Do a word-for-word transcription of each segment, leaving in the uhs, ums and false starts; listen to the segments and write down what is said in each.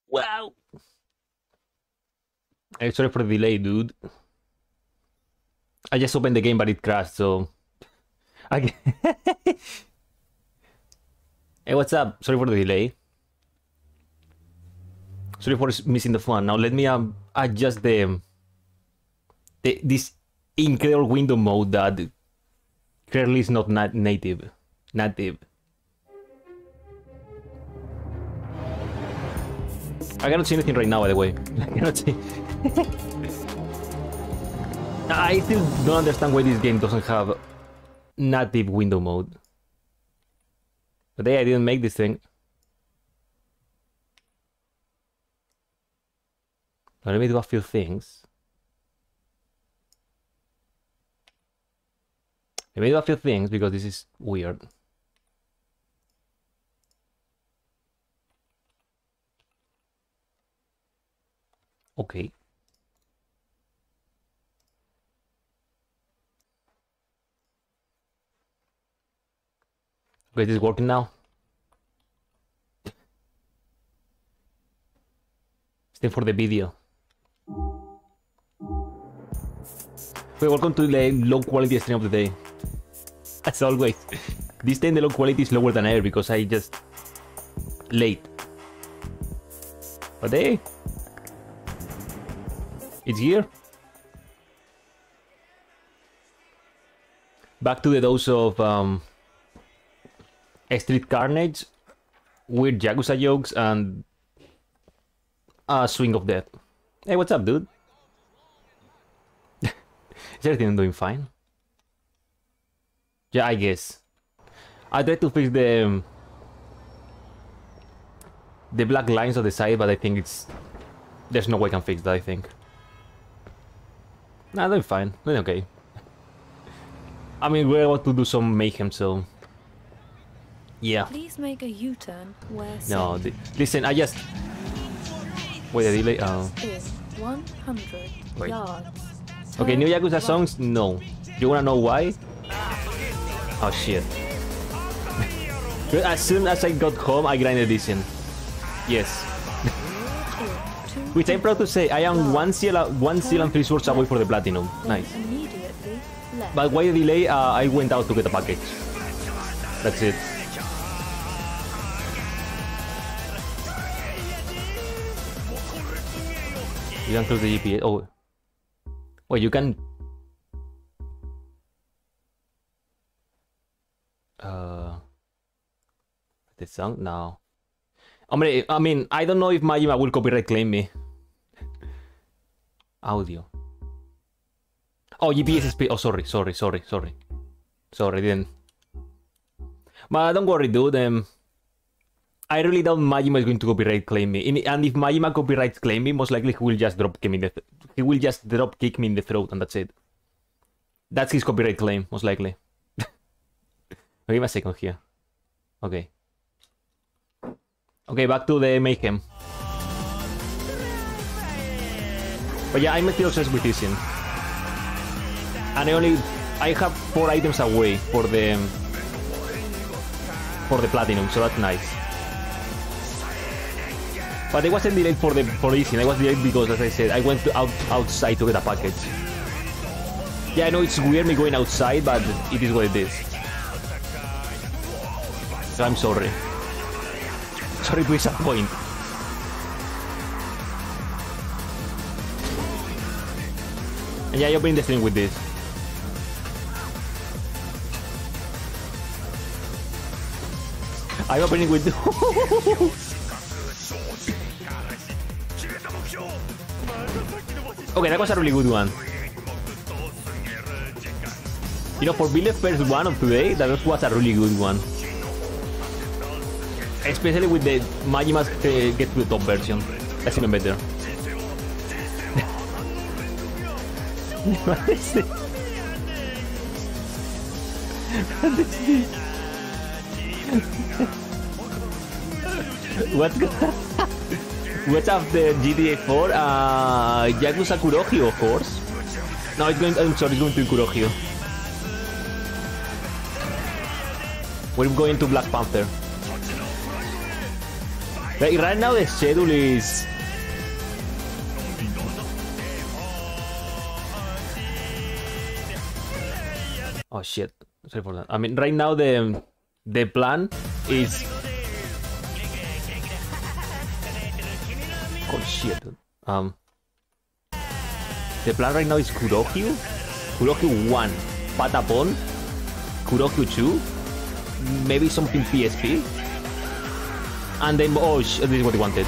Wow. Hey, sorry for the delay, dude. I just opened the game, but it crashed, so... I... Hey, what's up? Sorry for the delay. Sorry for missing the fun. Now let me um, adjust the, the this incredible window mode that clearly is not nat native. Native. I cannot see anything right now, by the way. I cannot see. I still don't understand why this game doesn't have native window mode. But hey, I didn't make this thing. Now let me do a few things. Let me do a few things because this is weird. Okay. Okay, this is working now. Stay for the video. Okay, welcome to the low quality stream of the day. As always, this time the low quality is lower than ever because I just late. But hey, it's here. Back to the dose of um, street carnage, weird Yakuza jokes, and a swing of death. Hey, what's up, dude? Is everything doing fine? Yeah, I guess. I tried to fix the um, the black lines on the side, but I think it's there's no way I can fix that. I think. Nah, they're fine. They're okay. I mean, we're about to do some mayhem, so yeah. Please make a U-turn where No, listen. I just wait a delay. Oh. is one hundred Wait. yards. Okay, new Yakuza songs? No. You wanna know why? Oh shit. As soon as I got home, I grinded this in. Yes. Which I'm proud to say, I am one seal, one seal and three swords away for the platinum. Nice. But why the delay? Uh, I went out to get a package. That's it. You can close the G P S. Oh. Wait, you can... Uh... The song? No. Hombre, I mean, I don't know if Majima will copyright claim me. Audio. Oh, G P S speed. Oh, sorry, sorry, sorry, sorry. Sorry, didn't. But don't worry, dude. Um, I really doubt Majima is going to copyright claim me. In, and if Majima copyright claim me, most likely he will just drop kick me in the he will just drop kick me in the throat, and that's it. That's his copyright claim, most likely. Give me a second here. Okay. Okay, back to the mayhem. But yeah, I'm still obsessed with this scene. And I only I have four items away for the for the platinum, so that's nice. But I wasn't delayed for the for this scene. I was delayed because, as I said, I went to out outside to get a package. Yeah, I know it's weird me going outside, but it is what it is. So I'm sorry. Sorry to disappoint. And yeah, I opened the stream with this. I'm opening with... Okay, that was a really good one. You know, for being the first one of today, that was a really good one. Especially with the Majima's uh, get to the top version. That's even better. What is this? What is this? What's going What's after G T A four? Uh, Yakuza Kurohyou, of course. No, it's going. I'm sorry, it's going to Kurohyou. We're going to Black Panther. Like, right now the schedule is... Oh shit, sorry for that. I mean, right now the the plan is... Oh shit. Um, the plan right now is Kurohyou, Kurohyou one, Patapon, Kurohyou two, maybe something P S P, and then oh sh this is what he wanted.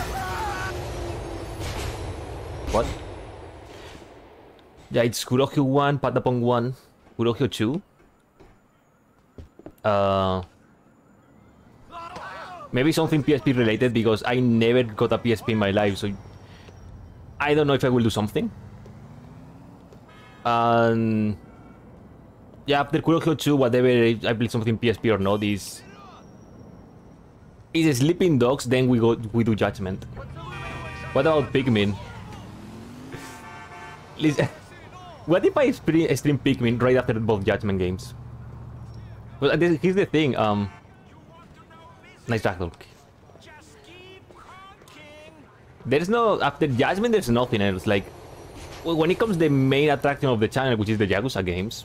What? Yeah, it's Kurohyou one, Patapon one, Kurohyou two. Uh, maybe something P S P related because I never got a P S P in my life, so I don't know if I will do something. Um, yeah, after Kurohyou two, whatever I play something P S P or not is is Sleeping Dogs. Then we go we do Judgment. What about Pikmin? Listen, what if I stream Pikmin right after both Judgment games? Well, here's the thing. Um, nice tackle. There's no after Judgment. There's nothing else. Like well, when it comes to the main attraction of the channel, which is the Yakuza games,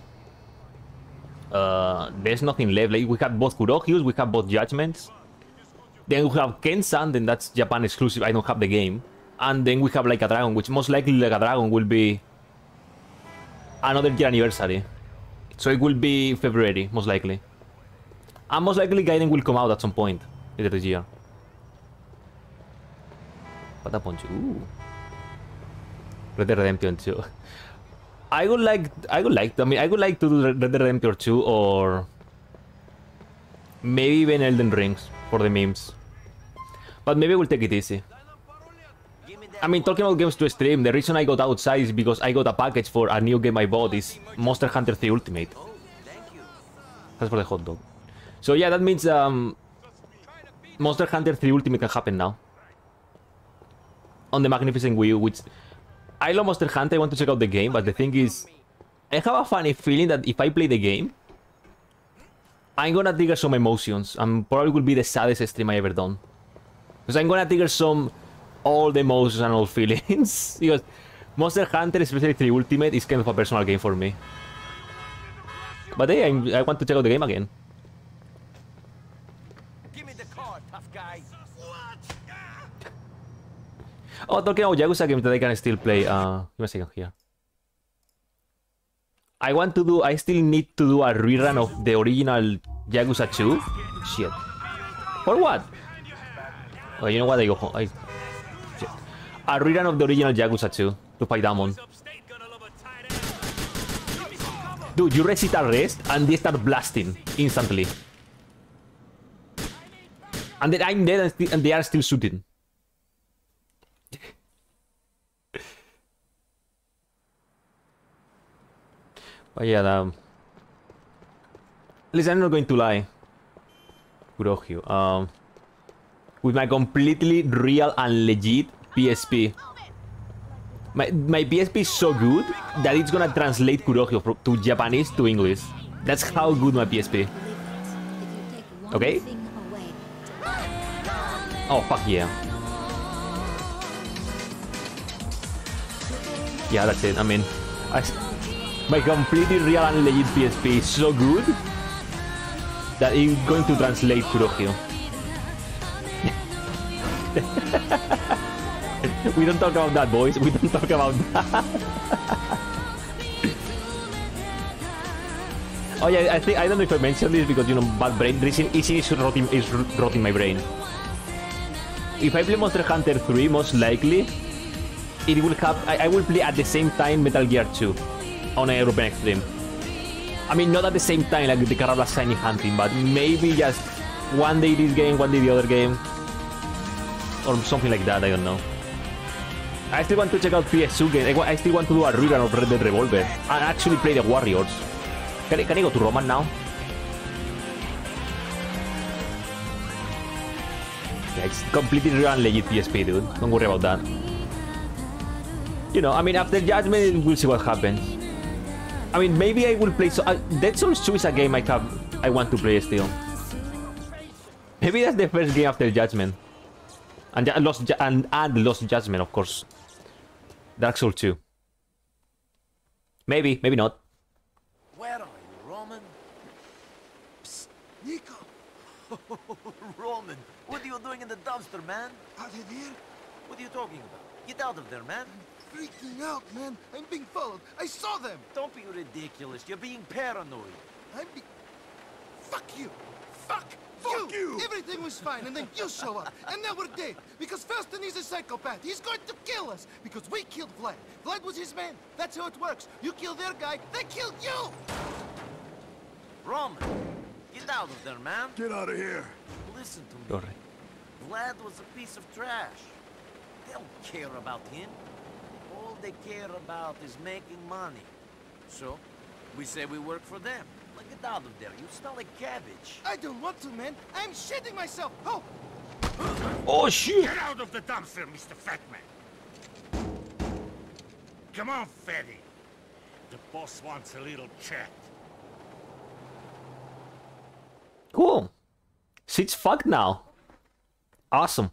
uh, there's nothing left. Like we have both Kurohyous, we have both Judgments. Then we have Ken-san, then that's Japan exclusive. I don't have the game. And then we have Like a Dragon, which most likely Like a Dragon will be another year anniversary. So it will be February, most likely. And most likely Gaiden will come out at some point later this year. Patapon two. Ooh. Red Dead Redemption two. I would like, I would like, I mean, I would like to do Red Dead Redemption two or maybe even Elden Rings for the memes. But maybe we'll take it easy. I mean, talking about games to stream, the reason I got outside is because I got a package for a new game I bought. Is Monster Hunter three Ultimate. That's for the hot dog. So yeah, that means um, Monster Hunter three Ultimate can happen now. On the Magnificent Wii U, which... I love Monster Hunter, I want to check out the game, but the thing is... I have a funny feeling that if I play the game, I'm gonna trigger some emotions, and probably will be the saddest stream I ever done. Because I'm gonna trigger some... all the emotions and all feelings. Because Monster Hunter, especially three Ultimate, is kind of a personal game for me. But hey, I'm, I want to check out the game again. Give me the card, tough guy. Oh, talking about Yakuza games that I can still play. Uh, give me a second here. I want to do... I still need to do a rerun of the original Yakuza two. Shit. For what? Oh, you know what? I go home. I... Shit. A rerun of the original Yakuza two to fight Damon. Dude, you reset a rest and they start blasting instantly. And then I'm dead and, st and they are still shooting. But yeah, um, listen, I'm not going to lie. Kurohyou, um, with my completely real and legit P S P. My, my P S P is so good that it's gonna translate Kurohyou from, to Japanese to English. That's how good my P S P. Okay? Oh, fuck yeah. Yeah, that's it. I mean, I, my completely real and legit P S P is so good that it's going to translate Kurohyou. We don't talk about that, boys. We don't talk about that. Oh yeah, I think I don't know if I mentioned this because you know, bad brain. Ishin is rotting, is rotting my brain. If I play Monster Hunter three, most likely it will have. I, I will play at the same time Metal Gear two on a European Extreme. I mean, not at the same time like the Carabla Shiny Hunting, but maybe just one day this game, one day the other game, or something like that. I don't know. I still want to check out P S two games. I still want to do a rerun of Red Dead Revolver and actually play the Warriors. Can I, can I go to Roman now? Yeah, it's completely real and legit P S P, dude. Don't worry about that. You know, I mean, after Judgment, we'll see what happens. I mean, maybe I will play... So, uh, Dead Souls two is a game I have... I want to play still. Maybe that's the first game after Judgment. And ja- Lost Ju- and and Lost Judgment, of course. Dark Souls two. Maybe, maybe not. Where are you, Roman? Psst, Nico! Roman, what are you doing in the dumpster, man? Out of here? What are you talking about? Get out of there, man. Freaking out, man. I'm being followed. I saw them. Don't be ridiculous. You're being paranoid. I'm be... Fuck you. Fuck, Fuck you. you. Everything was fine, and then you show up. And now we're dead. Because Felton is a psychopath. He's going to kill us. Because we killed Vlad. Vlad was his man. That's how it works. You kill their guy, they kill you. Roman, get out of there, man. Get out of here. Listen to me. Sorry. Vlad was a piece of trash. They don't care about him. All they care about is making money. So, we say we work for them. Like, get out of there. You smell like cabbage. I don't want to, man. I'm shitting myself. Oh! Oh shit! Get out of the dumpster, Mister Fatman! Come on, Fatty. The boss wants a little chat. Cool. Shit's fucked now. Awesome.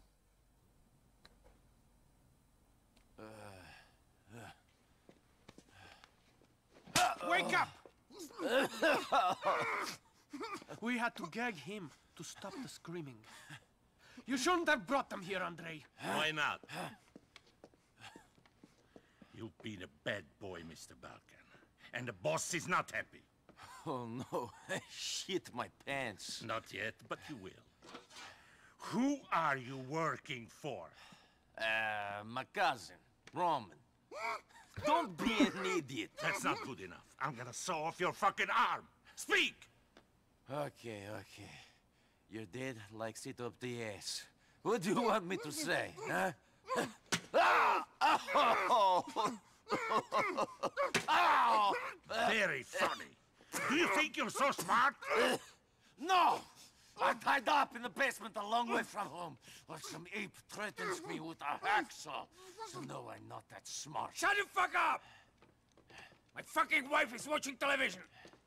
Wake up! We had to gag him to stop the screaming. You shouldn't have brought them here, Andrei. Why not? You've been a bad boy, Mister Balkan. And the boss is not happy. Oh, no. I shit my pants. Not yet, but you will. Who are you working for? Uh, my cousin, Roman. Don't be an idiot. That's not good enough. I'm gonna saw off your fucking arm. Speak! Okay, okay. You're dead like sit up the ass. What do you want me to say, huh? Ah! Oh! Oh! Very funny. Do you think you're so smart? No! I'm tied up in the basement a long way from home, while some ape threatens me with a hacksaw. So no, I'm not that smart. Shut the fuck up! My fucking wife is watching television.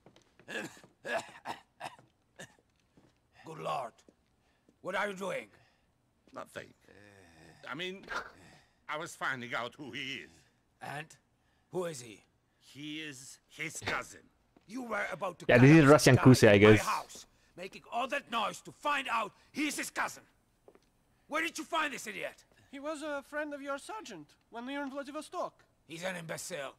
Good lord. What are you doing? Nothing. I mean, I was finding out who he is. And? Who is he? He is his cousin. You were about to Yeah, cut this up is Russian guy Kusi, I in my guess. house, making all that noise to find out he's his cousin. Where did you find this idiot? He was a friend of your sergeant when we were in Vladivostok. He's an imbecile.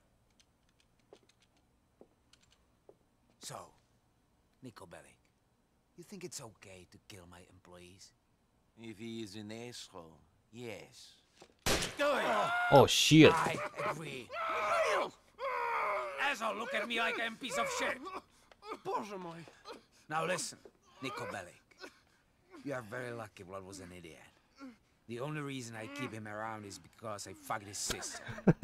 So, Niko Bellic, you think it's okay to kill my employees? If he is an asshole, yes. Do it! Oh shit. I agree. Asshole, look at me like I'm a piece of shit. Боже мой. Now listen, Niko Bellic. You are very lucky Vlad was an idiot. The only reason I keep him around is because I fucked his sister.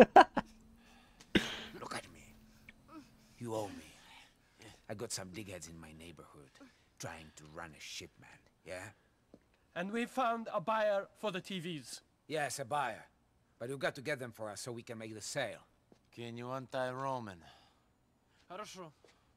Look at me. You owe me. I got some digheads in my neighborhood trying to run a shipment, yeah? And we found a buyer for the T Vs. Yes, a buyer. But you've got to get them for us so we can make the sale. Can you untie Roman? Хорошо.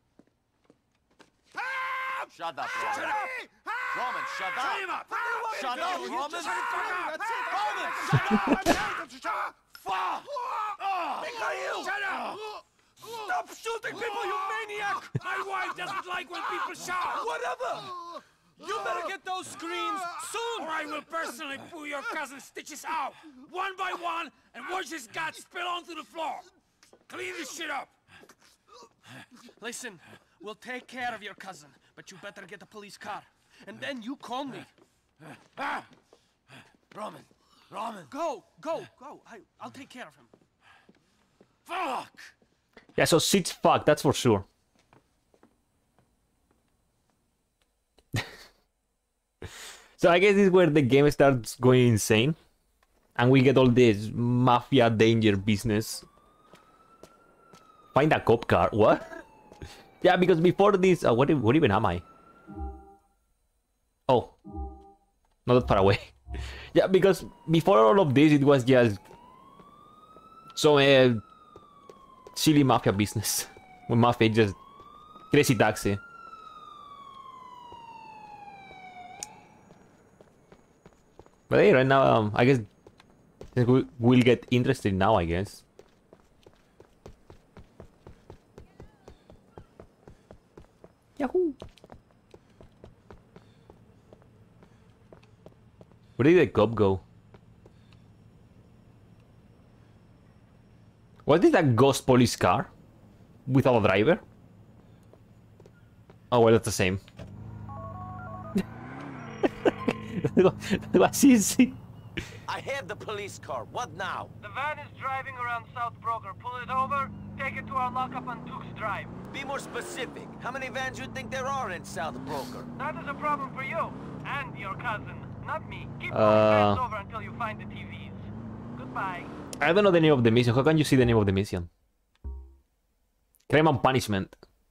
Shut up, Roman. Roman, shut up. Shut him up! Shut up, Roman. Shut the fuck up! Roman, shut up. Fuck! Mikhail! Shut up! Stop shooting people, you maniac! My wife doesn't like when people shout! Whatever! You better get those screens soon! Or I will personally pull your cousin's stitches out, one by one, and watch his guts spill onto the floor. Clean this shit up. Listen, we'll take care of your cousin, but you better get a police car. And then you call me. Ah! Roman, Roman, Go, go, go. I, I'll take care of him. fuck! Yeah, so shit's fucked, that's for sure. So I guess this is where the game starts going insane. And we get all this mafia danger business. Find a cop car, what? Yeah, because before this, uh, what, what even am I? Oh, not that far away. Yeah, because before all of this, it was just some uh, silly mafia business. With mafia, just crazy taxi. But hey, right now, um, I guess we will get interested now, I guess. Yahoo! Where did the cop go? Was this a ghost police car? Without a driver? Oh, well, that's the same. What's easy? I have the police car. What now? The van is driving around South Broker. Pull it over, take it to our lockup on Duke's Drive. Be more specific. How many vans you think there are in South Broker? That is a problem for you and your cousin, not me. Keep Uh. pulling vans over until you find the T Vs. Goodbye. I don't know the name of the mission. How can you see the name of the mission? Crime and punishment.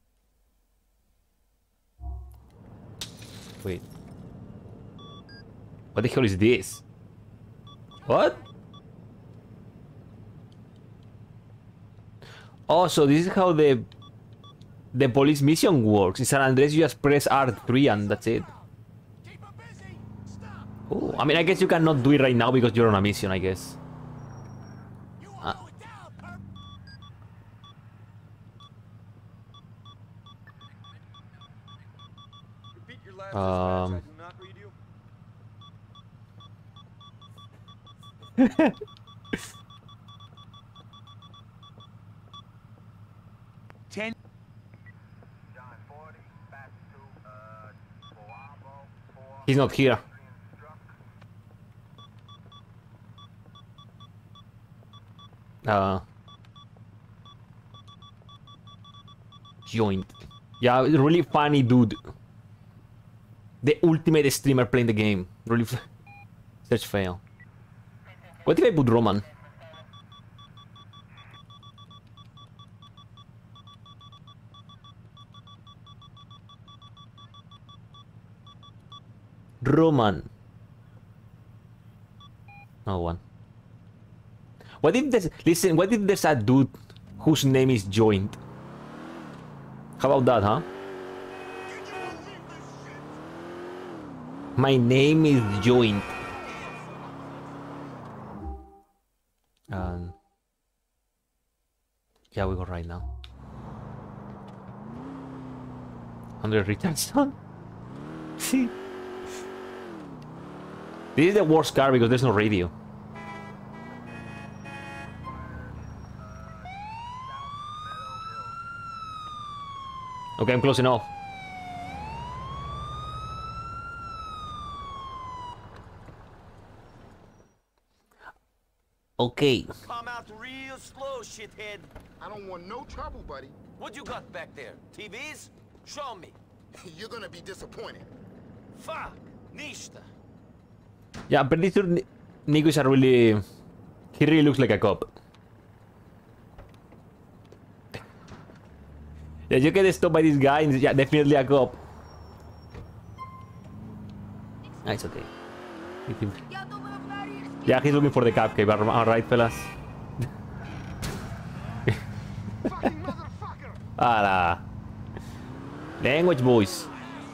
Wait. What the hell is this? What? Oh, so this is how the the police mission works. In San Andreas, you just press R three and that's it. Oh, I mean, I guess you cannot do it right now because you're on a mission, I guess. Um. Ten. He's not here. Uh. Joint. Yeah, really funny dude. The ultimate streamer playing the game. Really. Search fail. What if I put Roman? Roman. No one. What if there's... Listen, what if there's a dude whose name is Joint? How about that, huh? My name is Joint. Um, yeah, we go right now. Andre Richardson? See? This is the worst car because there's no radio. Okay, I'm close enough. Okay. Come out real slow, shithead. I don't want no trouble, buddy. What you got back there? T Vs? Show me. You're gonna be disappointed. Fuck. Nishta. Yeah, I'm pretty sure Nico is a really... He really looks like a cop. Yeah, you get stopped by this guy and yeah, definitely a cop. Ah, it's okay. Yeah, he's looking for the cupcake, alright, fellas. Ah, language, boys.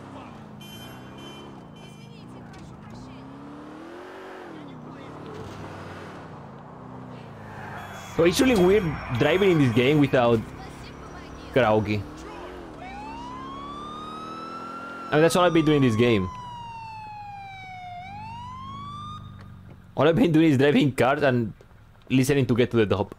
So it's really weird driving in this game without karaoke. I mean, that's all I've been doing in this game. All I've been doing is driving cars and listening to Get to the Top.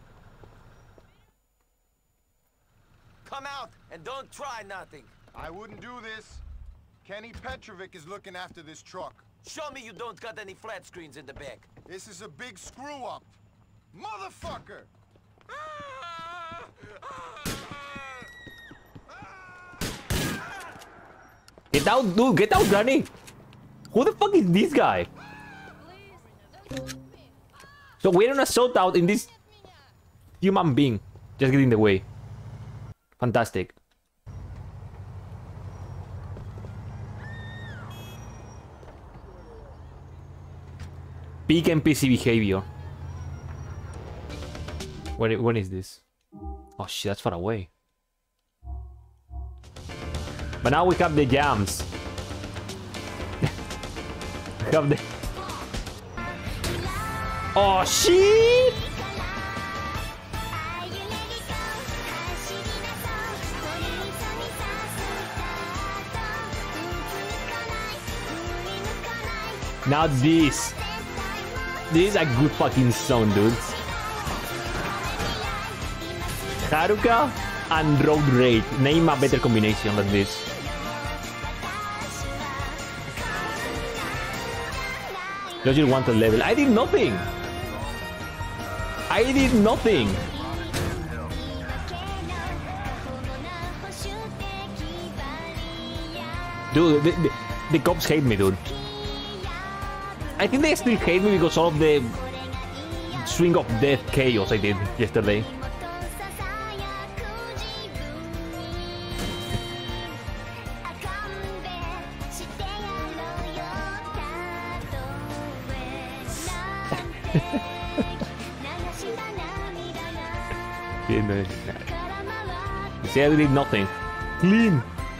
Come out and don't try nothing. I wouldn't do this. Kenny Petrovic is looking after this truck. Show me you don't got any flat screens in the back. This is a big screw-up. Motherfucker! Get out, dude! Get out, Granny! Who the fuck is this guy? So we're on a sort out in this human being. Just get in the way. Fantastic. Peak N P C behavior. When, when is this? Oh shit, that's far away. But now we have the jams. We have the... Oh shit! Now this. This is a good fucking song, dude. Haruka and Road Rage. Name a better combination than this. Logic wanted level. I did nothing. I did nothing. Dude, the, the, the cops hate me, dude. I think they still hate me because of the swing of death chaos I did yesterday. You see, I did nothing. Clean.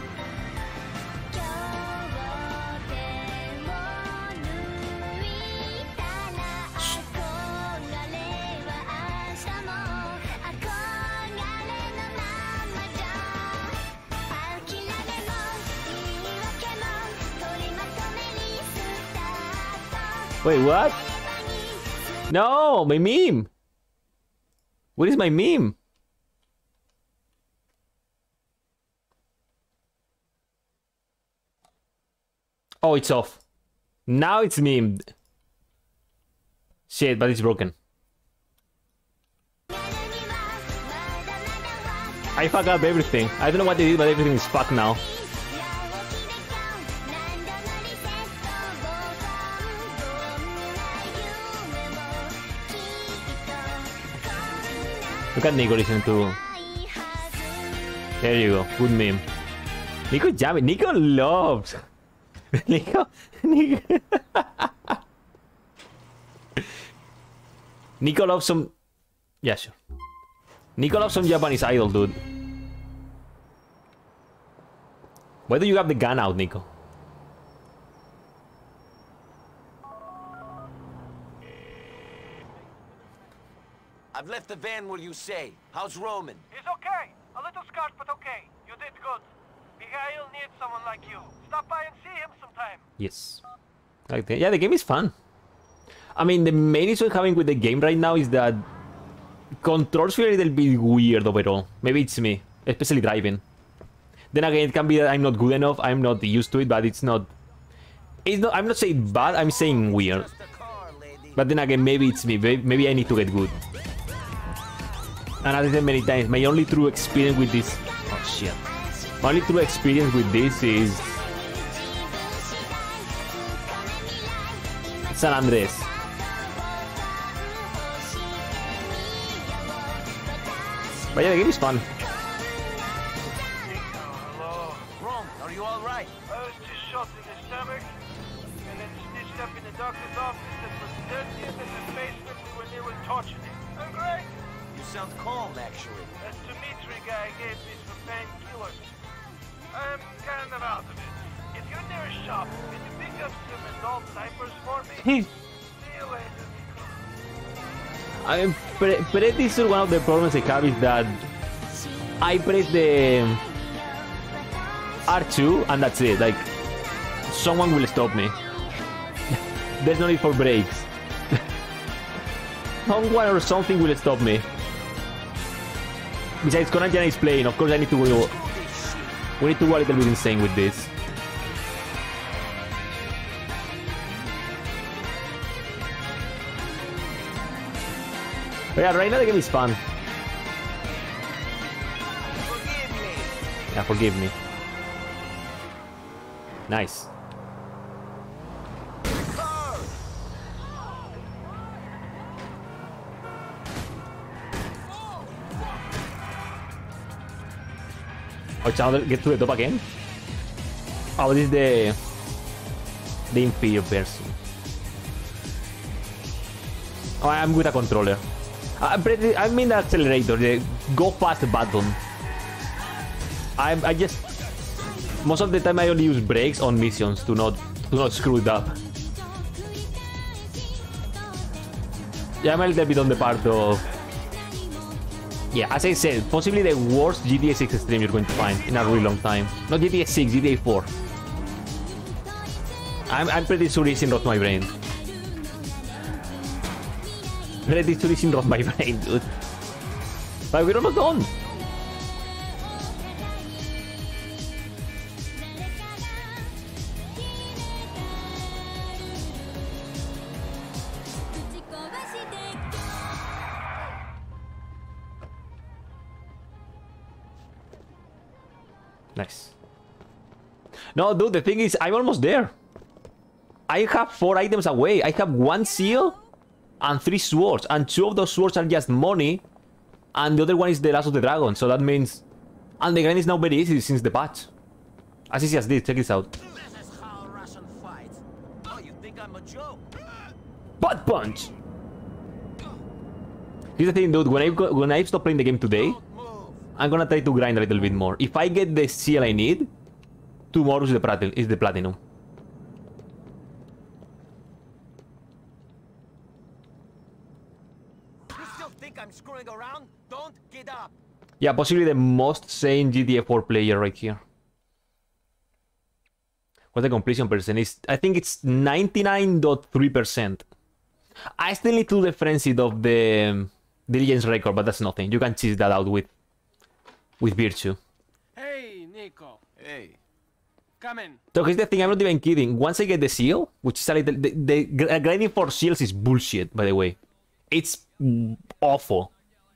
Wait, what? No, my meme. Where is my meme? Oh, it's off. Now it's memed. Shit, but it's broken. I fuck up everything. I don't know what they did, but everything is fucked now. Look at Nico listening to... There you go, good meme. Nico jamming. Nico loves... Nico... Nico... Nico loves some... Yeah, sure. Nico loves some Japanese idol, dude. Why do you have the gun out, Nico? I've left the van where you say. How's Roman? He's okay. A little scarred, but okay. You did good. Mikhail needs someone like you. Stop by and see him sometime. Yes. Like the, yeah, the game is fun. I mean, the main issue I'm having with the game right now is that controls feel a little bit weird overall. Maybe it's me, especially driving. Then again, it can be that I'm not good enough. I'm not used to it, but it's not. It's not. I'm not saying bad. I'm saying weird. But then again, maybe it's me. Maybe I need to get good. And as I said many times, my only true experience with this... Oh, shit. My only true experience with this is... San Andreas. But yeah, the game is fun. Hello. Ron, are you alright? I was just shot in the stomach, and then stitched up in the doctor's office that was dirty in the basement when they were torturing him. I'm great. You sound calm, actually. That Dimitri guy gave me some painkillers. I'm kind of out of it. If you're near a shop, can you pick up some adult diapers for me? See you later, Nico. I'm pre pretty sure one of the problems I have is that I press the R two and that's it. Like, someone will stop me. There's no need for brakes. Someone or something will stop me. Besides, Konan is playing. Of course, I need to go. We need to go a little bit insane with this. But yeah, right now the game is fun. Forgive me. Yeah, forgive me. Nice. Oh, channel get to the top again? Oh, this is the the inferior version. Oh, I'm with a controller. I'm pretty, I mean the accelerator, the go fast button. I I just most of the time I only use brakes on missions to not to not screw it up. Yeah, I'm a little bit on the part of... Yeah, as I said, possibly the worst G T A six stream you're going to find in a really long time. Not G T A six, G T A four. I'm, I'm pretty sure it's in rot my brain. Pretty sure it's in rot my brain, dude. But we're almost done. Nice. No, dude, the thing is, I'm almost there. I have four items away. I have one seal and three swords. And two of those swords are just money. And the other one is the Last of the Dragon. So that means... And the grind is now very easy since the patch. As easy as this. Check this out. This is how Russian fights. Oh, you think I'm a joke? Butt punch! Here's the thing, dude. When I, go, when I stop playing the game today... I'm gonna try to grind a little bit more. If I get the seal I need, tomorrow is the, platin is the platinum. You still think I'm screwing around? Don't get up. Yeah, possibly the most sane G T A four player right here. What's the completion percent? Is I think it's ninety-nine point three percent. I still need to do the frenzy of the um, diligence record, but that's nothing. You can cheese that out with with Virtue. Hey, Nico. Hey. Come in. So here's the thing, I'm not even kidding. Once I get the seal, which is a little... The, the grinding for seals is bullshit, by the way. It's awful.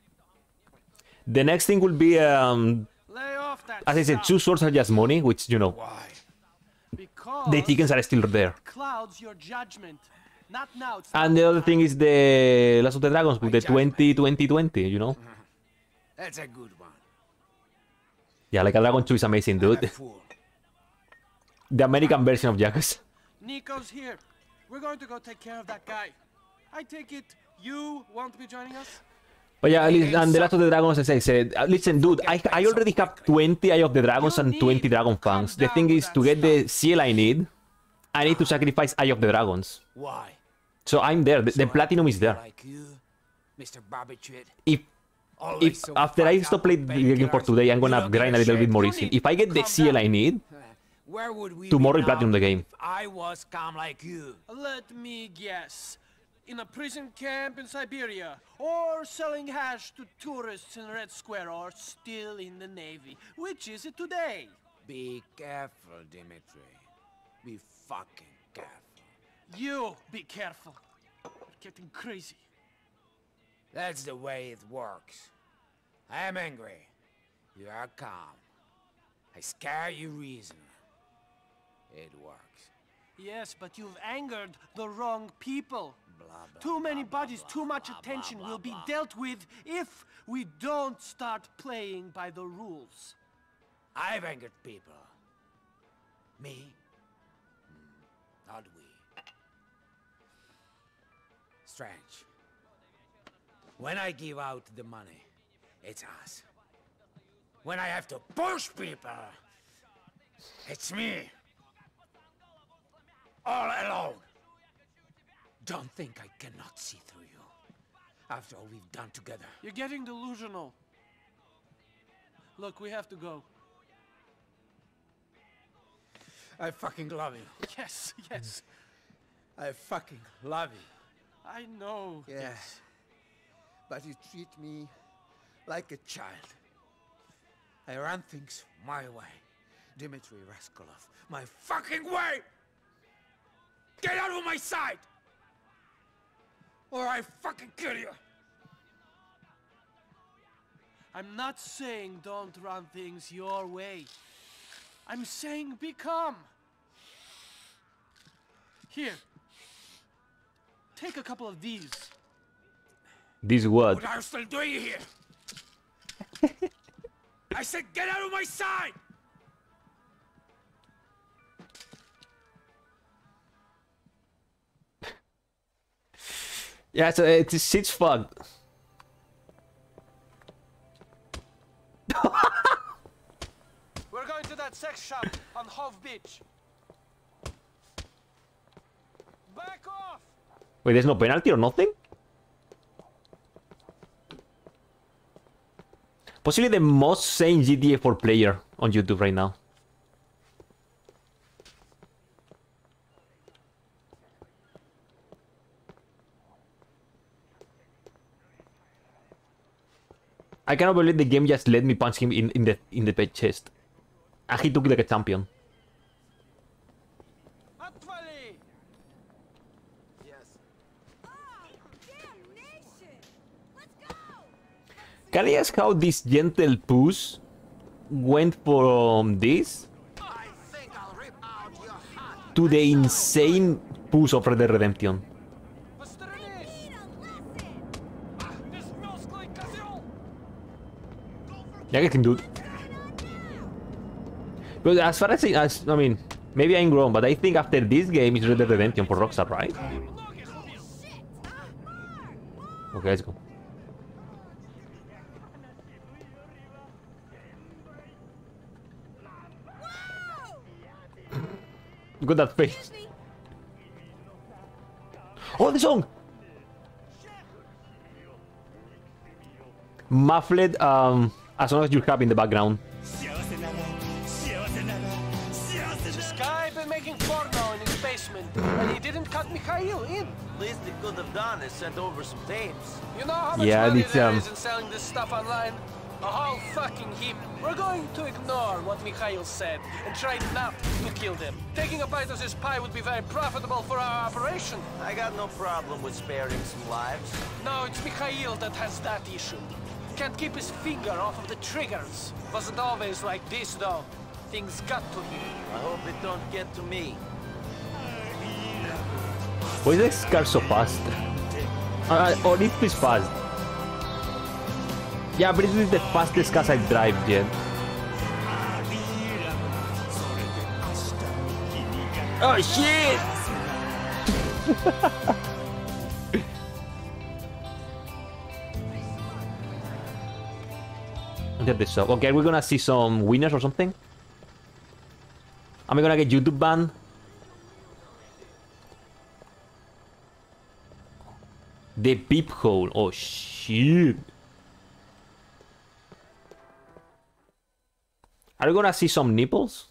The next thing will be, um... Lay off that as I said, stuff. two swords are just money, which, you know... Why? Because The chickens are still there. clouds your judgment. Not now. It's And not the other time. thing is the Last of the Dragons with the twenty twenty twenty, you know? That's a good one. Yeah, like a Dragon two is amazing, dude. Fool. The American version of Jackass. Nico's here. We're going to go take care of that guy. I take it you won't be joining us? But yeah, li- and the Last of the Dragons, as I said, uh, listen, dude, I, I already have twenty Eye of the Dragons and twenty Dragon Fangs. The thing is, to get the seal I need, I need to sacrifice Eye of the Dragons. Why? So I'm there. The, the So platinum is there. Like you, Mister Barbitrid. If Always if so after I fucked stop up playing with the game for painkillers, today, I'm you gonna don't grind a give little bit shit. more You easy. need If I get the calm seal down. I need, Where would we tomorrow be is platinum now the game. if I was calm like you? Let me guess. In a prison camp in Siberia, or selling hash to tourists in Red Square, or still in the Navy. Which is it today? Be careful, Dimitri. Be fucking careful. You be careful. You're getting crazy. That's the way it works. I am angry. You are calm. I scare you reason. It works. Yes, but you've angered the wrong people. Blah, blah, Too many blah, bodies, blah, too much blah, attention blah, will be blah. dealt with if we don't start playing by the rules. I've angered people. Me? Hmm, not we. Strange. When I give out the money, it's us. When I have to push people, it's me. All alone. Don't think I cannot see through you. After all we've done together. You're getting delusional. Look, we have to go. I fucking love you. Yes, yes. I fucking love you. I know. Yeah. Yes. But you treat me like a child. I run things my way. Dmitri Raskolov, my fucking way! Get out of my sight! Or I fucking kill you! I'm not saying don't run things your way. I'm saying be calm. Here. Take a couple of these. this what? What are you still doing here? I said get out of my sight! Yeah, so it's shit's fucked. We're going to that sex shop on Hove Beach. Back off! Wait, there's no penalty or nothing? Possibly the most sane G T A four player on YouTube right now. I cannot believe the game just let me punch him in, in the in the chest. And he took it like a champion. Can I ask how this gentle puss went from this to the insane puss of Red Dead Redemption? Yeah, get him, dude. But as far as I, as I mean, maybe I'm wrong, but I think after this game is Red Dead Redemption for Rockstar, right? Okay, let's go. Look at that face. Oh, the song! Muffled, um, as long as you have in the background. This guy been making porno in his basement, and he didn't cut Mikhail in. Least he could have done is sent over some tapes. You know how much Yeah, money it's, there um... is in selling this stuff online? A whole fucking heap. We're going to ignore what Mikhail said and try not to kill them. Taking a bite of this pie would be very profitable for our operation. I got no problem with sparing some lives. No, it's Mikhail that has that issue. Can't keep his finger off of the triggers. Wasn't always like this, though. Things got to him. I hope it don't get to me. Why is this car so fast? Uh, oh, this is fast. Yeah, but this is the fastest car I drive yet. Oh shit! Look at this up. Okay, we're gonna see some winners or something. Am I gonna get YouTube banned? The peephole. Oh shit. Are we gonna see some nipples?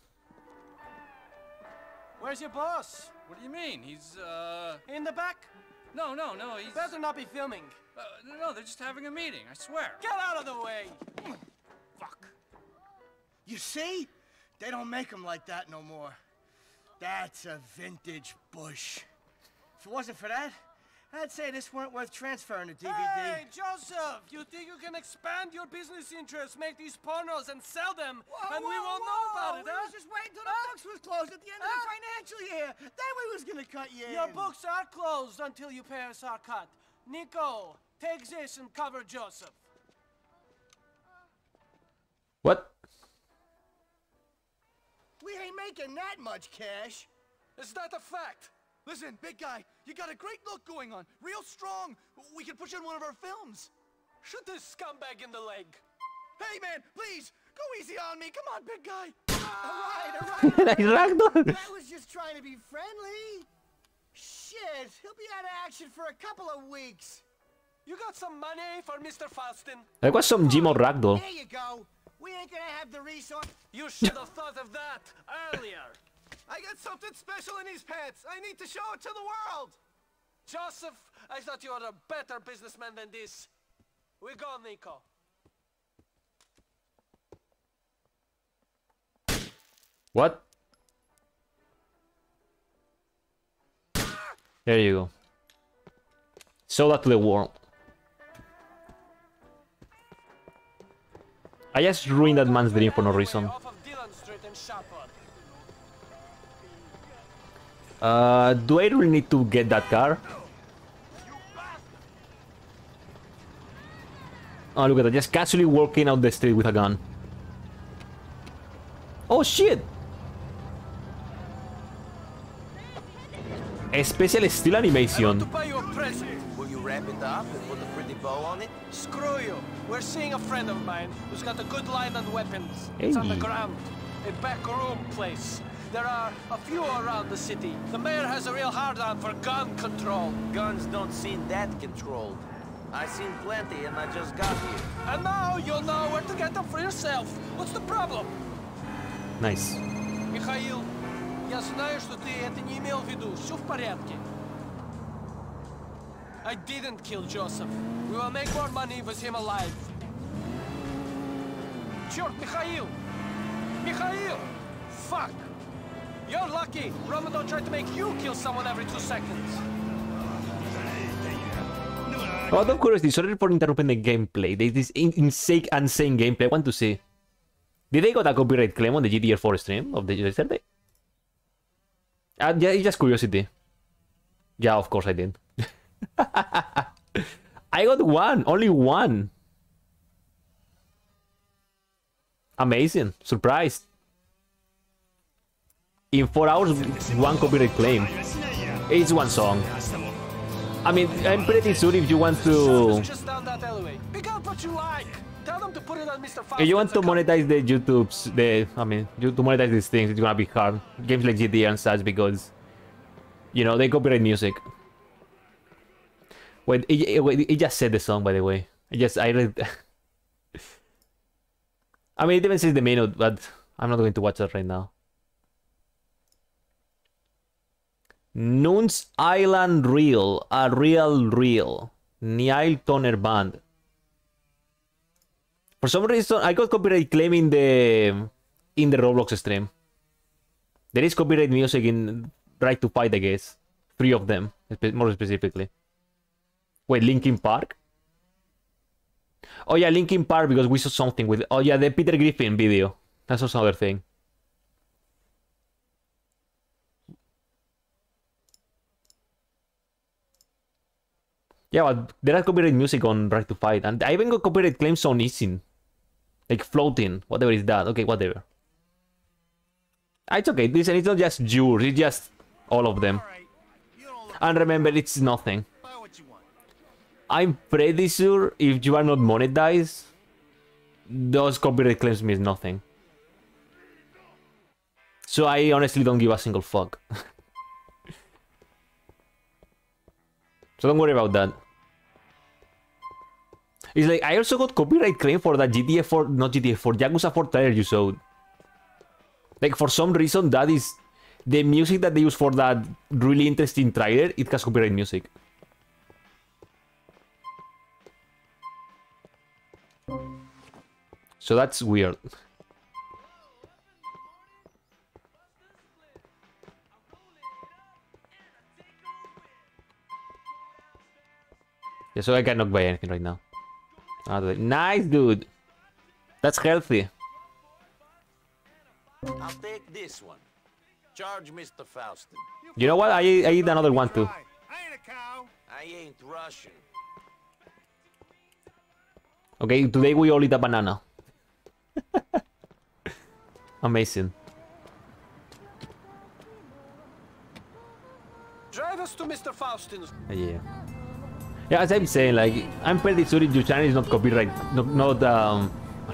Where's your boss? What do you mean? He's, uh... In the back? No, no, no, he's... Better not be filming. Uh, no, they're just having a meeting, I swear. Get out of the way! Fuck. You see? They don't make them like that no more. That's a vintage Bush. If it wasn't for that, I'd say this weren't worth transferring to D V D. Hey, Joseph! You think you can expand your business interests, make these pornos and sell them, Whoa, and whoa, we won't whoa. know about it, we huh? was just waiting till the Huh? books was closed at the end of Huh? the financial year. Then we was gonna cut you Your in. books are closed until you pay us our cut. Nico, take this and cover Joseph. What? We ain't making that much cash. Is that a fact? Listen, big guy, you got a great look going on. Real strong. We can put you in one of our films. Shoot this scumbag in the leg. Hey, man, please, go easy on me. Come on, big guy. All right, all right. Nice ragdoll. That was just trying to be friendly. Shit, he'll be out of action for a couple of weeks. You got some money for Mister Faustin? That was some Jimo ragdoll. There you go. We ain't gonna have the resource. You should have thought of that earlier. I got something special in these pants. I need to show it to the world. Joseph, I thought you were a better businessman than this. We go, Nico. What? There you go. Show that to the world. I just ruined that man's dream for no reason. Off of Dillon Street in Shotwood. Uh, do I really need to get that car? Oh, look at that. Just casually walking out the street with a gun. Oh, shit! A special still I want animation. to buy you a present. Will you wrap it up and put a pretty bow on it? Screw you. We're seeing a friend of mine who's got a good line on weapons. It's on the Hey. ground. A back room place. There are a few around the city. The mayor has a real hard-on for gun control. Guns don't seem that controlled. I seen plenty and I just got here. And now you'll know where to get them for yourself. What's the problem? Nice. Михаил, я знаю, что ты это не имел в виду. Все в порядке. I didn't kill Joseph. We will make more money with him alive. Черт, Михаил! Михаил! Fuck! You're lucky. Ramadan tried to make you kill someone every two seconds. Out of curiosity, sorry for interrupting the gameplay. There's this in insane, insane gameplay. I want to see. Did they got a copyright claim on the G T A four stream of the yesterday? Uh, yeah, it's just curiosity. Yeah, of course I did. I got one, only one. Amazing, surprised. In four hours, one copyright claim. It's one song. I mean, I'm pretty sure if you want to... Just down that alleyway. Pick out what you like. Tell them to put it on Mister If you want to monetize the YouTubes, the I mean, you to monetize these things, it's gonna be hard. Games like G T A and such, because, you know, they copyright music. Wait, it, wait, it just said the song, by the way. It just, I read... I mean, it even says the menu, but I'm not going to watch that right now. Nuns Island Reel, a real reel. Niall Toner Band. For some reason, I got copyright claim in the in the Roblox stream. There is copyright music in Right to Fight, I guess. Three of them, more specifically. Wait, Linkin Park? Oh yeah, Linkin Park, because we saw something with... Oh yeah, the Peter Griffin video. That's also another thing. Yeah, but there are copyright music on Right to Fight, and I even got copyright claims on Isin. Like floating, whatever is that. Okay, whatever. It's okay, listen, it's not just yours, it's just all of them. And remember, it's nothing. I'm pretty sure if you are not monetized, those copyright claims mean nothing. So I honestly don't give a single fuck. So don't worry about that. It's like, I also got copyright claim for that G T A four, not G T A four, Yakuza four trailer you showed. Like, for some reason, that is... The music that they use for that really interesting trailer, it has copyright music. So that's weird. Yeah, so I cannot buy anything right now. Nice, dude. That's healthy. I'll take this one. Charge Mister Faustin. You know what? I, I eat another one too. I ain't Russian. Okay, today we all eat a banana. Amazing. Drive us to Mister Faustin's. Yeah. Yeah, as I'm saying, like, I'm pretty sure your channel is not copyright, not, not um,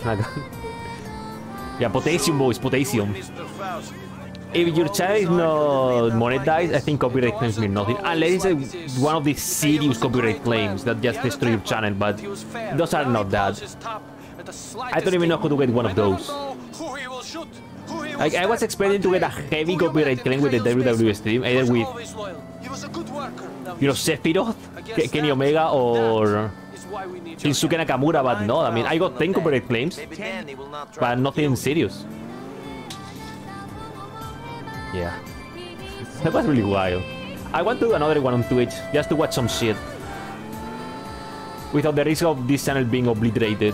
yeah, potassium boys, potassium. If your channel is not monetized, I think copyright claims mean nothing, unless it's a, one of these serious copyright claims that just destroy your channel, but those are not that. I don't even know how to get one of those. Like, I was expecting to get a heavy copyright claim with the W W E stream, either with, you know, Sephiroth, Ke Kenny Omega, or Shinsuke Nakamura, but no, I mean, I got ten copyright claims, but nothing serious. Yeah. That was really wild. I want to do another one on Twitch, just to watch some shit. Without the risk of this channel being obliterated.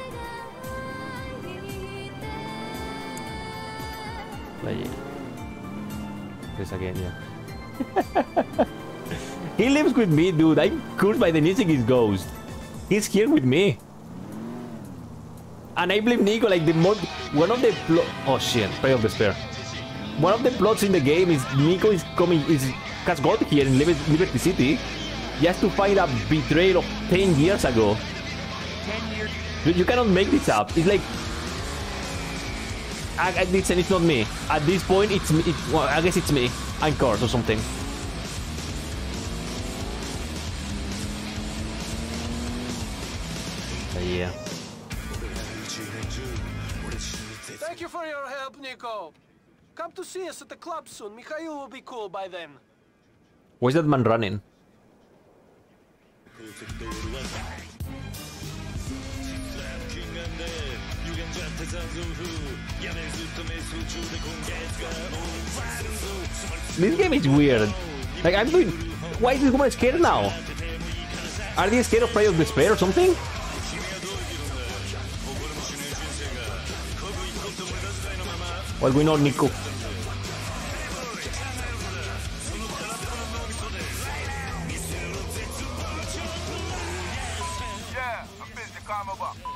Like, this again, yeah. He lives with me, dude. I'm cursed by the music is Ghost. He's here with me. And I blame Nico, like the mod... One of the plot... Oh shit, Prey of Despair. One of the plots in the game is Nico is coming... is has got here in Liberty City just to find a betrayal of ten years ago. You, you cannot make this up. It's like... I, I, it's, it's not me. At this point, it's me. It, well, I guess it's me. I'm cursed or something. Yeah. Thank you for your help, Nico. Come to see us at the club soon. Mikhail will be cool by then. Where's that man running? This game is weird. Like, I'm doing... Why is this woman scared now? Are they scared of Pride of Despair or something? What's going on, Nico? Yeah, I'm busy. Call me back.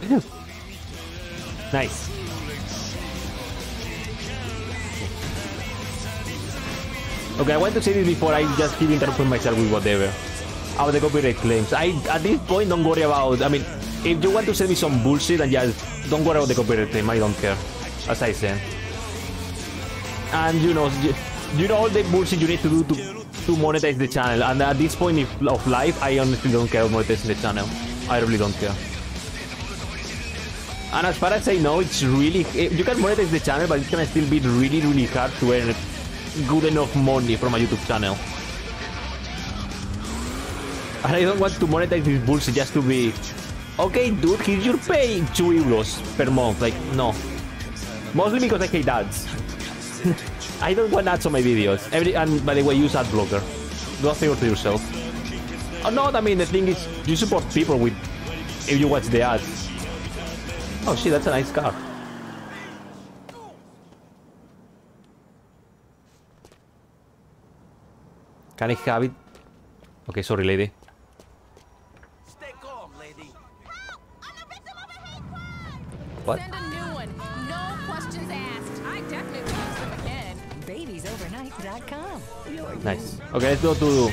Nice. Okay, I want to say this before I just keep interrupting myself with whatever. About the copyright claims. I, at this point, don't worry about... I mean, if you want to send me some bullshit, and just don't worry about the copyright claim. I don't care. As I said. And, you know, you, you know all the bullshit you need to do to, to monetize the channel. And at this point of life, I honestly don't care about monetizing the channel. I really don't care. And as far as I know, it's really... You can monetize the channel, but it can still be really, really hard to earn good enough money from a YouTube channel. And I don't want to monetize this bullshit just to be... Okay, dude, here's your pay, two euros per month. Like, no. Mostly because I hate ads. I don't want ads on my videos. Every, and by the way, use ad blocker. Do a favor to yourself. Or not, I mean, the thing is, you support people with... if you watch the ads. Oh shit, that's a nice car. Can I have it? Okay, sorry, lady. Stay calm, lady. What? Send a new one. No questions asked. I definitely use them again. babies overnight dot com. Nice. Okay, let's go to...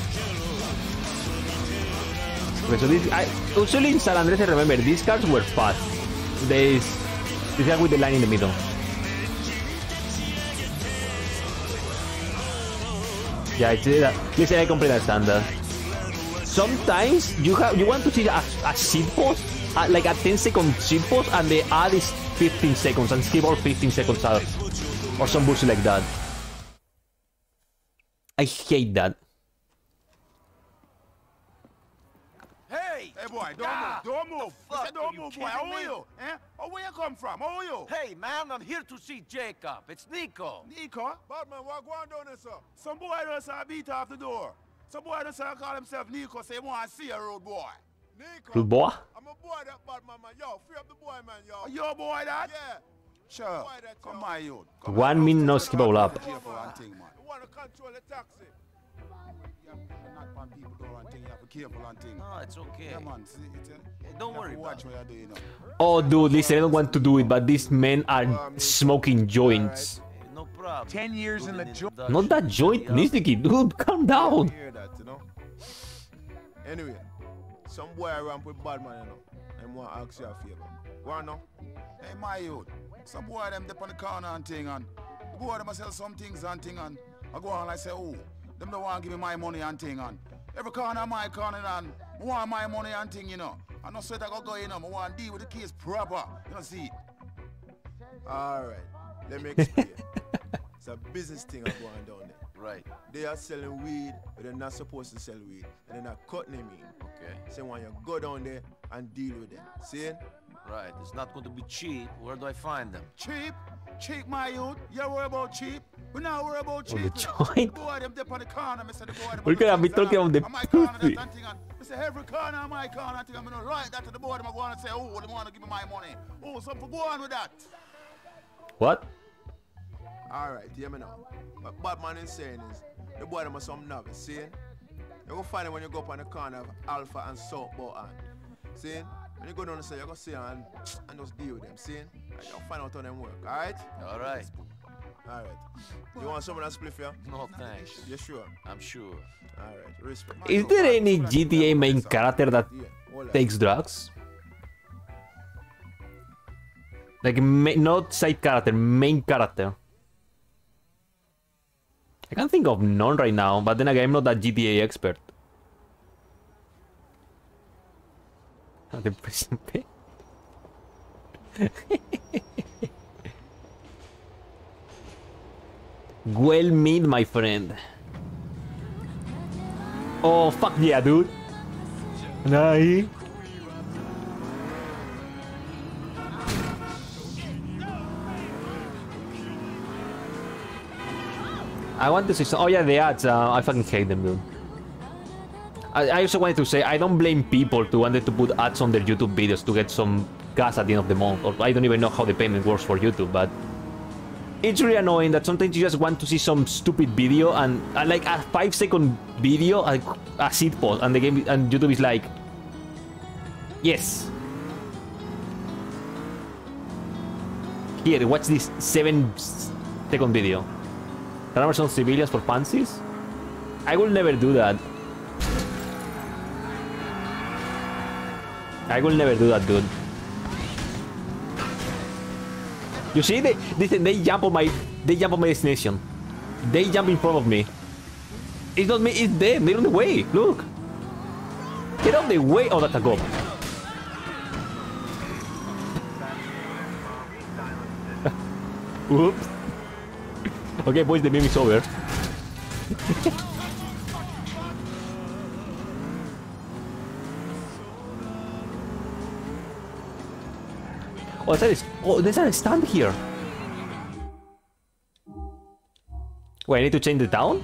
Okay, so this... I, usually in San Andreas, I remember, these cars were fast. There's... This guy with the line in the middle. Yeah, it's... Uh, listen, I completely understand that. Sometimes, you have you want to see a, a seat post, uh, like a ten second seat post, and the ad is fifteen seconds, and skip all fifteen seconds out. Or some bullshit like that. I hate that. Hey! Hey boy, don't Ah, move, don't move. the I fuck, said don't are you move, boy. How kidding are me? you? Eh? Oh, where you come from? How are you? Hey, man, I'm here to see Jacob. It's Nico. Nico? Badman, what going on there, sir? Some boy just uh, beat off the door. Some boy just uh, call himself Nico, say he want to see a road boy. Nico? Rude boy? I'm a boy that Badman, man. Yo, free up the boy, man, yo. Oh, you a boy that? Yeah. Sure. Boy that, come my youth. Come One on. minute no skip all up. Careful and thing, man. You want to control the taxi. You have to knock on people door and thing. You have to be careful and thing. No, it's okay. Yeah, man. See, it's, uh, Hey, don't you have worry to about watch what you're doing now. Oh, dude, listen, I don't want to do it, but these men are smoking joints. Hey, no problem. Ten years in the jo- Not that joint, Nistiki, dude, calm down. Hear that, you know? Anyway, some boy I ramp with Badman, you know. I want to ask you a favor. Go on now. Hey, my youth. Some boy them dip on the corner and thing, and the boy them a sell some things and thing, and I go on and I say, oh, them don't want to give me my money and thing, and every corner my corner, and I want my money and thing, you know. I no sweat I go go in, I want to deal with the case proper. You know, see? Alright, let me explain. It's a business thing I'm going down there. Right. They are selling weed, but they're not supposed to sell weed. And they're not cutting them in. Okay. So when you go down there and deal with them. See? Right. It's not going to be cheap. Where do I find them? Cheap? Cheap, my youth? You worry about cheap? We not worry about Oh, cheap. the joint. The boy them dip on the corner, I said the boy them We're gonna be talking about the on my corner, pussy. that and thing, and I say every corner on my corner, I think I'm gonna write that to the boy them, I go on and say, oh, they want to give me my money. Oh, something go on with that. What? Alright, hear me now. What Batman is saying is, the boy them are some novice, see? You go find them when you go up on the corner of Alpha and South Bohan. See? When you go down and say, you go see them and, and just deal with them, see? And you'll find out how them work, alright? All right. Alright. You want some of that spliff, yeah? No, thanks. You sure? I'm sure. Alright, respect. Is there any G T A main character that Yeah, hold on. takes drugs? Like, ma not side character, main character. I can't think of none right now, but then again, I'm not a G T A expert. The prison pay. Well made, my friend. Oh, fuck yeah, dude. Nah. I want to say some. Oh yeah, the ads. Uh, I fucking hate them, dude. I, I also wanted to say I don't blame people who wanted to put ads on their YouTube videos to get some gas at the end of the month. Or I don't even know how the payment works for YouTube, but it's really annoying that sometimes you just want to see some stupid video and, and like a five second video, a, a seed post, and the game and YouTube is like, yes. Here, watch this seven second video. Can I some civilians for fancies? I will never do that. I will never do that, dude. You see, they, they they jump on my they jump on my destination. They jump in front of me. It's not me, it's them. They're on the way. Look. Get out of the way. Oh, that's a gob. Whoops. Okay, boys, the meme is over. Oh, that is. Oh, there's a stand here. Wait, I need to change the town?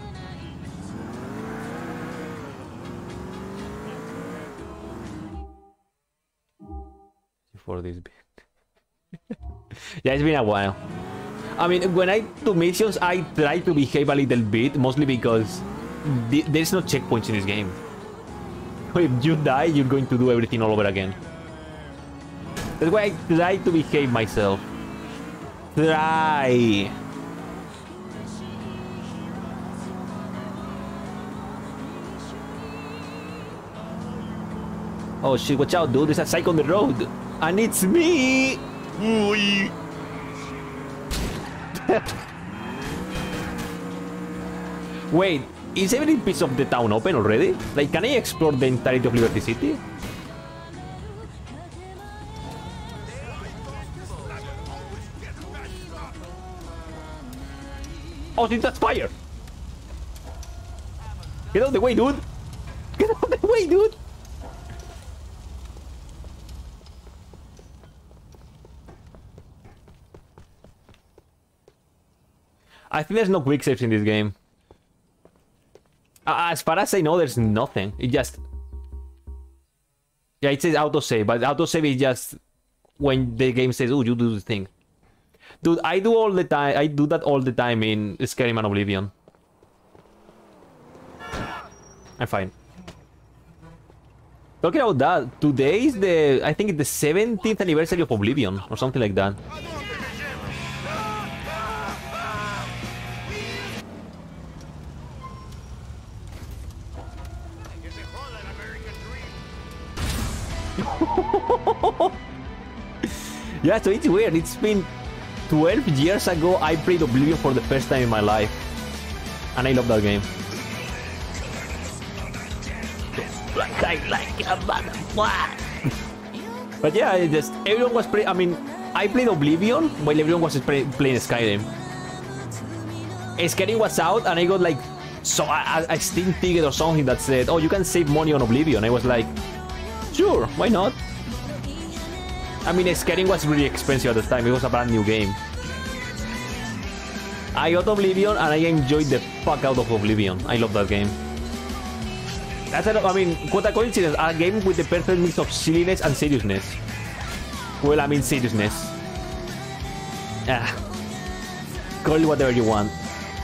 For this bit. Yeah, it's been a while. I mean, when I do missions, I try to behave a little bit, mostly because th there's no checkpoints in this game. If you die, you're going to do everything all over again. That's why I try to behave myself. Try. Oh shit, watch out, dude. There's a psych on the road. And it's me! Wait, is every piece of the town open already? Like, can I explore the entirety of Liberty City? Oh, that's fire! Get out of the way, dude! Get out of the way, dude! I think there's no quick saves in this game. Uh, as far as I know, there's nothing. It just... Yeah, it says autosave, but autosave is just when the game says, oh, you do the thing. Dude, I do all the time. I do that all the time in Skyrim and Oblivion. I'm fine. Talking about that, today is the... I think it's the seventeenth anniversary of Oblivion, or something like that. Yeah, so it's weird. It's been twelve years ago I played Oblivion for the first time in my life. And I love that game. Like, like a butterfly. But yeah, I just everyone was playing. I mean, I played Oblivion while everyone was play playing Skyrim. Skyrim was out and I got like so I, I Steam ticket or something that said, oh, you can save money on Oblivion. I was like, sure, why not? I mean, Skyrim was really expensive at the time. It was a brand new game. I got Oblivion and I enjoyed the fuck out of Oblivion. I love that game. That's a, I mean, what a coincidence. A game with the perfect mix of silliness and seriousness. Well, I mean seriousness. Ah. Call it whatever you want.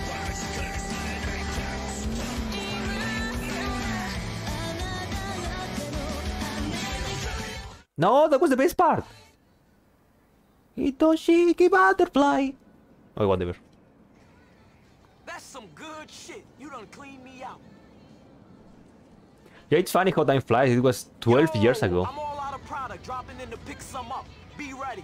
No, that was the best part. Hitoshiki butterfly. Oh, whatever. That's some good shit. You done cleaned me out. Yeah, it's funny how time flies. It was twelve Yo, years ago. I'm all out of product, dropping in to pick some up. Be ready.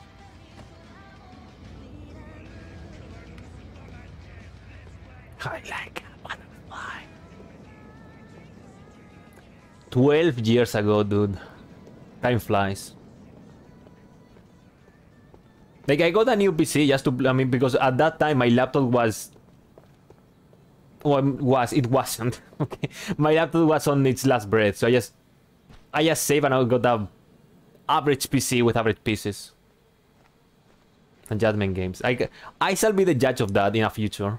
I like a butterfly. twelve years ago, dude. Time flies. Like, I got a new P C just to, I mean, because at that time my laptop was, well, was, it wasn't, okay? My laptop was on its last breath, so I just, I just saved and I got a average P C with average pieces. And Judgment Games. I, I shall be the judge of that in a future.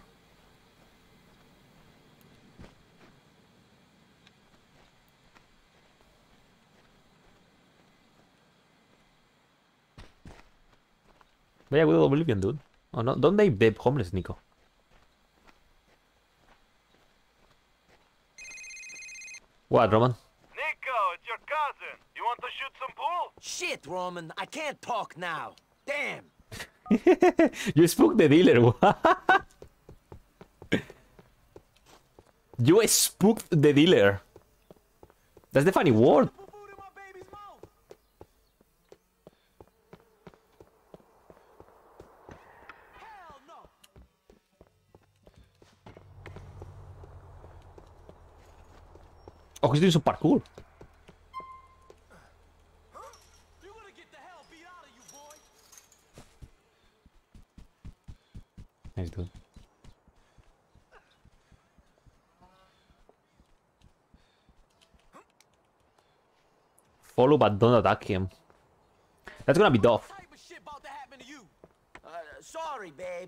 But yeah, with Oblivion, dude. Oh no, don't they vape homeless, Nico? What, Roman? Nico, it's your cousin. You want to shoot some pool? Shit, Roman, I can't talk now. Damn. You spooked the dealer. You spooked the dealer. That's the funny word. Oh, he's doing some parkour. Nice, dude. Follow but don't attack him. That's gonna be tough. Uh, sorry, babe.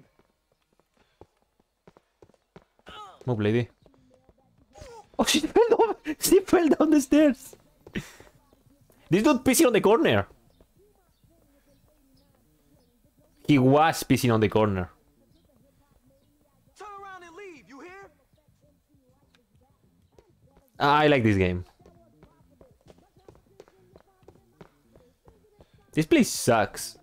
Move, lady. Oh, she fell down. She fell down the stairs. This dude pissing on the corner. He was pissing on the corner. Turn around and leave, you hear? I like this game. This place sucks.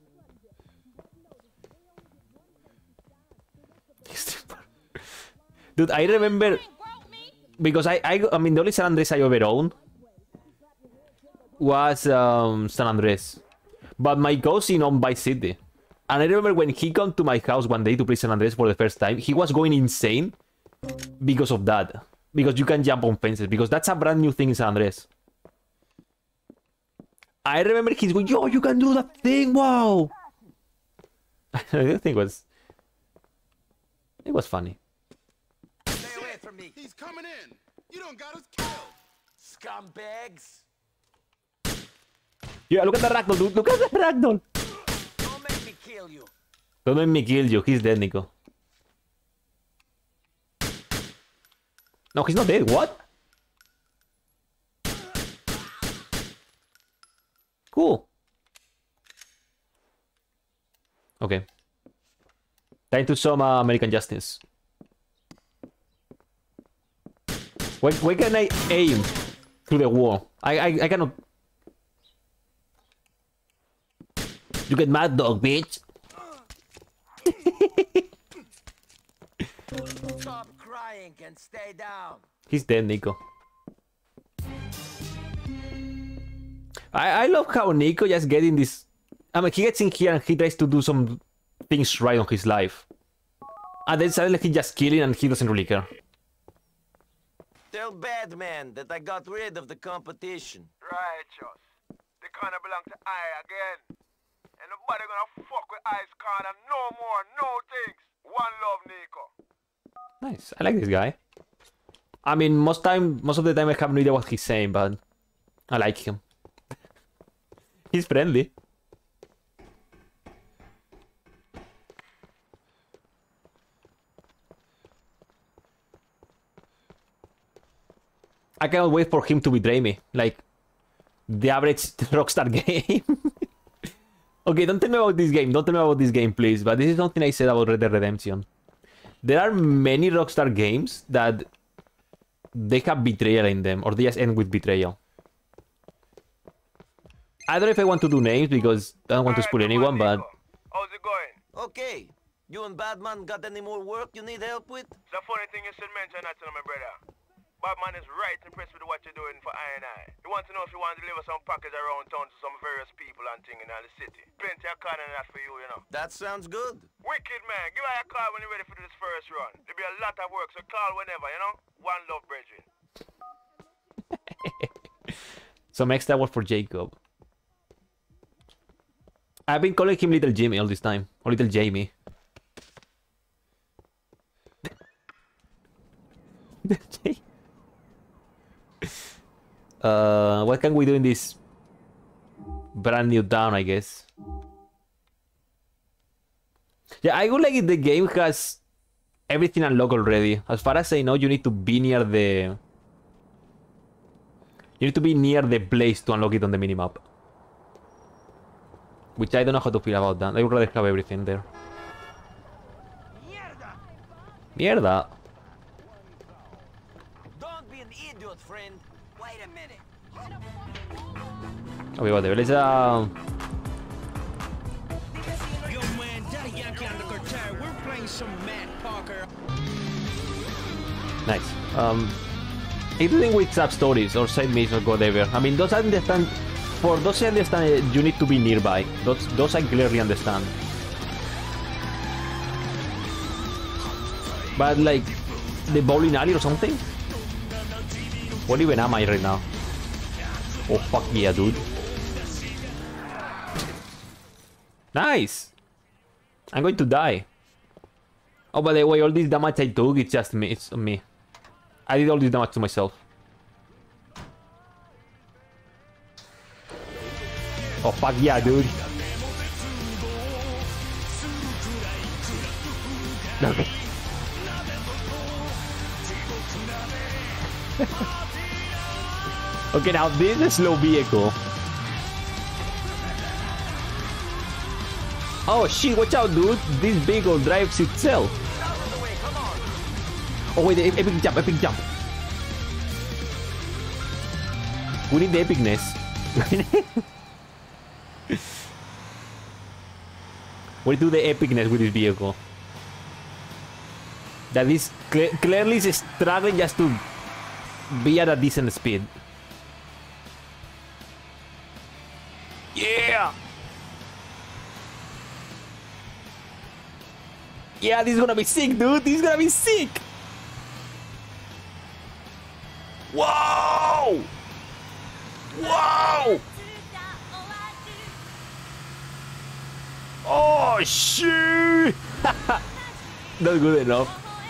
Dude, I remember because I I I mean the only San Andreas I ever owned was um, San Andreas, but my cousin owned Vice City, and I remember when he came to my house one day to play San Andreas for the first time, he was going insane because of that, because you can jump on fences, because that's a brand new thing in San Andreas. I remember he's going, yo, you can do that thing, wow! I think it was, it was funny. Stay away from me. He's coming in. You don't got us killed. Scumbags. Yeah, look at the ragdoll, dude. Look at the ragdoll. Don't make me kill you. Don't make me kill you. He's dead, Nico. No, he's not dead. What? Cool. Okay. Time to some uh, American Justice. Why, why can I aim through the wall? I, I, I cannot... You get mad dog, bitch. Stop crying and stay down. He's dead, Nico. I, I love how Nico just getting this... I mean, he gets in here and he tries to do some things right on his life. And then suddenly he's just killing and he doesn't really care. Tell Batman that I got rid of the competition. Righteous. The corner belong to I again. And nobody gonna fuck with Ice Corner no more, no things. One love, Nico. Nice. I like this guy. I mean, most time, most of the time I have no idea what he's saying, but I like him. He's friendly. I cannot wait for him to betray me. Like, the average Rockstar game. Okay, don't tell me about this game. Don't tell me about this game, please. But this is something I said about Red Dead Redemption. There are many Rockstar games that they have betrayal in them, or they just end with betrayal. I don't know if I want to do names because I don't want to spoil anyone, but... How's it going? Okay. You and Batman got any more work you need help with? It's a funny thing you should mention that to my brother. Batman is right impressed with what you're doing for I and I. He wants to know if you want to deliver some package around town to some various people and things in the city. Plenty of corner that for you, you know. That sounds good. Wicked, man. Give her a call when you're ready for this first run. There'll be a lot of work, so call whenever, you know? One love, brethren. Some extra work for Jacob. I've been calling him Little Jimmy all this time. Or Little Jamie. uh, what can we do in this brand new town, I guess? Yeah, I would like if the game has everything unlocked already. As far as I know, you need to be near the... You need to be near the place to unlock it on the minimap. Which I don't know how to feel about that. I would rather have everything there. Mierda! Don't be an idiot, friend. Wait a minute. Okay, whatever. Let's uh... Yo, man, Daddy Yankee on the guitar. We're playing some Matt Parker. Nice. Um, anything with sub stories or side missions or whatever. I mean, those I understand. For those I understand, you need to be nearby. Those, those I clearly understand. But like, the bowling alley or something? What even am I right now? Oh fuck yeah, dude. Nice! I'm going to die. Oh, by the way, all this damage I took, it's just me. It's me. I did all this damage to myself. Oh, fuck yeah, dude. Okay. Okay, now this is a slow vehicle. Oh shit, watch out, dude. This vehicle drives itself. Oh wait, epic jump, epic jump. We need the epicness. We do the epicness with this vehicle. That is cle clearly is struggling just to be at a decent speed. Yeah! Yeah, this is gonna be sick, dude! This is gonna be sick! Whoa! Whoa! Oh, shit! Not good enough.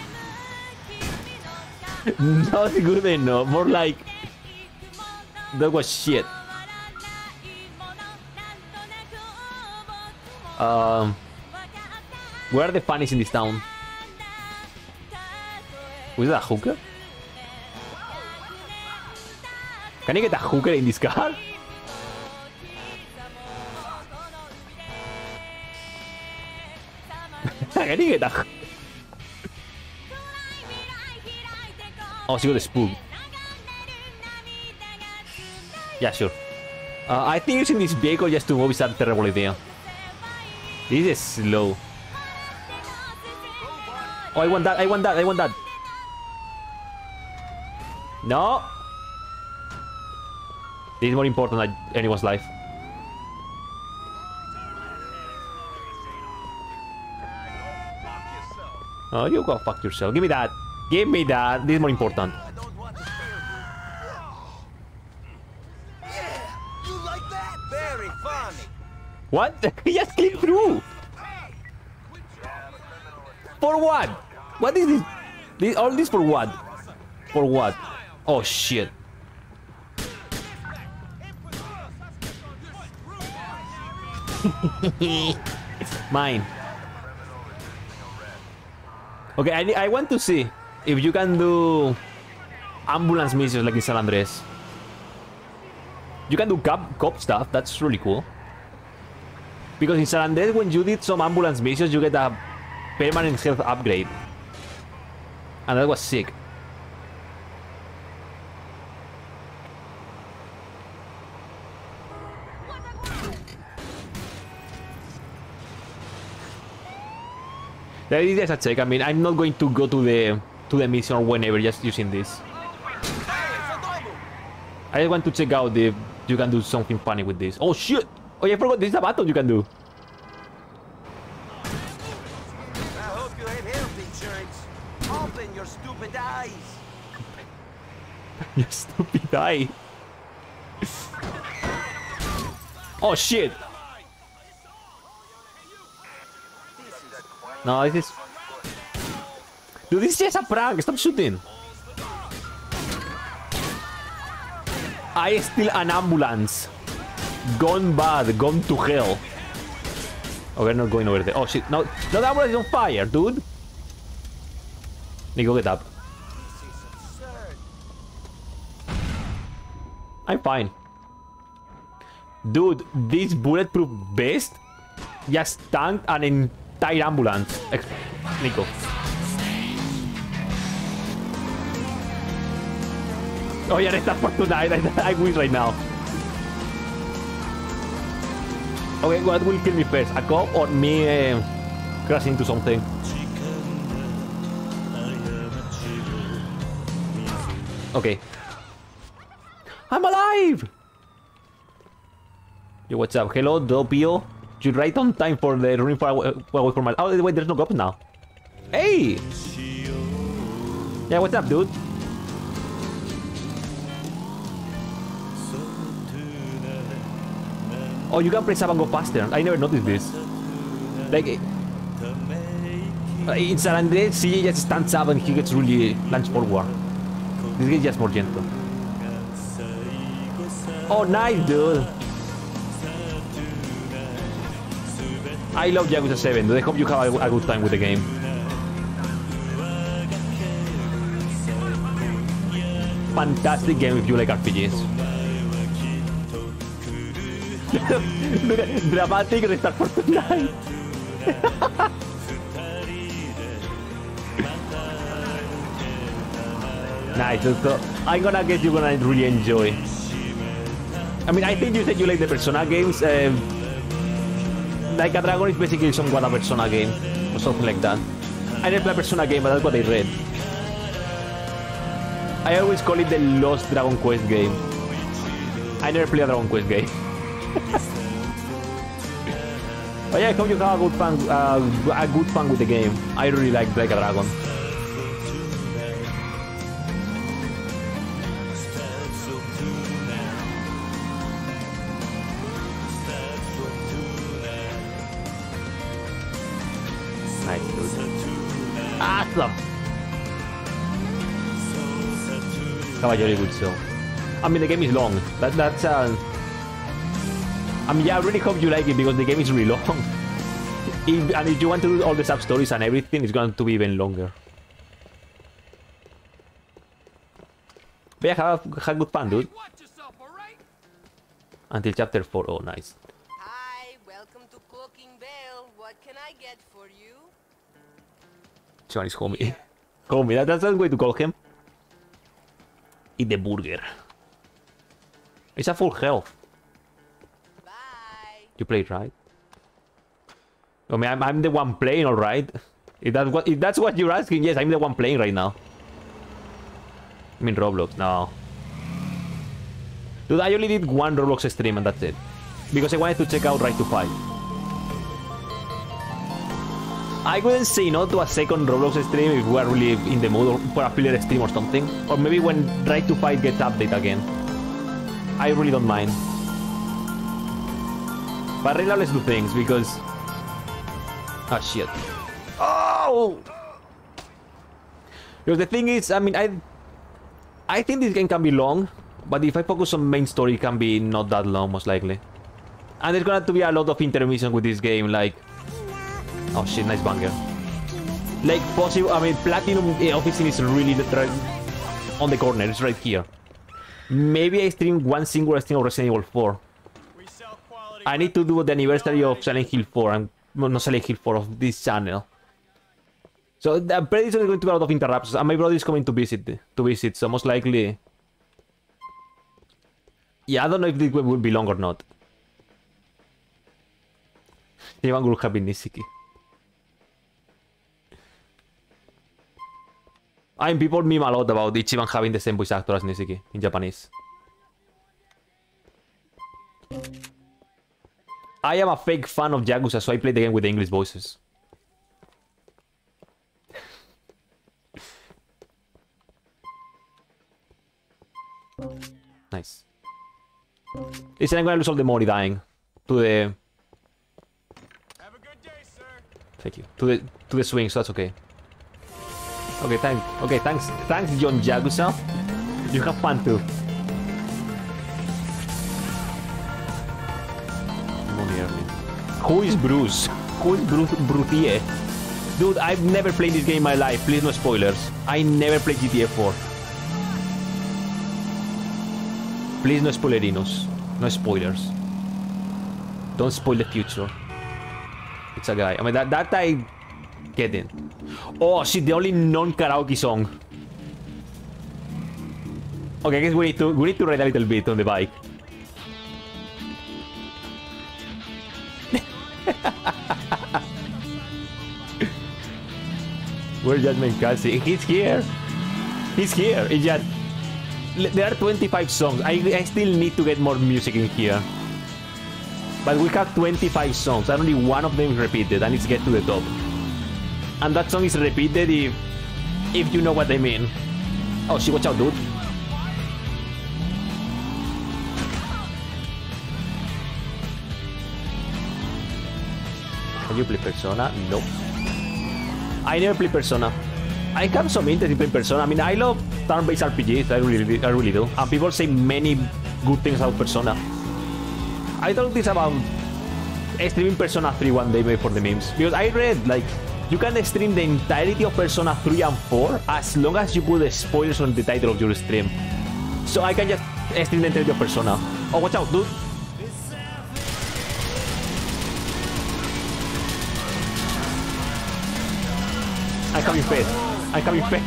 Not good enough. More like... That was shit. Um... Where are the funnies in this town? Was that a hooker? Can I get a hooker in this car? Can I get a... Oh, she got a spook. Yeah, sure. Uh, I think using this vehicle just to move is a terrible idea. This is slow. Oh, I want that, I want that, I want that. No. This is more important than anyone's life. Oh, you go fuck yourself. Give me that. Give me that. This is more important. You like that? Very funny. What? He just clipped through. For what? What is this? this? All this for what? For what? Oh shit. Mine. Okay, I, I want to see if you can do ambulance missions like in San Andreas. You can do cop, cop stuff, that's really cool. Because in San Andreas, when you did some ambulance missions, you get a permanent health upgrade. And that was sick. That is just a check. I mean, I'm not going to go to the to the mission or whenever, just using this. I just want to check out if you can do something funny with this. Oh shit! Oh yeah, I forgot this is a button you can do. I hope you have health insurance. Open your stupid eyes. Your stupid eye. Oh shit! No, this is... Dude, this is just a prank. Stop shooting. I steal an ambulance. Gone bad. Gone to hell. Oh, we're not going over there. Oh, shit. No, no, the ambulance is on fire, dude. Nico, get up. I'm fine. Dude, this bulletproof vest just tanked an entire ambulance. Ex Nico. Oh yeah, that's for tonight. I, I win right now. Okay, what will kill me first? A cop or me uh, crash into something? Okay. I'm alive! Yo, what's up? Hello, Doppio. You're right on time for the running far away, away from my... Oh, wait, there's no cops now. Hey! Yeah, what's up, dude? Oh, you can press up and go faster. I never noticed this. Like... Uh, in San Andreas, C J just stands up and he gets really launched forward. This guy is just more gentle. Oh, nice, dude. I love Yakuza seven, dude. I hope you have a, a good time with the game. Fantastic game if you like R P Gs. Dramatic restart for tonight. Nice, so I'm gonna guess you're gonna really enjoy. I mean, I think you said you like the Persona games. Uh, like a Dragon is basically somewhat a Persona game, or something like that. I never play a Persona game, but that's what I read. I always call it the Lost Dragon Quest game. I never play a Dragon Quest game. But yeah, I hope you have a good fun, uh, a good fun with the game. I really like Like a Dragon. Awesome! Cavalieri good so. I mean, the game is long. That, that's uh... I mean, yeah, I really hope you like it because the game is really long. If, and if you want to do all the sub-stories and everything, it's going to be even longer. But yeah, have, have good fun, dude. Until chapter four. Oh, nice. Hi, welcome to Cooking Bell. What can I get for you? Which one is homie? Homie, that, that's the way to call him. Eat the burger. It's a full health. Bye. You played, right? I mean, I'm, I'm the one playing, alright? If, that, what, if that's what you're asking, yes, I'm the one playing right now. I mean, Roblox, no. Dude, I only did one Roblox stream and that's it. Because I wanted to check out Right to Fight. I wouldn't say no to a second Roblox stream if we are really in the mood for a filler stream or something. Or maybe when Right to Fight gets updated again. I really don't mind. But right now let's do things because... Ah, shit. Oh! Because the thing is, I mean, I... I think this game can be long. But if I focus on main story, it can be not that long, most likely. And there's gonna have to be a lot of intermission with this game, like... Oh shit, nice banger. Like, possible, I mean, Platinum uh, Officine is really right on the corner, it's right here. Maybe I stream one single stream of Resident Evil four. I need to do the anniversary of Silent Hill four, and well, not Silent Hill four, of this channel. So, I'm pretty sure there's going to be a lot of interruptions, and my brother is coming to visit, to visit, so most likely... Yeah, I don't know if this will be long or not. Anyone will have been Nisiki. I mean, people meme a lot about Ichiban having the same voice actor as Nisiki in Japanese. I am a fake fan of Yakuza, so I play the game with the English voices. Nice. Listen, I'm gonna lose all the money dying to the... Thank you. To the to the swing, so that's okay. Okay, thanks. Okay, thanks. Thanks, John Jagusa. You have fun too. Who is Bruce? Who is Bruce Brutier? Dude, I've never played this game in my life. Please, no spoilers. I never played G T A four. Please, no spoilerinos. No spoilers. Don't spoil the future. It's a guy. I mean, that, that I get in. Oh, shit, the only non-karaoke song. Okay, I guess we need to we need to ride a little bit on the bike. Where's Judgment Cassie? He's here. He's here. It's just there are twenty-five songs. I I still need to get more music in here. But we have twenty-five songs, and only one of them is repeated, and it's Get to the Top. And that song is repeated if if you know what I mean. Oh shit, watch out, dude. Can you play Persona? No. I never play Persona. I have some interest in playing Persona. I mean, I love turn-based R P Gs. I really, I really do. And people say many good things about Persona. I thought this about streaming Persona three one day, maybe for the memes. Because I read, like, you can stream the entirety of Persona three and four as long as you put the spoilers on the title of your stream. So I can just stream the entirety of Persona. Oh, watch out, dude. I'm coming face. I'm coming face.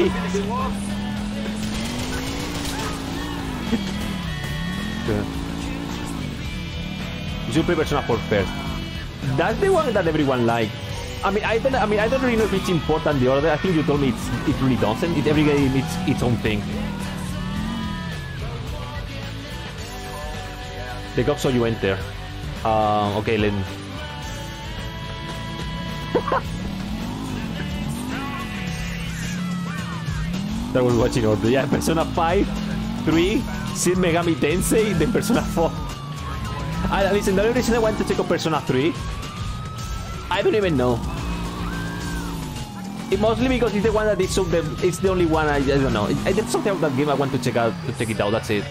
You should play Persona four first. That's the one that everyone likes. I mean, I don't. I mean, I don't really know if it's important. The other, I think you told me it's it really doesn't. It every game it's its own thing. The God saw you enter. Uh, okay, then. That was watching order. Yeah, Persona five, three, Shin Megami Tensei, then Persona four. Uh, listen, the only reason I want to check out Persona three, I don't even know. It mostly because it's the one that is so the, it's the only one I, I don't know. I, there's something about that game I want to check out to check it out. That's it.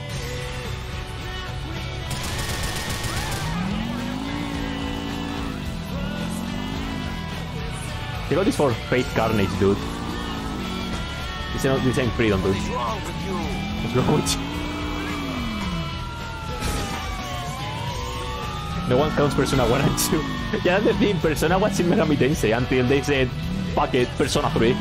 They got this for Fate Carnage, dude. This ain't, this ain't freedom, dude. What's wrong with you? What's wrong with you? No one counts Persona one and two. Yeah, that's the thing. Persona was in Megami Tensei until they said, fuck it, Persona three.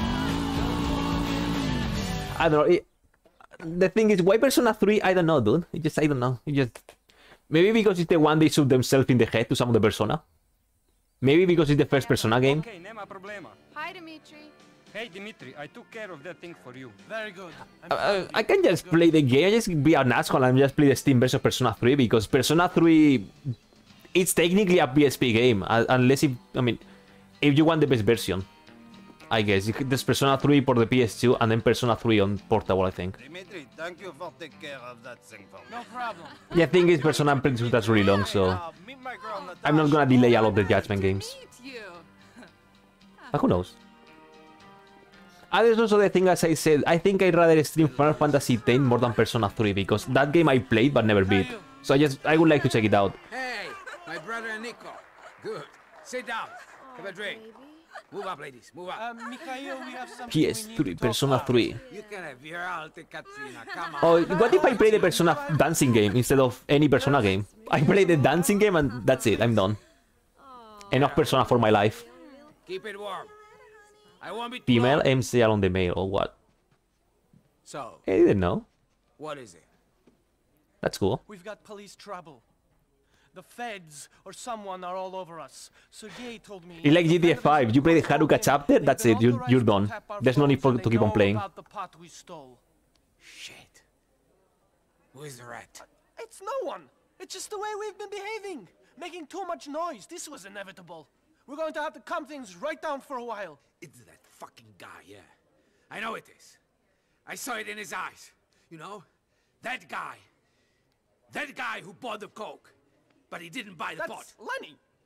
I don't know. It, the thing is, why Persona three? I don't know, dude. It just, I don't know. It just... Maybe because it's the one they shoot themselves in the head to some of the Persona. Maybe because it's the first Persona game. Okay, nema problema. Hi, Dimitri. Hey, Dimitri, I took care of that thing for you. Very good. Uh, I can just play the game, I just be an asshole and just play the Steam version of Persona three, because Persona three, it's technically a P S P game, uh, unless if, I mean, if you want the best version, I guess. There's Persona three for the P S two, and then Persona three on portable, I think. Dimitri, thank you for taking care of that thing for me. No problem. Yeah, the thing is, Persona and Princess that's really long, so I'm not gonna delay all of the Judgment games. But who knows? And there's also the thing, as I said, I think I'd rather stream Final Fantasy X more than Persona three, because that game I played but never beat. So I just, I would like to check it out. Hey, my brother Nico. Good. Sit down. Have a drink. Move up, ladies. Move up. Uh, Mikhail, we have something P S three, Persona three. You can have your alte Katrina. Come on. Oh, what if I play the Persona dancing game instead of any Persona game? I play the dancing game and that's it, I'm done. Enough Persona for my life. Keep it warm. I won't be too Female long. M C L on the mail, or what? So, I didn't know. what is it? That's cool. We've got police trouble. The feds or someone are all over us. Sergei told me. It's like G T A five. You play the Haruka chapter, that's it. You're, you're done. There's no need for to keep on playing. About the pot we stole. Shit. Who is the rat? It's no one. It's just the way we've been behaving. Making too much noise. This was inevitable. We're going to have to calm things right down for a while. It's that fucking guy, yeah. I know it is. I saw it in his eyes. You know? That guy. That guy who bought the coke. But he didn't buy the That's pot. Lenny.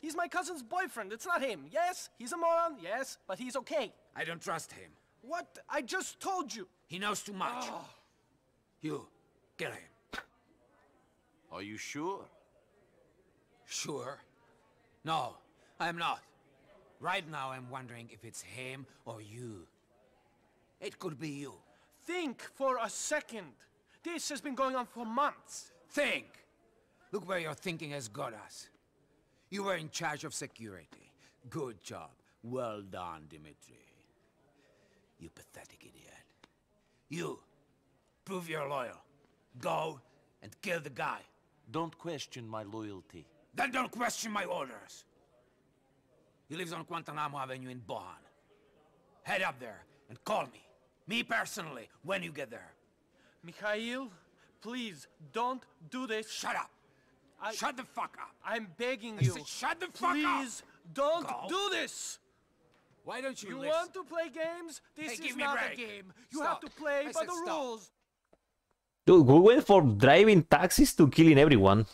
He's my cousin's boyfriend. It's not him. Yes, he's a moron. Yes, but he's okay. I don't trust him. What? I just told you. He knows too much. Oh. You, kill him. Are you sure? Sure? No, I'm not. Right now I'm wondering if it's him or you. It could be you. Think for a second. This has been going on for months. Think! Look where your thinking has got us. You were in charge of security. Good job. Well done, Dimitri. You pathetic idiot. You, prove you're loyal. Go and kill the guy. Don't question my loyalty. Then don't question my orders. He lives on Guantanamo Avenue in Bohan. Head up there and call me. Me personally, when you get there. Mikhail, please, don't do this. Shut up. I, shut the fuck up. I'm begging I you. Said shut the fuck please, up. Please, don't Go. do this. Why don't you You listen? want to play games? This hey, is give me not a, a game. You stop. have to play I by said the stop. rules. Dude, we went for driving taxis to killing everyone.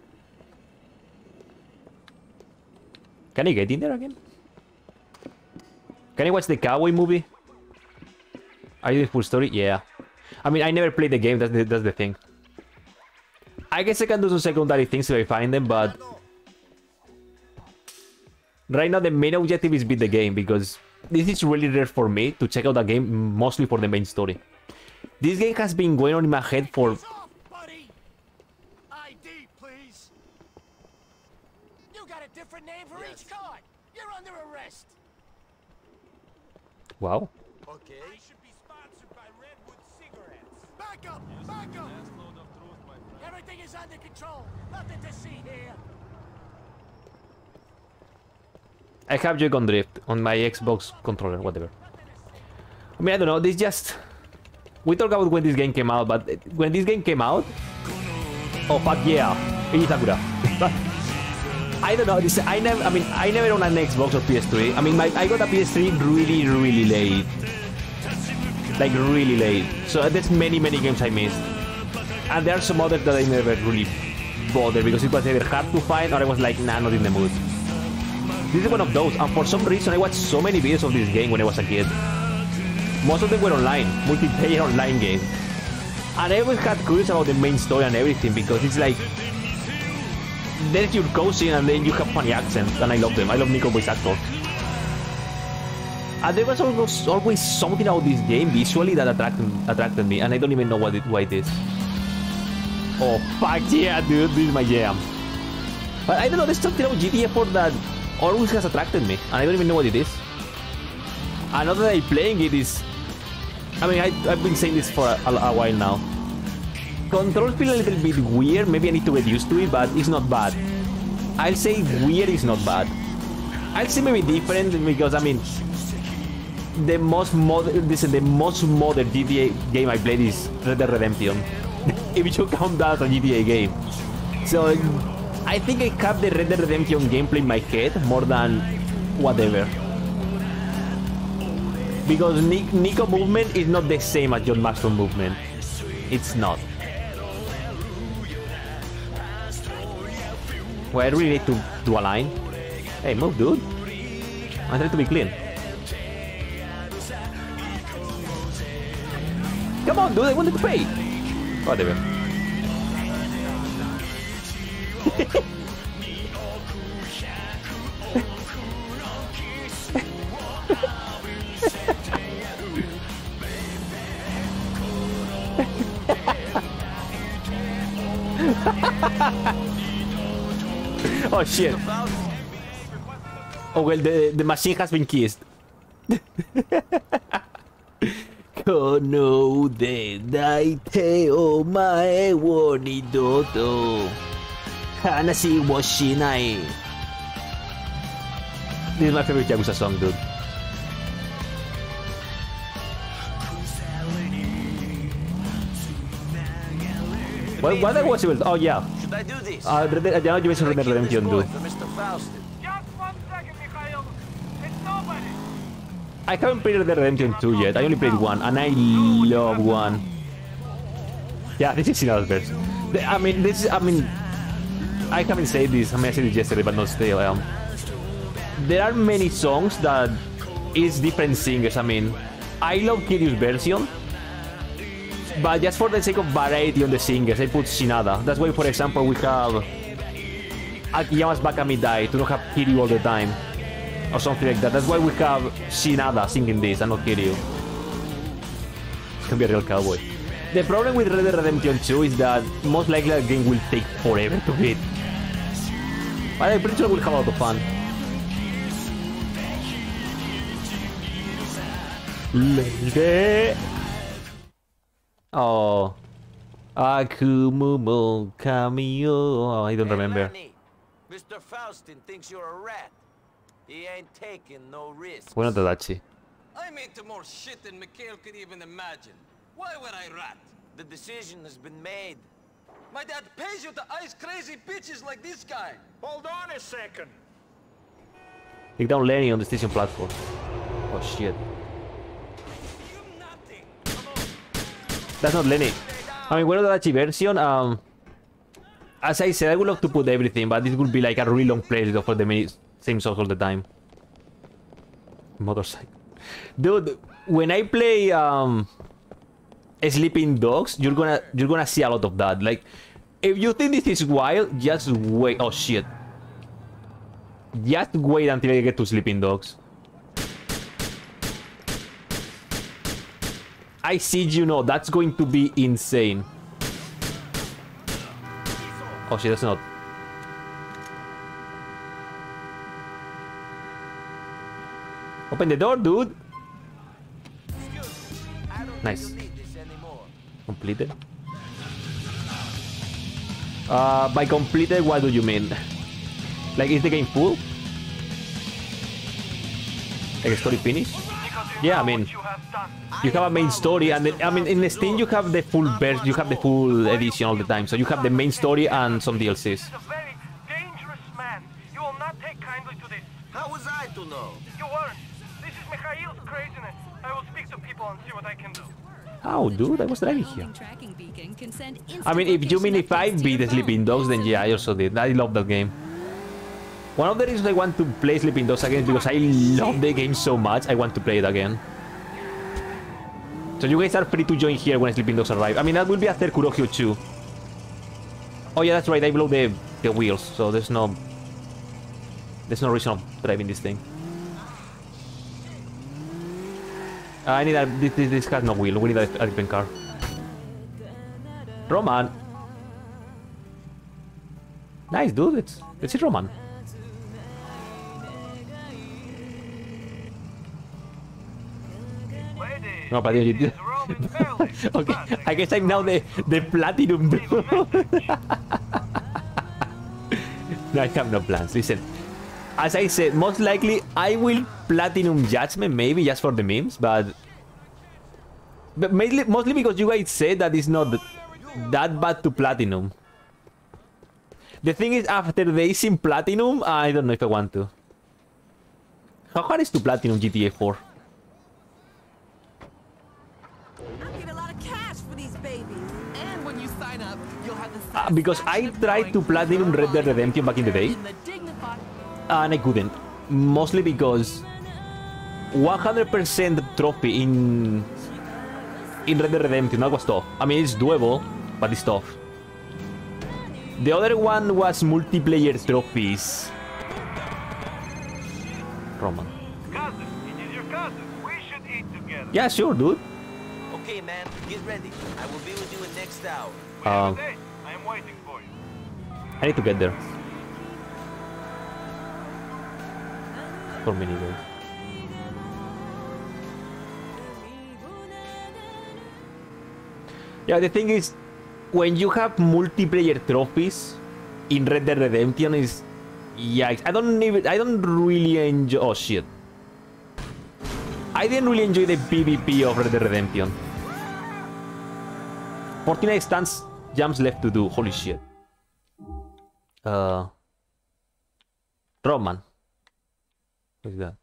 Can I get in there again? Can I watch the cowboy movie? Are you the full story? Yeah. I mean, I never played the game, that's the, that's the thing. I guess I can do some secondary things if I find them, but... Right now the main objective is beat the game, because this is really rare for me to check out the game, mostly for the main story. This game has been going on in my head for... I D, please. You got a different name for yes. each card. You're under arrest. Wow. Okay. I should be sponsored by Redwood Cigarettes. Back up! Back up! Everything is under control. Nothing to see here. I have Joy-Con Drift on my Xbox controller, whatever. I mean, I don't know, this just... We talk about when this game came out, but when this game came out... Oh, fuck yeah! Eiji Sakura. I don't know, this, I never, I mean, I never owned an Xbox or P S three. I mean, my, I got a P S three really, really late. Like, really late. So there's many, many games I missed. And there are some others that I never really bothered because it was either hard to find or I was like, nah, not in the mood. This is one of those, and for some reason I watched so many videos of this game when I was a kid. Most of them were online, multiplayer online games. And I always had curious about the main story and everything because it's like... There's your cousin and then you have funny accents, and I love them. I love Nico voice actor. And there was always, always something about this game visually that attracted, attracted me, and I don't even know what it, why it is. Oh, fuck yeah, dude, this is my jam. But I don't know, there's something about G T A four that always has attracted me, and I don't even know what it is. And now that I'm playing it is... I mean, I, I've been saying this for a, a, a while now. Controls feel a little bit weird, maybe I need to get used to it, but it's not bad. I'll say weird is not bad. I'll say maybe different because, I mean... The most modern, listen, the most modern G T A game I played is Red Dead Redemption. If you count that as a G T A game. So, I think I have the Red Dead Redemption gameplay in my head more than whatever. Because Ni Nico movement is not the same as John Marston movement. It's not. Well, I really need to do a line. Hey, move, dude. I'm trying to be clean. Come on, dude, I wanted to pay. Whatever. Oh shit. Oh well, the, the machine has been kissed. Kono de daite omae wo nidoto hanashi wo shinai. This is my favorite Yakuza song, dude. What, what I was able to, oh yeah. Should I do this? Uh, I don't know if you mentioned Red Dead Redemption, dude. Just one second, Mikhail. It's nobody. I haven't played Red Dead Redemption two yet. I only played one, and I love one. Yeah, this is Sinalverse. I mean, this is, I mean, I haven't said this. I mean, I said it yesterday, but not still. Um, there are many songs that is different singers. I mean, I love Kiryu's version, but just for the sake of variety on the singers, I put Shinada. That's why, for example, we have Akiyama's Bakami Die to not have Kiryu all the time, or something like that. That's why we have Shinada singing this and not Kiryu. It's gonna be a real cowboy. The problem with Red Dead Redemption two is that most likely the game will take forever to beat. But I'm pretty sure we'll have a lot of fun. Lady. Oh. Akumumo Kamio. Oh, I don't remember. Mister Faustin thinks you're a rat. He ain't taking no risks. Bueno, Tadachi. I'm into more shit than Mikhail could even imagine. Why would I rat? The decision has been made. My dad pays you to ice crazy bitches like this guy. Hold on a second. Take down Lenny on the station platform. Oh shit. That's not Lenny. I mean, bueno, Tadachi version, um... as I said, I would love to put everything, but this would be like a really long playlist for the many same songs all the time. Motorcycle. Dude, when I play, um... Sleeping Dogs, you're gonna you're gonna see a lot of that. Like, if you think this is wild, just wait. Oh shit! Just wait until I get to Sleeping Dogs. I see you know that's going to be insane. Oh shit, that's not. Open the door, dude. Nice. Completed? Uh, by completed, what do you mean? Like, is the game full? Like, a story finished? Yeah, I mean, you have a main story, and then, I mean, in Steam you have the full version, you have the full edition all the time, so you have the main story and some D L Cs. He's a very dangerous man. You will not take kindly to this. How was I to know? You weren't. This is Mikhail's craziness. I will speak to people and see what I can do. Oh, dude, I was driving here. I mean, if you mean if I beat Sleeping Dogs, then yeah, I also did. I love that game. One of the reasons I want to play Sleeping Dogs again is because I love the game so much, I want to play it again. So you guys are free to join here when Sleeping Dogs arrive. I mean, that will be after Kurohyou two. Oh yeah, that's right, I blow the, the wheels, so there's no... There's no reason of driving this thing. Uh, I need a... This, this, this has no wheel. We need a, a different car. Roman. Nice, dude. It's, it's it, Roman. No, but you did. Okay, I guess I'm now the, the platinum dude. No, I have no plans. Listen. As I said, most likely I will platinum Judgment, maybe just for the memes, but but mainly, mostly because you guys said that it's not that bad to platinum. The thing is, after the Ace in platinum, I don't know if I want to. How hard is to platinum G T A four? I'll get a lot of cash for these babies. And when you sign up, you'll have the Uh, because I tried to platinum Red Dead Redemption back in the day. And I couldn't. Mostly because one hundred percent trophy in in Red Dead Redemption, that was tough. I mean, it's doable, but it's tough. The other one was multiplayer trophies. Roman. Cousin, it is your cousin. We should eat together. Yeah, sure, dude. Okay, man, get ready. I will be with you in next hour. Um, I am waiting for you. I need to get there. For mini goals. Yeah, the thing is, when you have multiplayer trophies in Red Dead Redemption, is yikes. I don't even. I don't really enjoy. Oh shit! I didn't really enjoy the PvP of Red Dead Redemption. forty-nine stance jumps left to do. Holy shit! Uh, Roman. What's that?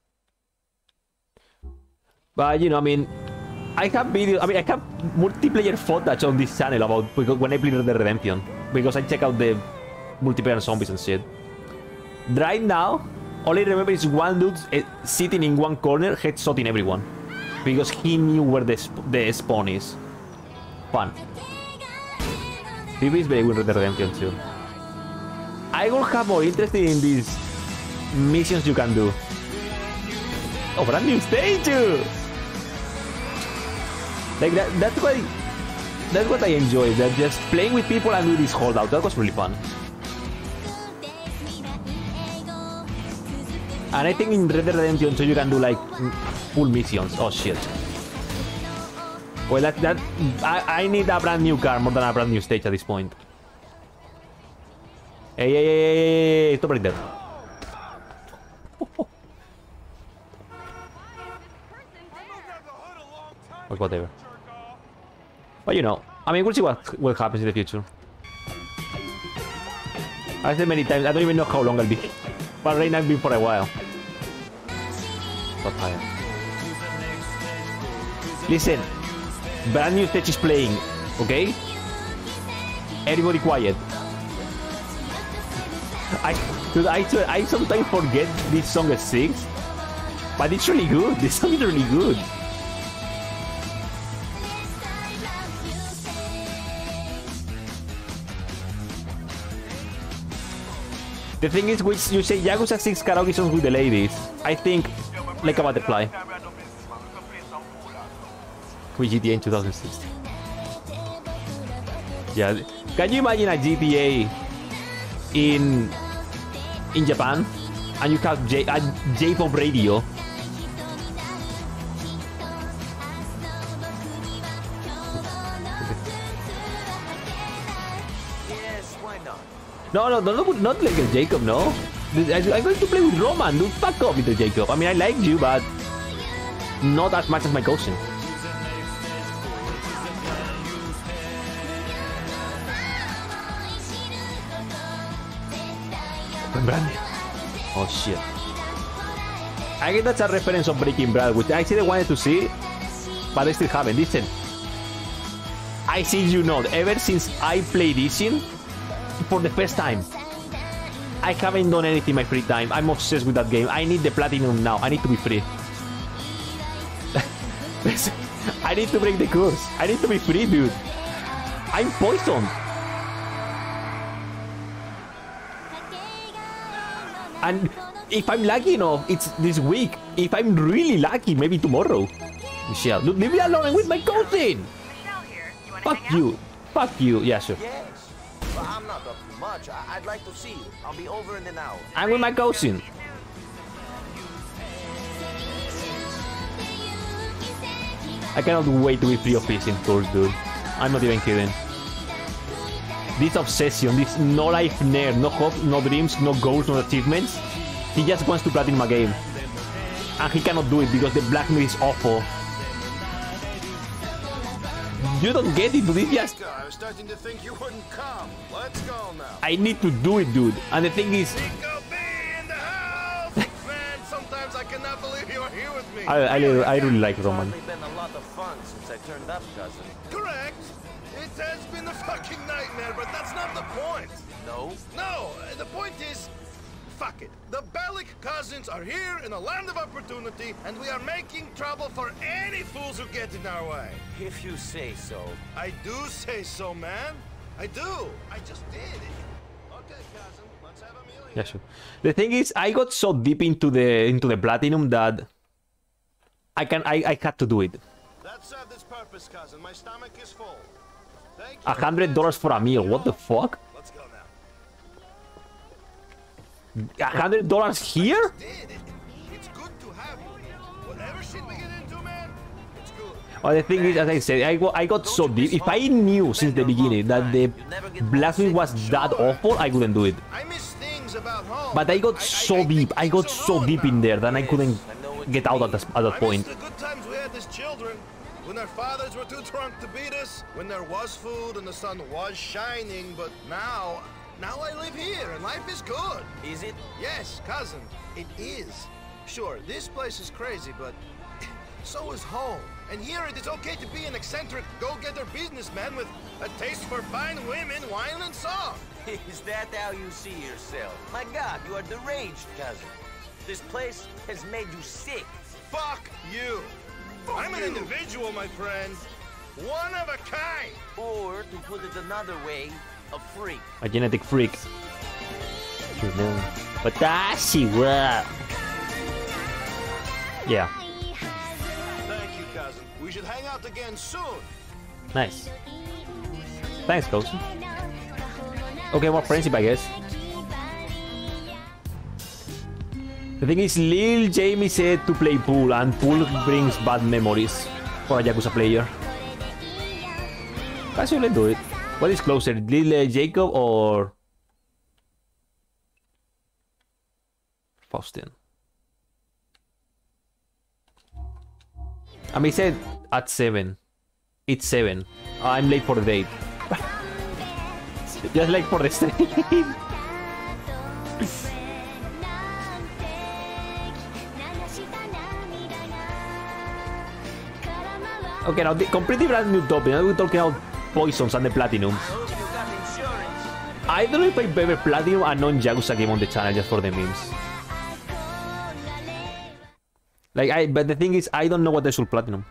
But you know, I mean, I have videos. I mean, I have multiplayer footage on this channel about when I play Red Dead Redemption, because I check out the multiplayer zombies and shit. Right now, All I remember is one dude uh, sitting in one corner, headshotting everyone. Because he knew where the, sp the spawn is. Fun. P V is very good Red Dead Redemption too. I will have more interest in these missions you can do. Oh, brand new stage! Like that, that's why... That's what I enjoy, that just playing with people and do this holdout. That was really fun. And I think in Red Dead Redemption two you can do like full missions. Oh shit. Well, that that I, I need a brand new car more than a brand new stage at this point. Hey, hey, hey, hey, hey, stop right there. Or whatever. But you know, I mean, we'll see what what happens in the future. I said many times, I don't even know how long I'll be. But right now I've been for a while. So tired. Listen, brand new stage is playing, okay? Everybody quiet. I, dude, I, I sometimes forget this song exists, but it's really good. This song is really good. The thing is, which you say Yakuza six karaoke songs with the ladies. I think like a butterfly. With G T A in two thousand sixteen. Yeah, can you imagine a G T A in in Japan and you have J a J-pop radio? Yes, why not? No, no, no, no, not like a Jacob, no. I'm going to play with Roman, dude. Fuck off with the Jacob. I mean, I like you, but not as much as my cousin. Oh shit. I guess that's a reference of Breaking Bad, which I still wanted to see, but I still haven't. Listen, I see you know, ever since I played this scene for the first time, I haven't done anything in my free time. I'm obsessed with that game. I need the platinum now. I need to be free. I need to break the curse. I need to be free, dude. I'm poisoned. And if I'm lucky enough, it's this week. If I'm really lucky, maybe tomorrow. Michelle, dude, leave me alone with my cousin. Fuck you. Fuck you. Yeah, sure. Yes. But I'm not up to much. I I'd like to see you. I'll be over in an hour. I'm with my cousin. I cannot wait to be free of peace in tours, dude. I'm not even kidding. This obsession, this no life nerd, no hope, no dreams, no goals, no achievements. He just wants to platinum a game. And he cannot do it because the blackmail is awful. You don't get it, dude. It's just... I was starting to think you wouldn't come. Let's go now. I need to do it, dude. And the thing is... Man, sometimes I cannot believe you are here with me. I, I, I really like Roman. It's been a lot of fun since I turned up, cousin. Correct. It has been a fucking nightmare, but that's not the point. No? No, the point is... Fuck it. The Bellic cousins are here in a land of opportunity, and we are making trouble for any fools who get in our way. If you say so. I do say so, man. I do. I just did it. Okay, cousin, let's have a meal here. Yeah, sure. The thing is, I got so deep into the into the platinum that I can I, I had to do it. That served its purpose, cousin. My stomach is full. Thank you. A hundred dollars for a meal. What the fuck? Let's go now. A hundred dollars here? It's good to have you. Whatever shit we get into, man, it's good. Well, the thing is, as I said, I got, I got so deep. If I knew since the beginning that the blacksmith was that awful, I couldn't do it. I miss things about home. But I got so deep, I got so deep in there that I couldn't get out at, the, at that point. I miss the good times we had as children. When our fathers were too drunk to beat us, when there was food and the sun was shining, but now, now I live here and life is good. Is it? Yes, cousin, it is. Sure, this place is crazy, but so is home. And here it is okay to be an eccentric, go-getter businessman with a taste for fine women, wine, and song. Is that how you see yourself? My God, you are deranged, cousin. This place has made you sick. Fuck you! Fuck I'm an you. individual, my friend. One of a kind. Or, to put it another way, a freak. A genetic freak. Watashi wa. Yeah. Thank you, cousin. We should hang out again soon. Nice. Thanks, Cozy. Okay, more friendship, I guess. The thing is, Lil Jamie said to play pool, and pool brings bad memories for a Yakuza player. I should do it. What is closer, Lil Jacob or Faustin? I mean, he said at seven. It's seven. I'm late for the date. Just like for the stream. Okay, now the completely brand new topic. Now we're talking about poisons and the platinum. I don't know if I've ever platinum a non-Yakuza game on the channel just for the memes. Like, I, but the thing is, I don't know what I should platinum.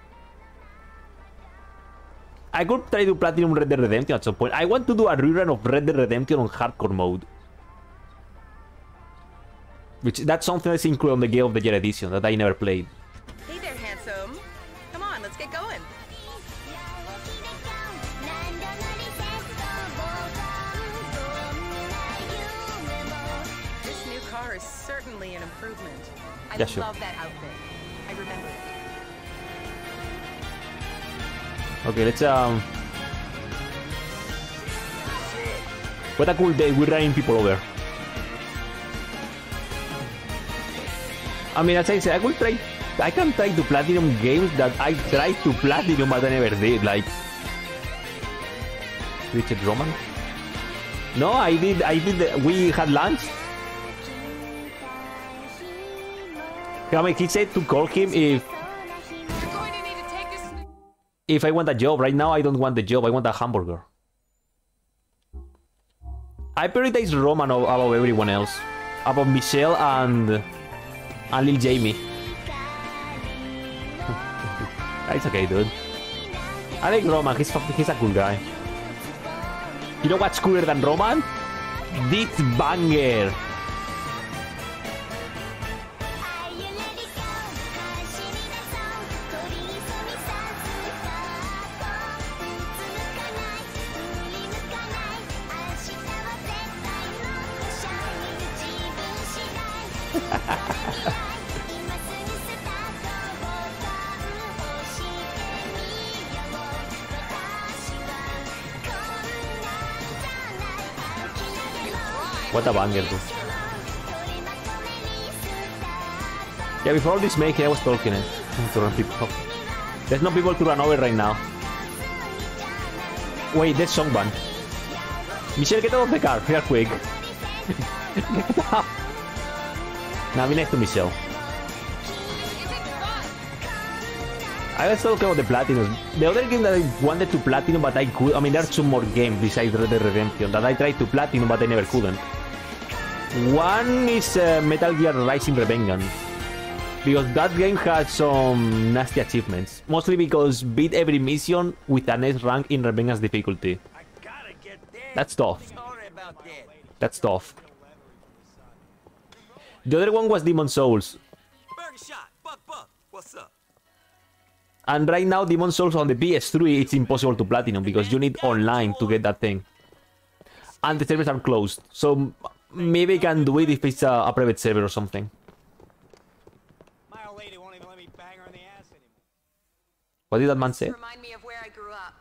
I could try to platinum Red Dead Redemption at some point. I want to do a rerun of Red Dead Redemption on hardcore mode. Which, that's something that's included on the Game of the Year edition that I never played. Hey there, handsome. Come on, let's get going. This new car is certainly an improvement. I Yeah, sure. love that outfit. I remember it. Okay, let's um. What a cool day! We're running people over. I mean, as I said, I could try. I can try to platinum games that I tried to platinum but I never did. Like Richard Roman. No, I did. I did. The, we had lunch. I mean, he said to call him if. If I want a job. Right now, I don't want the job. I want a hamburger. I prioritize Roman above everyone else. Above Michelle and... And Lil Jamie. It's okay, dude. I like Roman. He's, he's a cool guy. You know what's cooler than Roman? This banger. What a banger, dude. Yeah, before all this making, I was talking it to run people off. There's no people to run over right now. Wait, there's someone. Michelle, get out of the car, real quick. Get out. Now be next to Michelle. I was talking about the platinum. The other game that I wanted to platinum, but I could. I mean, there are two more games besides Red Dead Redemption that I tried to platinum, but I never couldn't. One is uh, Metal Gear Rising Revengeance, because that game had some nasty achievements. Mostly because beat every mission with an S rank in Revengeance difficulty. That's tough. That's tough. The other one was Demon Souls. What's up? And right now, Demon Souls on the P S three, it's impossible to platinum because you need online to get that thing. And the servers are closed. So maybe I can do it if it's a, a private server or something. My old lady won't even let me bang her in the ass anymore. What did that man say? Remind me of where I grew up.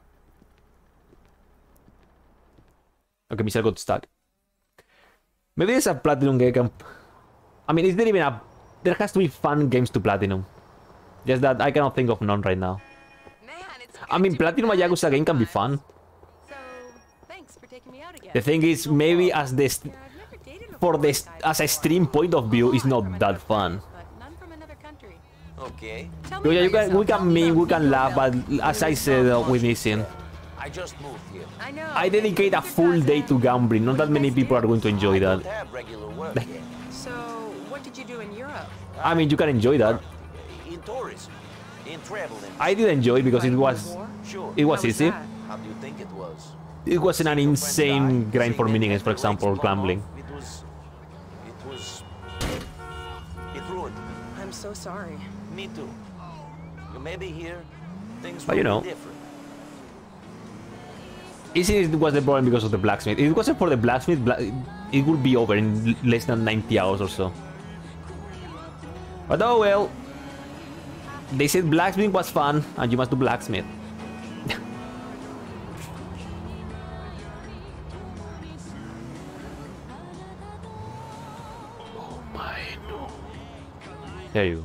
Okay, Michelle got stuck. Maybe there's a platinum game. Can... I mean, is there even a... There has to be fun games to platinum. Just that I cannot think of none right now. I mean, platinum a Yakuza game can be fun. So, thanks for taking me out again. The thing is, maybe as the... For the... As a stream point of view, it's not that fun. Okay. So yeah, you can, we can meme, we can laugh, but as I said uh, with Nissin, I just moved here. I know. I dedicate a full day to gambling. Not that many people are going to enjoy that. Have regular work Like, So, what did you do you in Europe. I mean, you can enjoy that. In tourism, in traveling. I did enjoy it because it was Sure. it was easy. How do you think it was? It wasn't an insane grind for minigames, for example, gambling. It was... It was... It ruined me. I'm so sorry. Me too. Maybe here, things But will you know. be different. Easy was the problem because of the blacksmith. If it wasn't for the blacksmith, bla it would be over in less than ninety hours or so. But oh well. They said blacksmith was fun, and you must do blacksmith. Oh my no. There you go.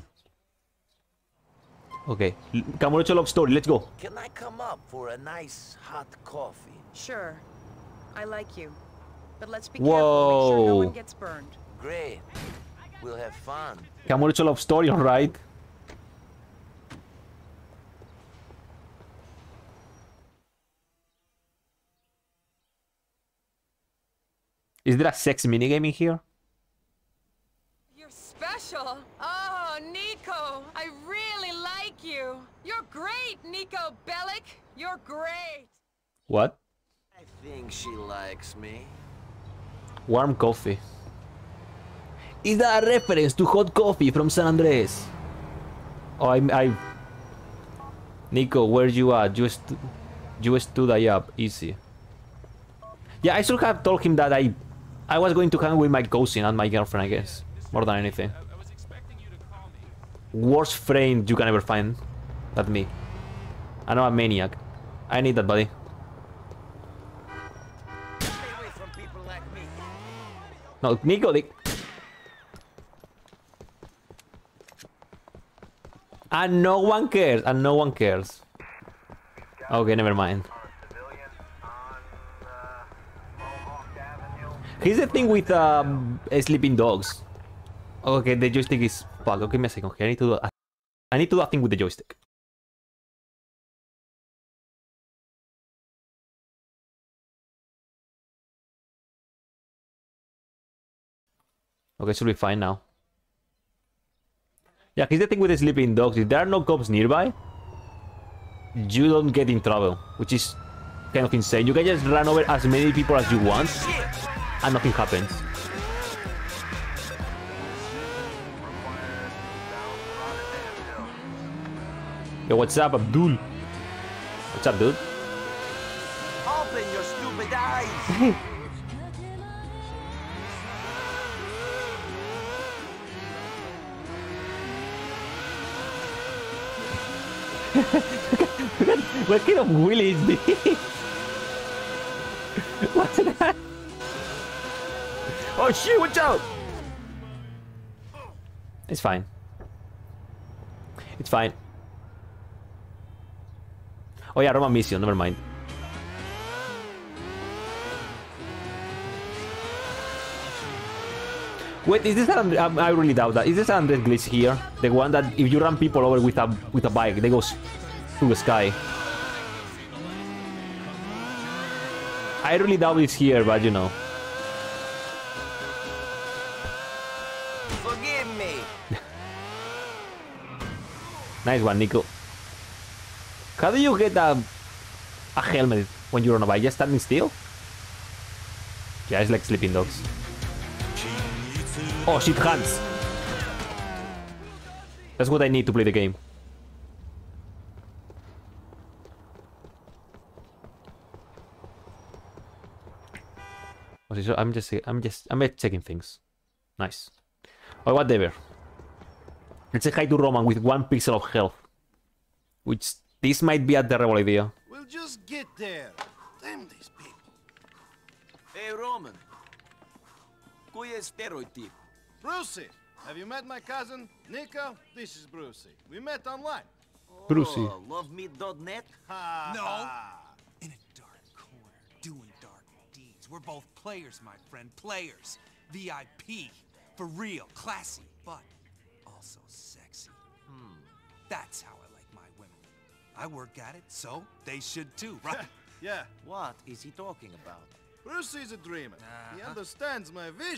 Okay, Kamurocho love story, let's go. Can I come up for a nice hot coffee? Sure. I like you. But let's be careful. Make sure no Whoa. one gets burned. Great. We'll have fun. Kamurocho love story, alright. Is there a sex minigame in here? You're special. Oh, Nico. I really like you. You're great, Nico Bellic. You're great. What? I think she likes me. Warm coffee. Is that a reference to hot coffee from San Andres? Oh, I... I... Nico, where you at? You, st you stood I up. Easy. Yeah, I should have told him that I... I was going to hang with my cousin and my girlfriend, I guess. More than anything. Worst friend you can ever find. That's me. I know I'm a maniac. I need that, buddy. Stay away from people like me. No, Nico, the... And no one cares, and no one cares. Okay, never mind. Here's the thing with um, sleeping dogs. Okay, the joystick is fucked. Okay, give me a second. Okay, I need to do a, I need to do a thing with the joystick. Okay, should be fine now. Yeah, here's the thing with the sleeping dogs. If there are no cops nearby, you don't get in trouble, which is kind of insane. You can just run over as many people as you want, and nothing happens. Yo, what's up, Abdul? What's up, dude? Open your stupid eyes. What kind of wheelie is this? What's that? Oh shit, watch out! It's fine. It's fine. Oh yeah, Roman mission, never mind. Wait, is this an, um, I really doubt that. Is this an Andres glitch here? The one that if you run people over with a with a bike, they go through the sky. I really doubt it's here, but you know. Forgive me. Nice one, Nico. How do you get a, a helmet when you're on a bike? Just standing still? Yeah, it's like sleeping dogs. Oh, shit, hands. That's what I need to play the game. I'm just, I'm just, I'm just checking things. Nice. Oh, whatever. Let's say hi to Roman with one pixel of health. Which, this might be a terrible idea. We'll just get there. Damn these people. Hey, Roman. Kuya stereotype. Brucey, have you met my cousin, Nico? This is Brucey. We met online. Brucey. Oh, loveme dot net? No. In a dark corner, doing dark deeds. We're both players, my friend. Players. V I P. For real. Classy. But also sexy. Hmm. That's how I like my women. I work at it, so they should too, right? Yeah. What is he talking about? Brucey's a dreamer. He Uh-huh. understands my vision.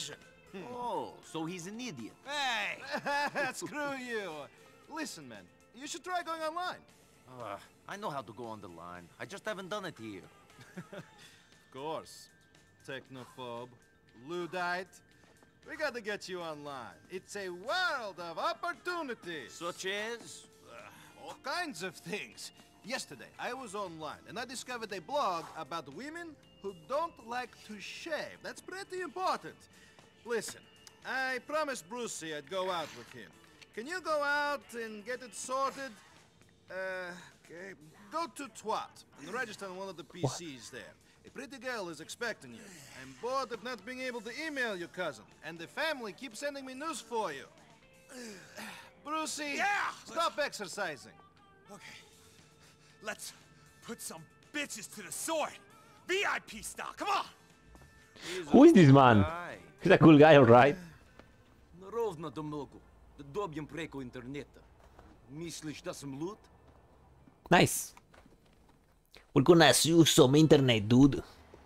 Oh, so he's an idiot. Hey! Screw you. Listen, man, you should try going online. Uh, I know how to go on the line. I just haven't done it here. Of course. Technophobe, Luddite. We gotta get you online. It's a world of opportunities. Such as? Uh, all kinds of things. Yesterday, I was online, and I discovered a blog about women who don't like to shave. That's pretty important. Listen, I promised Brucey I'd go out with him. Can you go out and get it sorted? Uh, okay. Go to Twat and register on one of the P Cs there. A pretty girl is expecting you. I'm bored of not being able to email your cousin, and the family keeps sending me news for you. Brucey, Yeah! stop exercising. Okay. Let's put some bitches to the sword. V I P style, come on! Who is this man? He's a cool guy, alright. Ровно до много. Да добьем преко интернета. Мислиш да съм луд? Nice. We're gonna use some internet, dude.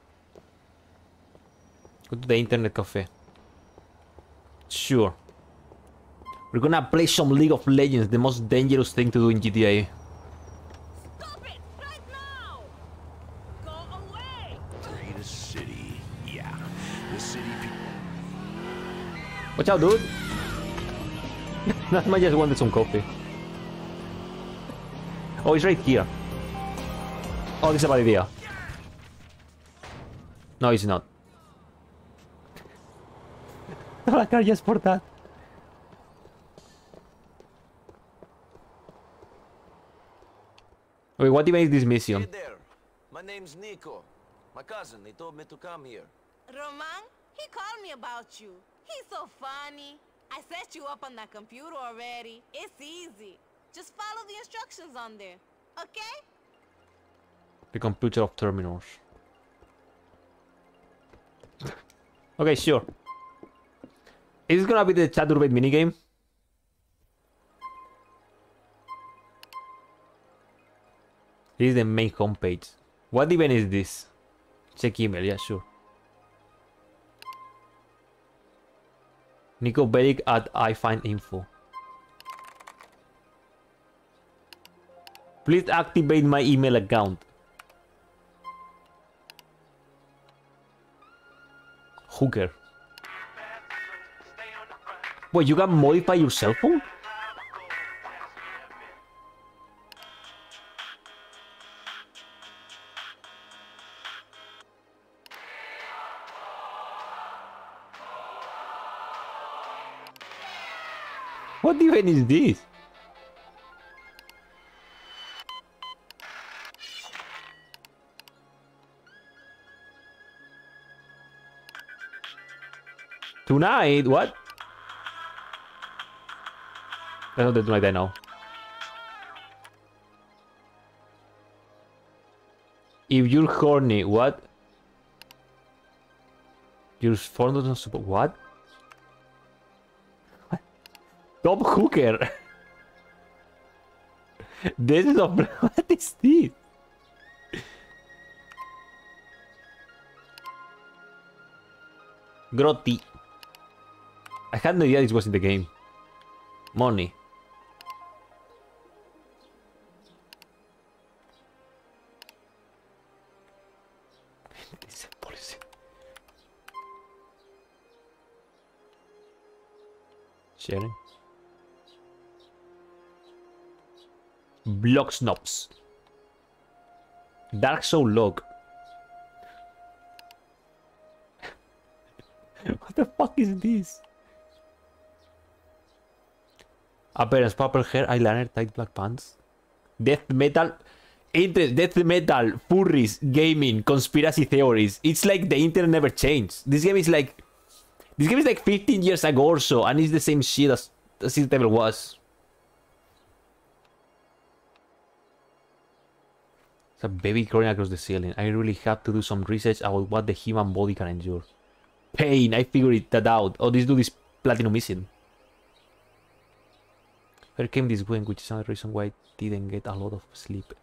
Go to the internet cafe. Sure. We're gonna play some League of Legends, the most dangerous thing to do in G T A. Stop it! Right now! Go away! Greatest city. Yeah. The city people. Watch out, dude. That man just wanted some coffee. Oh, he's right here. Oh, this is a bad idea. No, it's not. La car just for that. Wait, what even is this mission? Hey there. My name's Nico. My cousin, he told me to come here. Roman, he called me about you. He's so funny. I set you up on that computer already. It's easy. Just follow the instructions on there, okay? The computer of terminals. Okay, sure. Is this gonna be the Chaturbate minigame? This is the main homepage. What even is this? Check email, yeah, sure. Nico Bellic at iFindInfo. Please activate my email account. Hooker. Wait, you can modify your cell phone? What even is this? Tonight? What? I don't do tonight, I know. If you're horny, what? Your phone doesn't support what? Top hooker. This is a what is this? Grotti. I had no idea this was in the game. Money. Sharing. Block snobs. Dark Soul log. What the fuck is this? Appearance, purple hair, eyeliner, tight black pants. Death metal. Interest, death metal, furries, gaming, conspiracy theories. It's like the internet never changed. This game is like... This game is like fifteen years ago or so, and it's the same shit as, as it ever was. It's a baby crawling across the ceiling. I really have to do some research about what the human body can endure. Pain, I figured that out. Oh, this dude is platinum missing. Where came this wind, which is another reason why I didn't get a lot of sleep.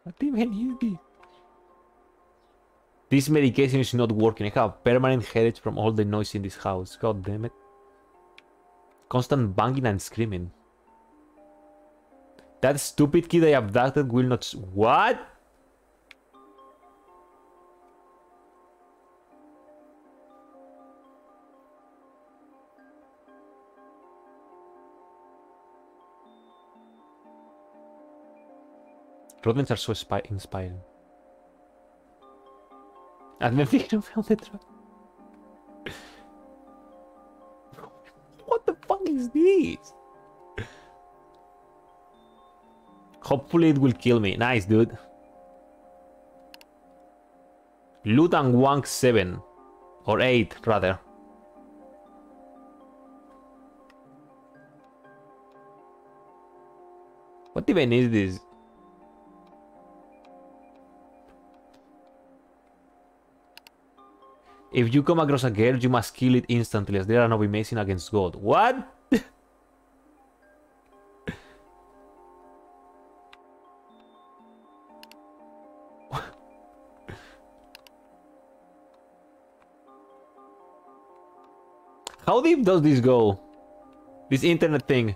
What even is this? This medication is not working. I have permanent headache from all the noise in this house. God damn it. Constant banging and screaming. That stupid kid I abducted will not... What? Rodents are so inspiring. And then Victor found the truck. What the fuck is this? Hopefully it will kill me. Nice, dude. Loot and Wank seven. Or eight, rather. What even is this? If you come across a girl, you must kill it instantly, as there are no amazing against God. What? How deep does this go? This internet thing.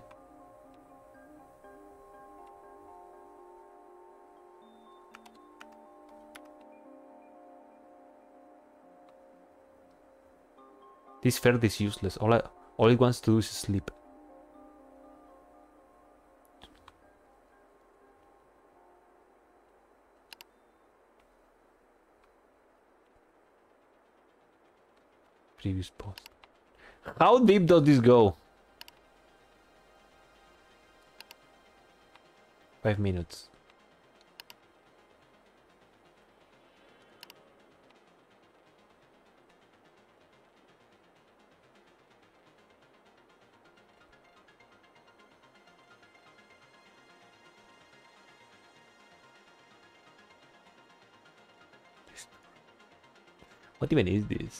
This ferret is useless. All, I, all it wants to do is sleep. Previous post. How deep does this go? Five minutes. What even is this?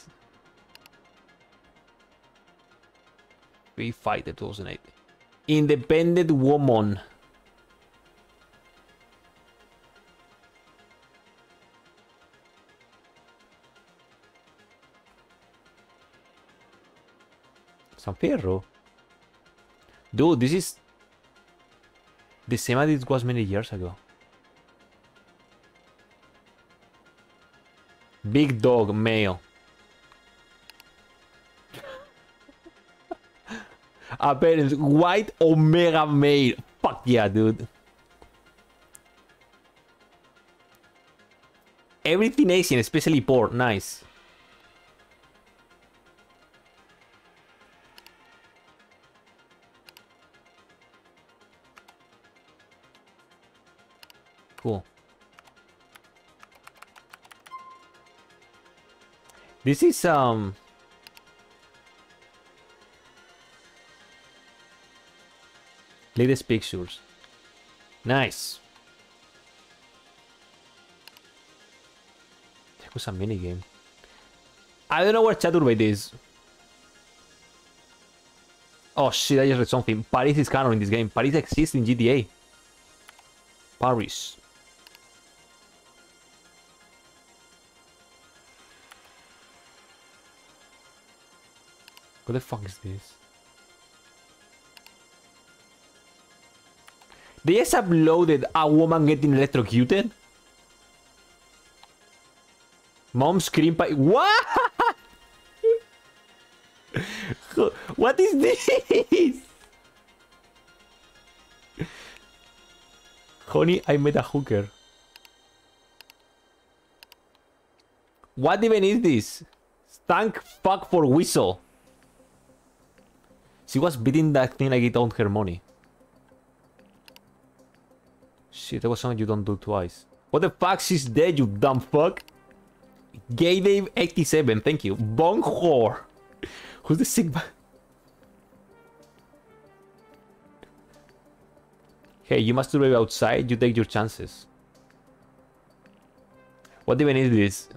We fight two thousand eight. Independent woman. San Fierro. Dude, this is the same as it was many years ago. Big dog male. Appearance white omega male. Fuck yeah, dude. Everything Asian, especially pork. Nice. Cool. This is um latest pictures. Nice. That was a mini game. I don't know where Chaturbate is. Oh shit, I just read something. Paris is canon in this game. Paris exists in G T A. Paris. What the fuck is this? They just uploaded a woman getting electrocuted? Mom scream by what? What is this? Honey, I met a hooker. What even is this? Stank fuck for whistle. She was beating that thing like it owned her money. Shit, that was something you don't do twice. What the fuck? She's dead, you dumb fuck. Gay Dave eighty-seven, thank you. Bong whore. Who's the sick man? Hey, you must survive outside, you take your chances. What even is this?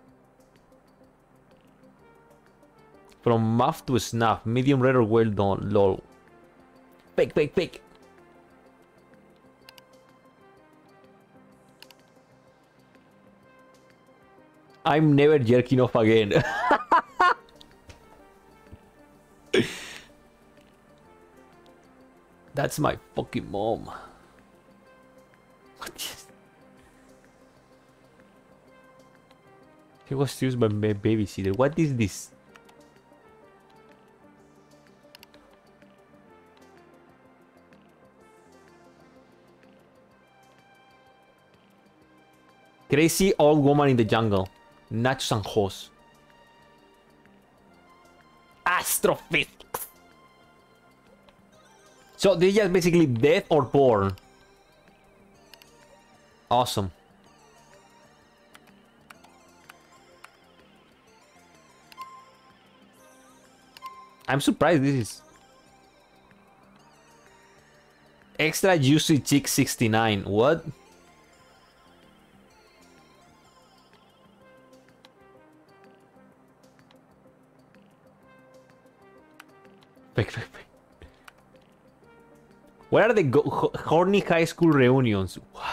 From muff to snuff, medium rare or well done, lol. Fake, fake, fake. I'm never jerking off again. That's my fucking mom. He was used by my babysitter. What is this? Crazy old woman in the jungle. Nachos and Hoss. Astrophysics. So this is just basically death or porn. Awesome. I'm surprised this is extra juicy chick sixty-nine. What? Fake, fake, fake. Where are the go ho horny high school reunions? What?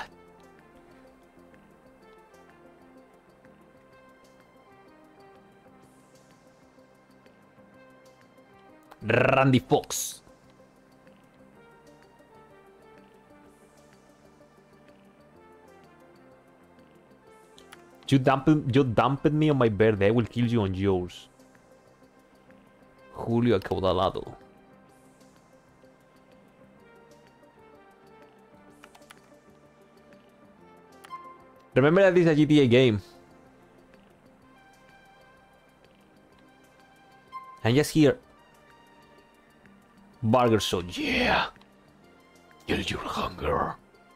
Randy Fox. You dumped, you dumped me on my birthday. I will kill you on yours. Julio Acaudalado. Remember that this is a G T A game. And just here. Burger so yeah. Kill your hunger.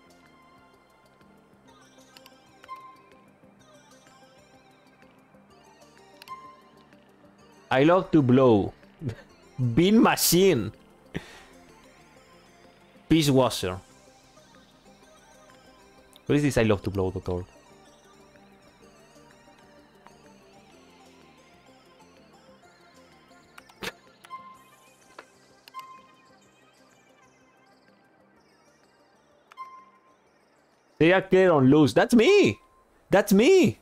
I love to blow. Bean machine. Peace washer. What is this I love to blow, doctor? They are clear on loose. That's me. That's me.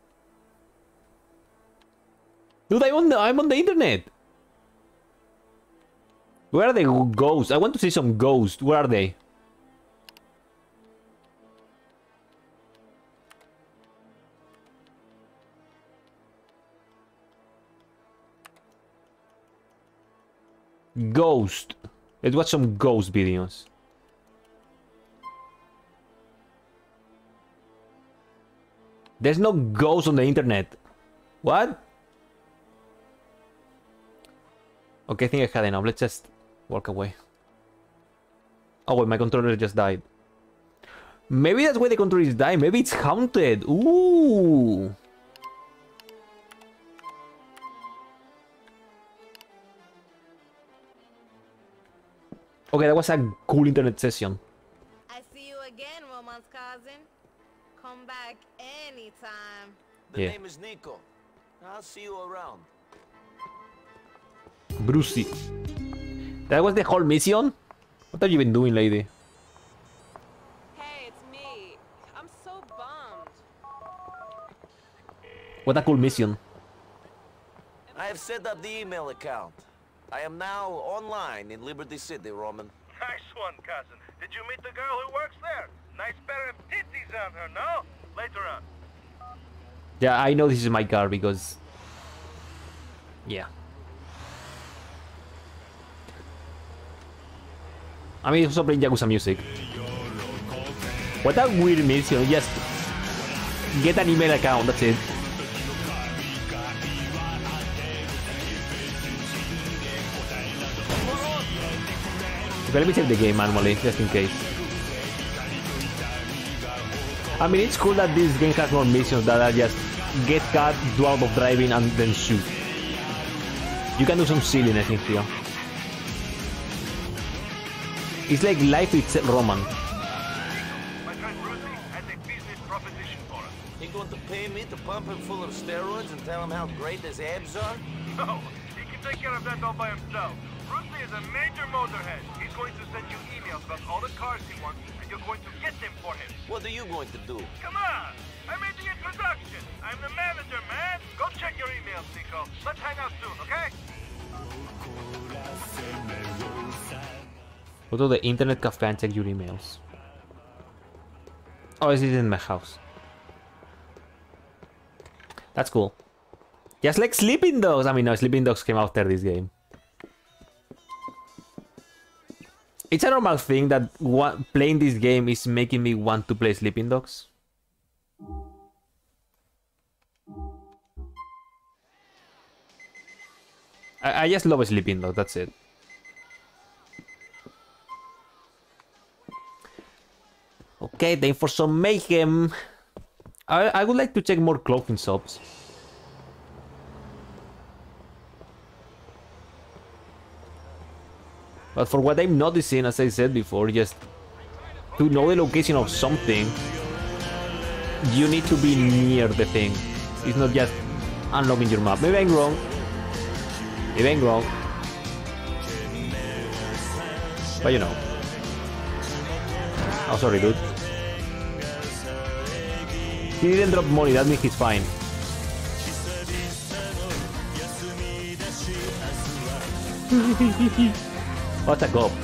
Dude, I'm on the, I'm on the internet. Where are the ghosts? I want to see some ghosts. Where are they? Ghost. Let's watch some ghost videos. There's no ghost on the internet. What? Okay, I think I had enough. Let's just walk away. Oh wait, my controller just died. Maybe that's why the controller is dying. Maybe it's haunted. Ooh. Okay, that was a cool internet session. I see you again, Roman's cousin. Come back anytime. The Yeah. name is Nico. I'll see you around. Brucey. That was the whole mission? What have you been doing, lady? Hey, it's me. I'm so bummed. What a cool mission. I have set up the email account. I am now online in Liberty City, Roman. Nice one, cousin. Did you meet the girl who works there? Nice pair of titties on her, no? Later on. Yeah, I know this is my car because... Yeah. I mean, it's also playing Yakuza music. What a weird mission. Just get an email account, that's it. Okay, let me check the game manually, just in case. I mean, it's cool that this game has more missions that are just get caught, do out of driving, and then shoot. You can do some silliness in here. It's like life itself, Roman. My friend Brucey has a business proposition for us. He going to pay me to pump him full of steroids and tell him how great his abs are? No, he can take care of that all by himself. Bruce Lee is a major motorhead. He's going to send you emails about all the cars he wants, and you're going to get them for him. What are you going to do? Come on! I made the introduction. I'm the manager, man. Go check your emails, Nico. Let's hang out soon, okay? Go to the internet cafe and check your emails. Oh, this is in my house. That's cool. Just like Sleeping Dogs. I mean, no, Sleeping Dogs came after this game. It's a normal thing that one, playing this game is making me want to play Sleeping Dogs. I, I just love Sleeping Dogs, that's it. Okay, time for some mayhem. I, I would like to check more clothing shops. But for what I'm noticing, as I said before, just to know the location of something, you need to be near the thing. It's not just unlocking your map. Maybe I'm wrong. Maybe I'm wrong. But you know. Oh, sorry, dude. He didn't drop money, that means he's fine. What a gob.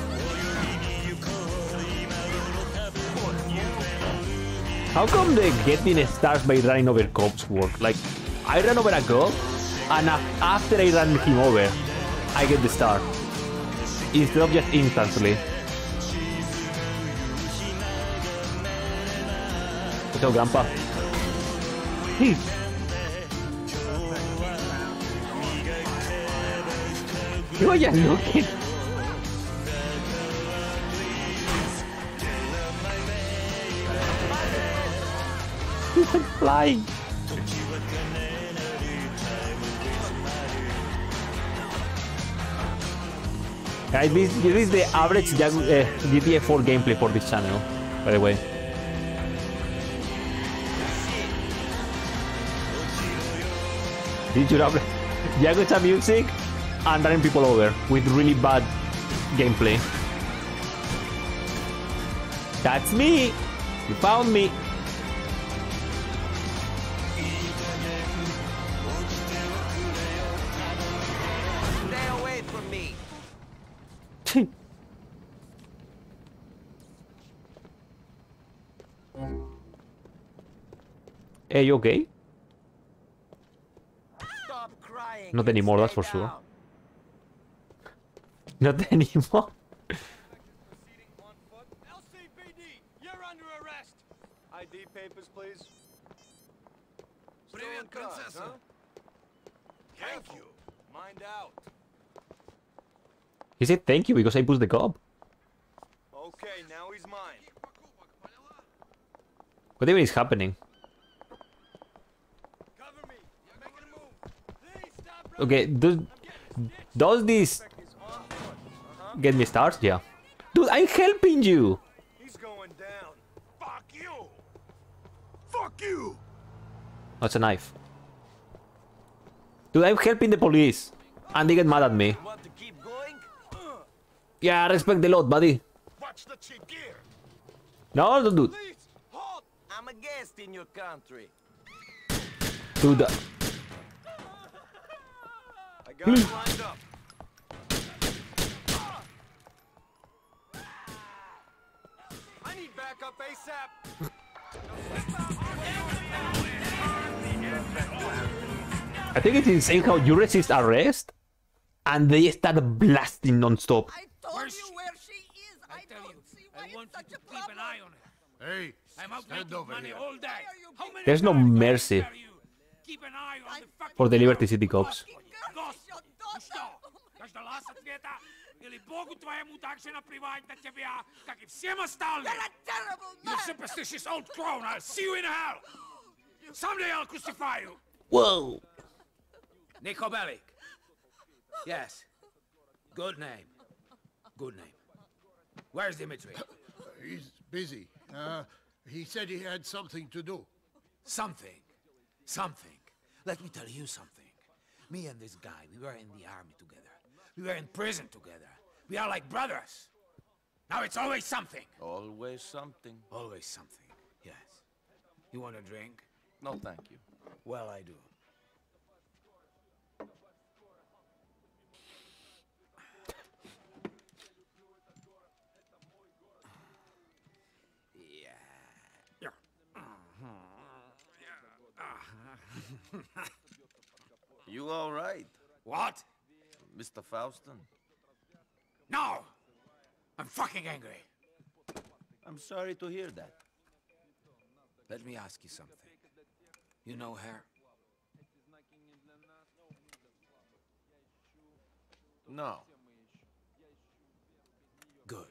How come the getting stars by running over cops work? Like, I ran over a cop, and after I ran him over, I get the star. Instead of just instantly. What's up, Grandpa? You are just looking. He went flying. Guys, this, this is the average uh, G T A four gameplay for this channel, by the way. Did you have Yakuza music and running people over with really bad gameplay? That's me! You found me! Stay away from me! Hey, you okay? Stop crying! Not anymore, that's for sure. Not anymore. L C P D, you're under arrest. I D papers, please. Привет, принцесса. Thank you. Mind out. He said thank you because I pushed the gob. Okay, now he's mine. What even is happening? Okay, does, does this get me stars? Yeah. Dude, I'm helping you! He's going down. Fuck you! Fuck you! That's a knife. Dude, I'm helping the police. And they get mad at me. Want to keep going? Yeah, respect the lot, buddy. Watch the cheap gear. No, don't do it. I'm a guest in your country. Dude. I got him lined up. I need backup ASAP. I think it's insane how you resist arrest and they start blasting non-stop. Where's she? Where she is. I, I tell you, I want you to keep an eye on her. Hey, I'm out stand making over money here. all day. How many There's no mercy keep an eye on the fucking for the Liberty City cops. Каждый лаз ответа или Богу твоему так же наплевать на тебя, как и всем остальным. You superstitious old crone, I'll see you in hell. Someday I'll crucify you. Whoa. Nico Bellic. Yes. Good name. Good name. Where's Dimitri? He's busy. Uh, he said he had something to do. Something. Something. Let me tell you something. Me and this guy, we were in the army together. We were in prison together. We are like brothers. Now it's always something. Always something. Always something, yes. You want a drink? No, thank you. Well, I do. You all right? What? Mister Faustin? No! I'm fucking angry. I'm sorry to hear that. Let me ask you something. You know her? No. Good.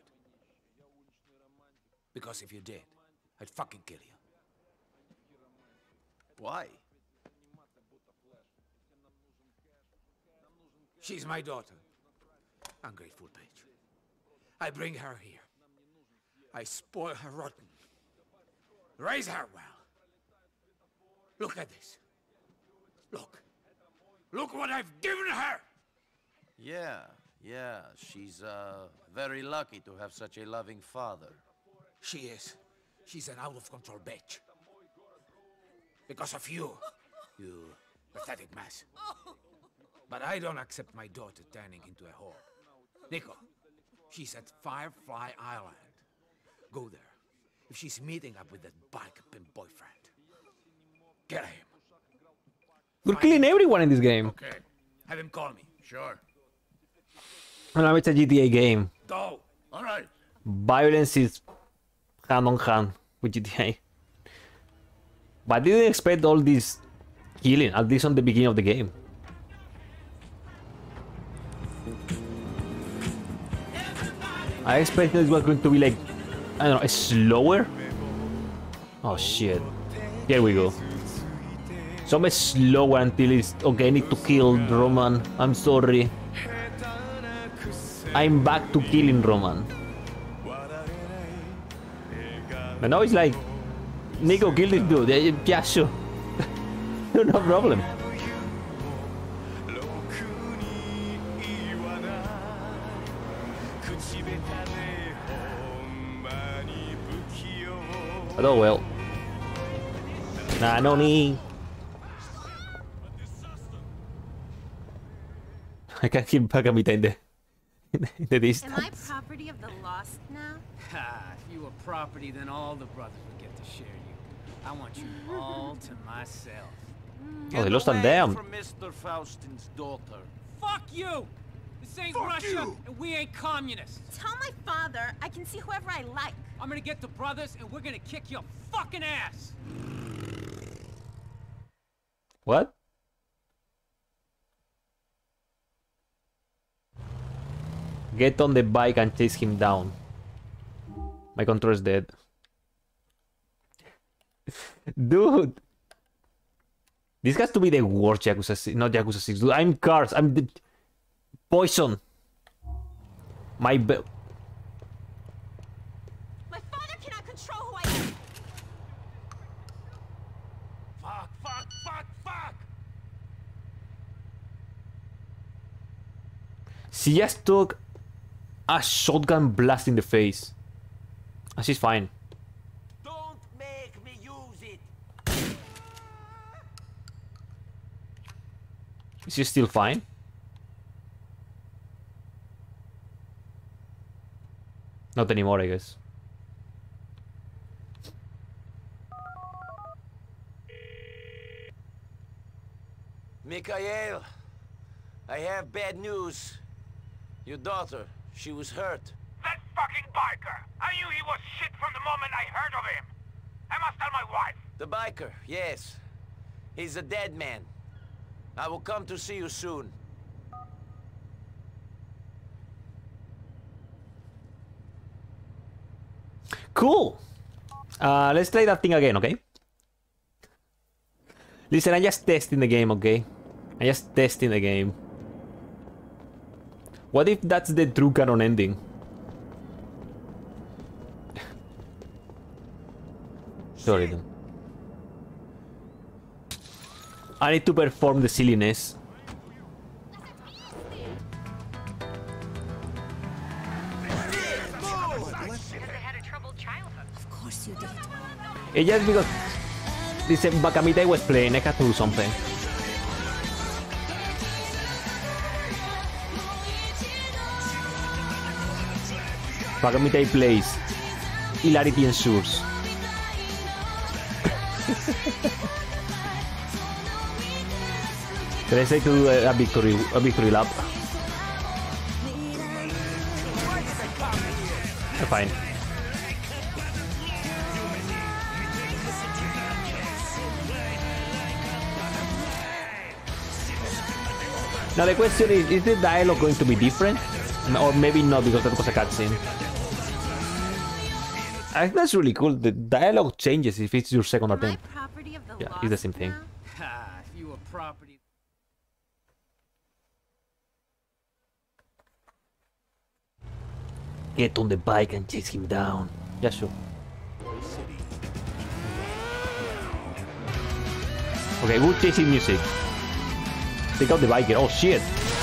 Because if you did, I'd fucking kill you. Why? She's my daughter. Ungrateful bitch. I bring her here. I spoil her rotten. Raise her well. Look at this. Look. Look what I've given her! Yeah, yeah. She's, uh, very lucky to have such a loving father. She is. She's an out-of-control bitch. Because of you. You pathetic mess. But I don't accept my daughter turning into a whore. Nico, she's at Firefly Island. Go there. If she's meeting up with that bike pimp boyfriend, get him. We're killing everyone in this game. Okay. Have him call me. Sure. And now it's a G T A game. Go. All right. Violence is hand on hand with G T A. But I didn't expect all this killing, at least on the beginning of the game. I expected it was going to be like, I don't know, slower. Oh shit. Here we go. So much slower until it's okay. I need to kill Roman. I'm sorry. I'm back to killing Roman. But now it's like, Nico, kill this dude. Yeah, sure. No problem. But oh well. Nah, no need. I can't keep back a bit in the, in the distance. Am I property of the lost now? Ha! If you were property, then all the brothers would get to share you. I want you all to myself. Oh, they lost a damn. From Mister Faustin's daughter. Fuck you! This ain't Fuck Russia, you. and we ain't communists. Tell my father I can see whoever I like. I'm gonna get the brothers, and we're gonna kick your fucking ass. What? Get on the bike and chase him down. My controller is dead. Dude! This has to be the worst Yakuza six, not Yakuza six. Dude, I'm Cars. I'm the... Poison. My be... My father cannot control who I am. Fuck, fuck, fuck, fuck! She just took a shotgun blast in the face. And she's fine. Don't make me use it. Is she still fine? Not anymore, I guess. Mikhail, I have bad news. Your daughter, she was hurt. That fucking biker! I knew he was shit from the moment I heard of him! I must tell my wife! The biker, yes. He's a dead man. I will come to see you soon. Cool! Uh, let's try that thing again, okay? Listen, I'm just testing the game, okay? I'm just testing the game. What if that's the true canon ending? Sorry, then. I need to perform the silliness. Because I had a troubled childhood. Of course you did. It's just because this Bakamita was playing, I had to do something. Bakamita plays. Hilarity ensures. Let's say to do a victory, a victory lap. Fine. Now the question is, is the dialogue going to be different? Or maybe not because that was a cutscene. I think that's really cool. The dialogue changes if it's your second attempt. Yeah, it's the same thing. Ha, if you were property. Get on the bike and chase him down. Yeah, sure. Okay, good chasing music. Take out the biker. Oh shit.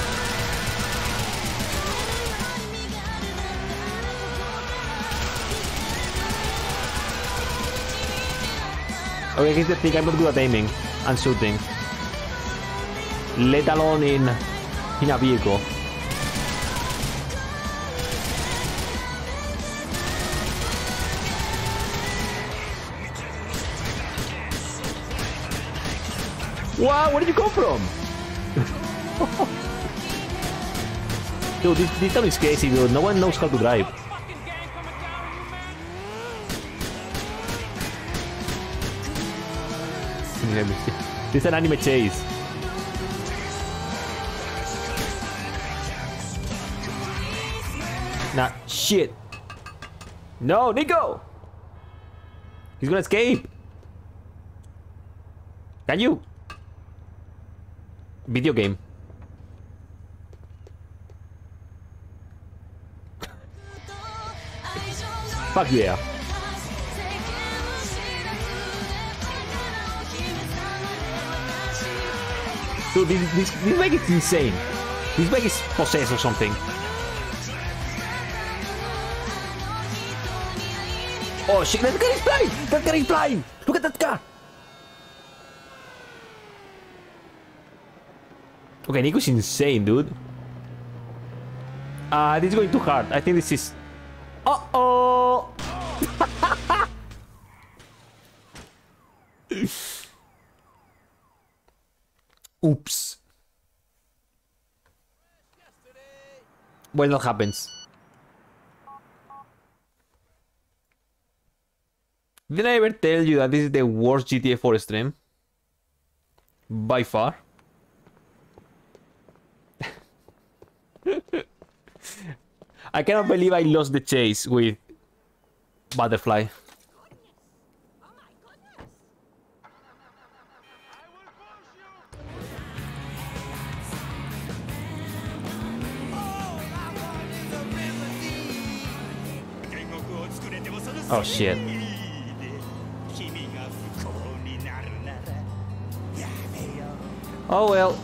Okay, here's the thing, I'm not good at aiming and shooting. Let alone in, in a vehicle. Wow, where did you come from? Dude, this, this town is crazy, dude. No one knows how to drive. This is an anime chase. Nah, shit. No, Nico! He's gonna escape. Can you? Video game. Fuck yeah. Dude, this, this, this bike is insane. This bike is possessed or something. Oh shit, that car is flying! That car is flying! Look at that car! Okay, Nico's insane, dude. Uh, this is going too hard. I think this is... Uh-oh! Oops. Well, that happens. Did I ever tell you that this is the worst G T A four stream? By far. I cannot believe I lost the chase with Butterfly. Oh shit. Oh well.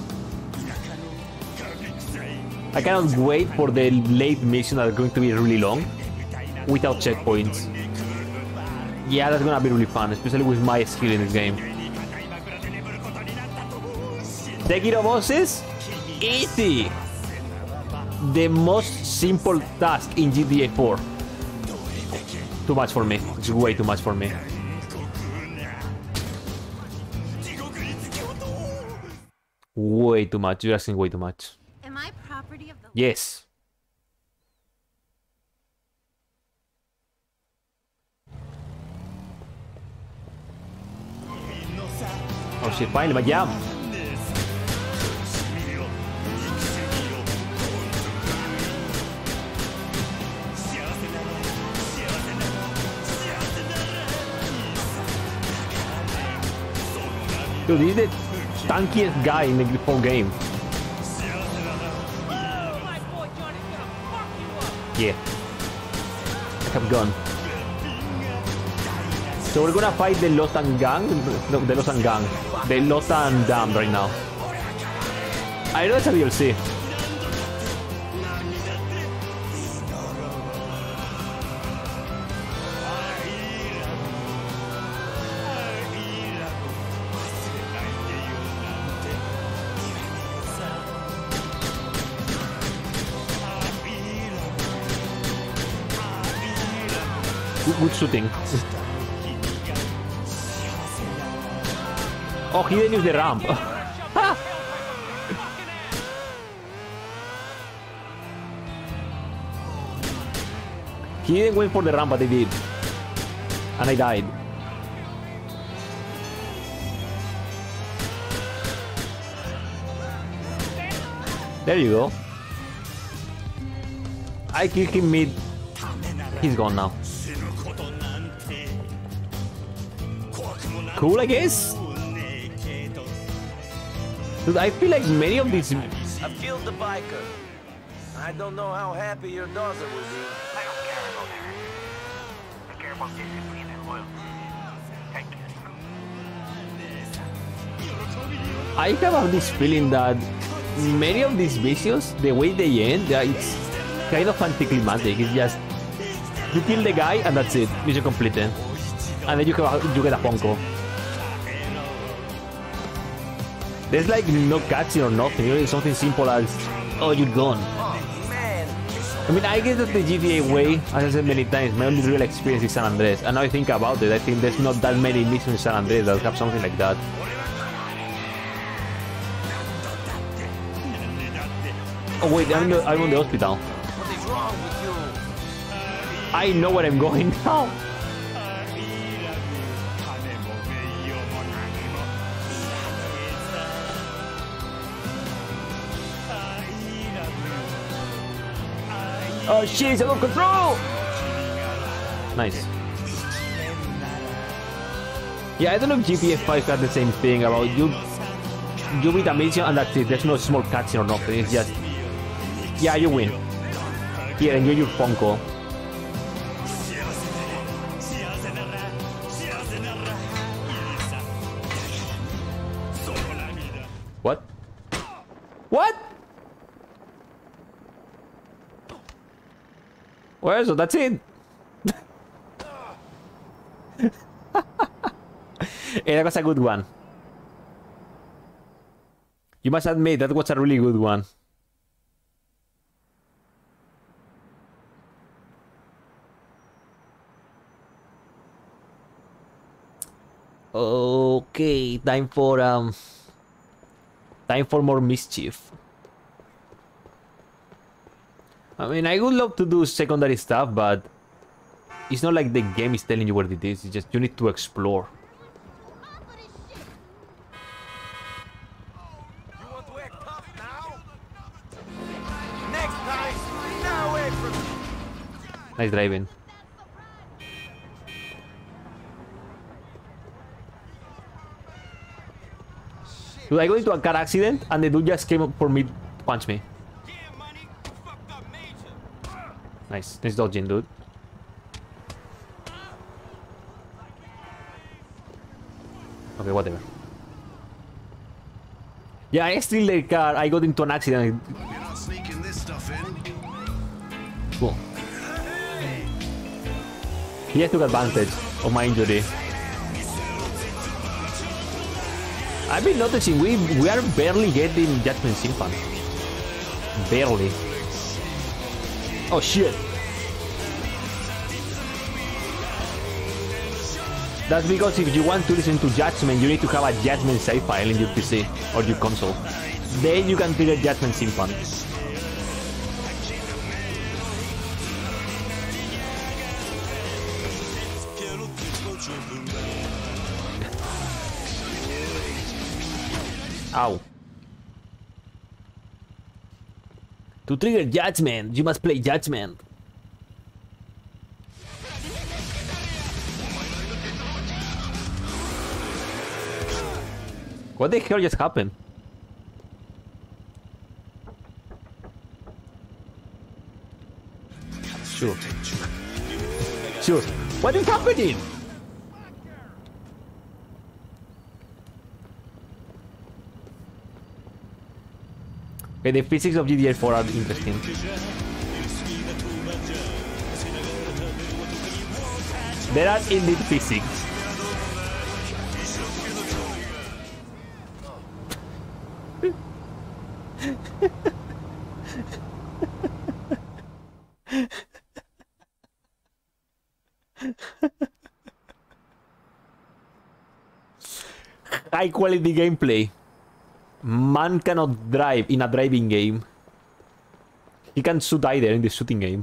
I cannot wait for the late missions that are going to be really long without checkpoints. Yeah, that's gonna be really fun, especially with my skill in this game. Sekiro bosses? Easy! The most simple task in G T A four. Too much for me. It's way too much for me. Way too much. You're asking way too much. Am I property of the... Yes. Oh shit, finally, my jam. Dude, this is the tankiest guy in the whole game. Yeah. I have gone. So we're gonna fight the Lotan Gang? No, the Lotan Gang. The Lotan Dam right now. I know it's a D L C. I good, good shooting. Oh, he didn't use the ramp. He didn't wait for the ramp, but he did. And I died. There you go. I killed him mid. He's gone now. Cool, I guess? Dude, I feel like many of these... I've killed the biker. I don't know how happy your daughter will be. I don't care about that. I care about discipline and loyalty. Take it. I have this feeling that many of these missions, the way they end, yeah, it's kind of anticlimactic. It's just you kill the guy and that's it. Mission completed. And then you have, you get a Funko. There's like no cutscene or nothing. You know, it's something simple as, oh, you're gone. I mean, I guess that the G T A way, as I said many times, my only real experience is San Andreas. And now I think about it, I think there's not that many missions in San Andreas that have something like that. Oh wait, I'm, the, I'm on the hospital. What is wrong with you? I know where I'm going now. Oh shit, it's out of control! Nice. Yeah, I don't know if G T A five got the same thing about you. You beat a mission and that's it. There's no small cutscene or nothing. It's just, yeah, you win. Here, enjoy your Funko. What? What? Well, so that's it. Hey, that was a good one. You must admit that was a really good one. Okay, time for um time for more mischief. I mean, I would love to do secondary stuff, but it's not like the game is telling you what it is. It's just you need to explore. Nice driving. Dude, I got into a car accident and the dude just came up for me to punch me. Nice. Nice dodging, dude. Okay, whatever. Yeah, I steal the car. I got into an accident. You're not sneaking this stuff in. Cool. He just took advantage of my injury. I've been noticing we we are barely getting Judgment Symphony. Barely. Oh shit. That's because if you want to listen to Judgment, you need to have a Judgment save file in your P C or your console. Then you can trigger Judgment Symphony. Ow. To trigger Judgment, you must play Judgment. What the hell just happened? Sure. Sure. What is happening? Okay, the physics of G T A four are interesting. There are indeed physics. high quality gameplay. Man cannot drive in a driving game. He can't shoot either in the shooting game.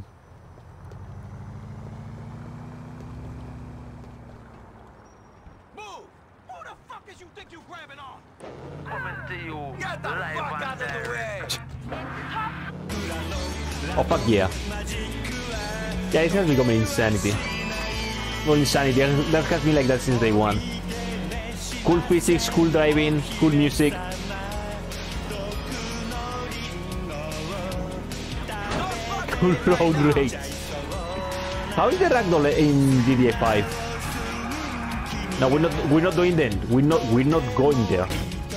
Oh fuck yeah. Yeah, it has become an insanity. Well, insanity, that has been like that since day one. Cool physics, cool driving, cool music. Cool road rage. How is the ragdoll in G T A five? No, we're not we're not doing that. We're not we're not going there.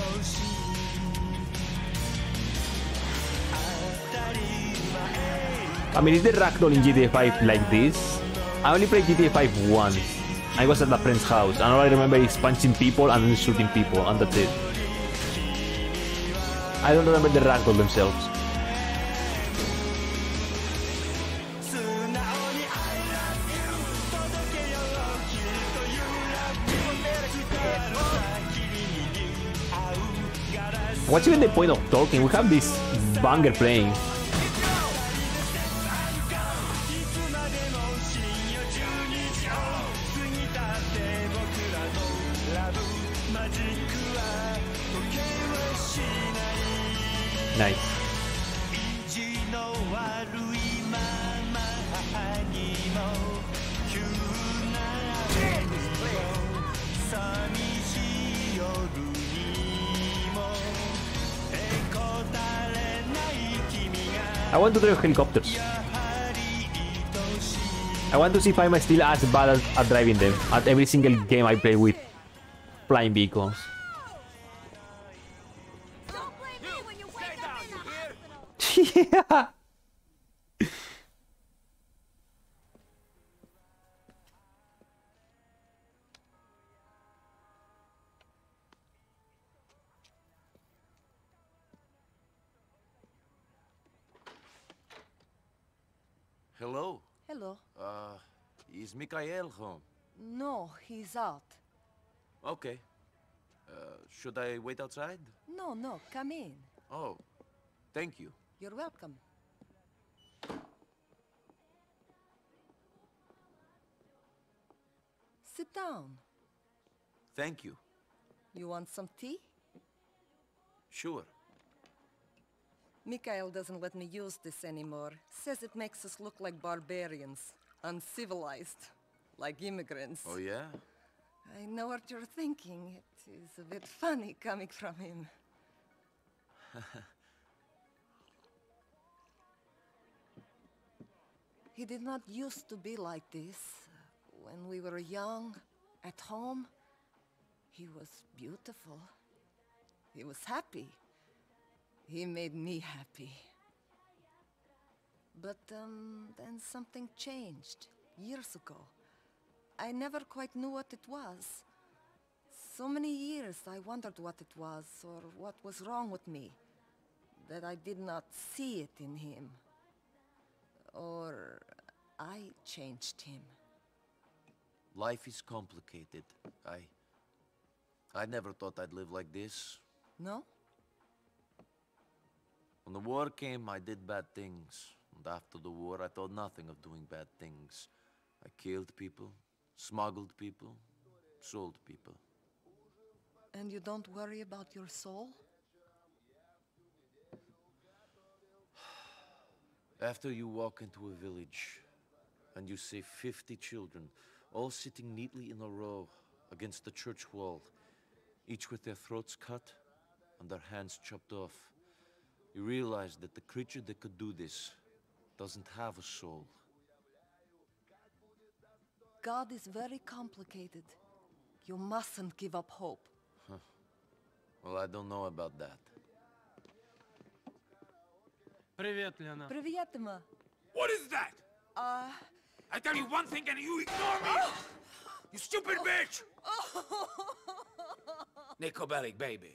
I mean, is the ragdoll in G T A five like this? I only played G T A five once. I was at a friend's house, and all I remember is punching people and then shooting people, and that's it. I don't remember the ragdoll themselves. What's even the point of talking? We have this banger playing. Nice. I want to drive helicopters. I want to see if I'm still as bad at, at driving them at every single game I play with flying vehicles. Yeah. Hello. Hello. Uh, is Mikhail home? No, he's out. Okay. Uh, should I wait outside? No, no, come in. Oh, thank you. You're welcome. Sit down. Thank you. You want some tea? Sure. Mikhail doesn't let me use this anymore. Says it makes us look like barbarians. Uncivilized. Like immigrants. Oh, yeah? I know what you're thinking. It is a bit funny coming from him. He did not used to be like this. When we were young, at home, he was beautiful. He was happy. He made me happy. But um, then something changed, years ago. I never quite knew what it was. So many years I wondered what it was, or what was wrong with me, that I did not see it in him. Or I changed him. Life is complicated. I... I never thought I'd live like this. No? When the war came, I did bad things. And after the war, I thought nothing of doing bad things. I killed people, smuggled people, sold people. And you don't worry about your soul? After you walk into a village, and you see fifty children, all sitting neatly in a row against the church wall, each with their throats cut and their hands chopped off, you realize that the creature that could do this doesn't have a soul. God is very complicated. You mustn't give up hope. Huh. Well, I don't know about that. Привет, Лена. Привет, Emma. What is that? Uh... I tell you one thing and you ignore me! Oh. You stupid bitch! Nico Bellic, baby.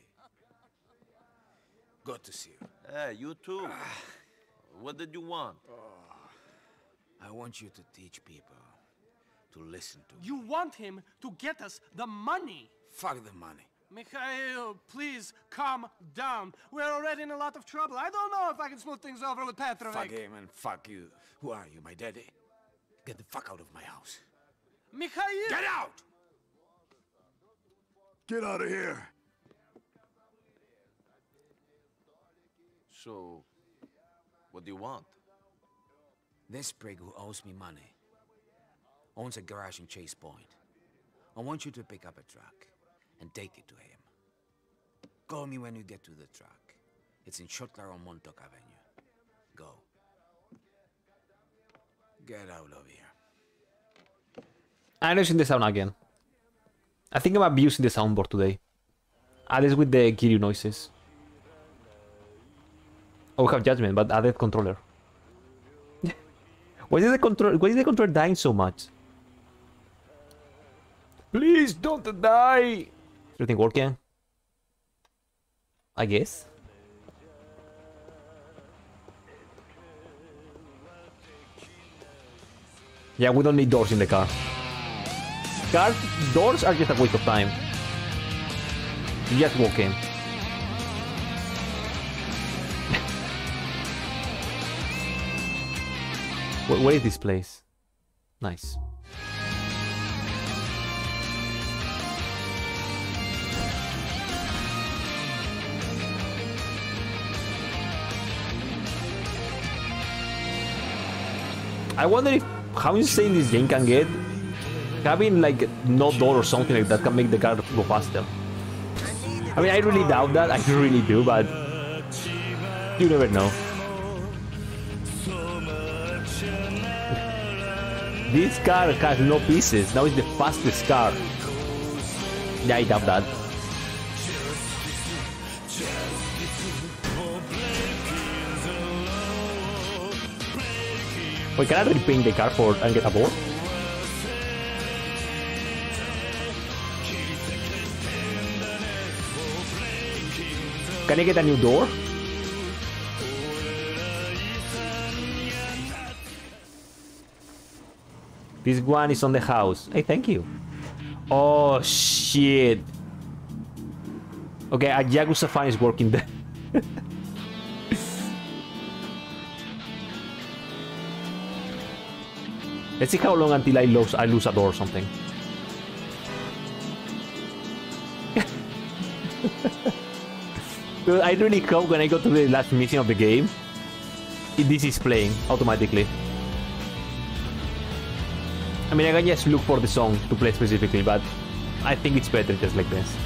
Good to see you. Hey, you too. What did you want? I want you to teach people to listen to me. You want him to get us the money. Fuck the money. Mikhail, please calm down. We're already in a lot of trouble. I don't know if I can smooth things over with Petrovic. Fuck him and fuck you. Who are you, my daddy? Get the fuck out of my house. Mikhail! Get out! Get out of here. So, what do you want? This prig who owes me money owns a garage in Chase Point. I want you to pick up a truck and take it to him. Call me when you get to the truck. It's in Shotlar on Montauk Avenue. Go. Get out of here. I'm using the sound again. I think I'm abusing the soundboard today. At least with the Kiryu noises. Oh, we have judgment, but added controller. Why is the control? Why is the controller dying so much? Please don't die. Everything working? I guess. Yeah, we don't need doors in the car. Car doors are just a waste of time. You just walk in. where, where is this place? Nice. I wonder if how insane this game can get. Having like no door or something like that can make the car go faster. I mean, I really doubt that. I really do, but you never know. This car has no pieces. Now it's the fastest car. Yeah, I doubt that. Wait, can I repaint the car for and get a board? Can I get a new door? This one is on the house. Hey, thank you. Oh, shit. Okay, a Yakuza fan is working there. Let's see how long until I lose, I lose a door or something. Dude, I really hope when I go to the last mission of the game, this is playing automatically. I mean, I can just look for the song to play specifically, but I think it's better just like this.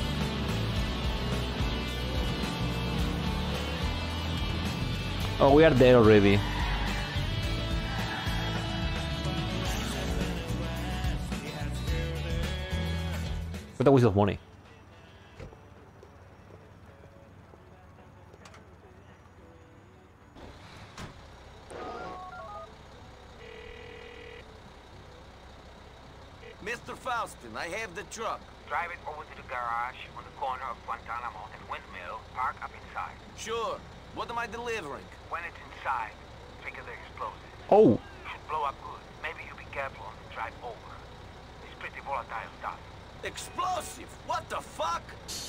Oh, we are there already. What a waste of money. Mister Faustin, I have the truck. Drive it over to the garage on the corner of Guantanamo and Windmill. Park up inside. Sure. What am I delivering? When it's inside, trigger the explosive. Oh. Should blow up good. Maybe you be careful on the drive over. It's pretty volatile stuff. Explosive? What the fuck?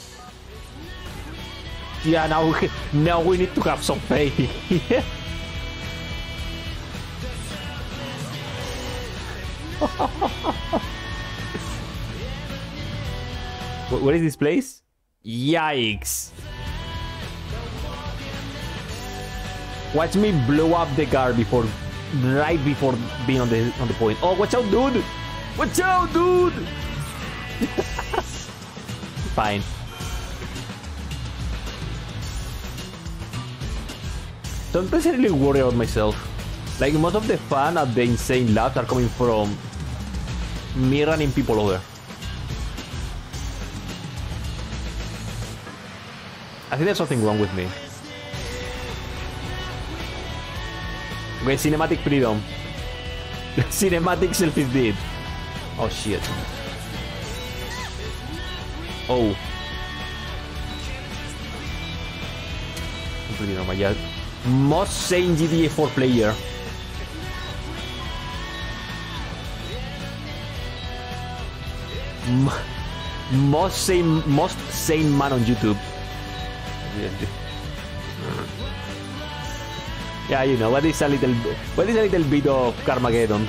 Yeah, now we, now we need to have some faith. Where is this place? Yikes. Watch me blow up the car before, right before being on the on the point. Oh, watch out, dude! Watch out, dude! Fine. Sometimes I really worry about myself. Like, most of the fun at the insane laps are coming from me running people over. I think there's something wrong with me. Okay, cinematic freedom. Cinematic selfies did. Oh shit. Oh. Completely normal, yeah. Most sane G T A four player. Most sane, most sane man on YouTube. Yeah, you know, what is a little, what is a little bit of Carmageddon?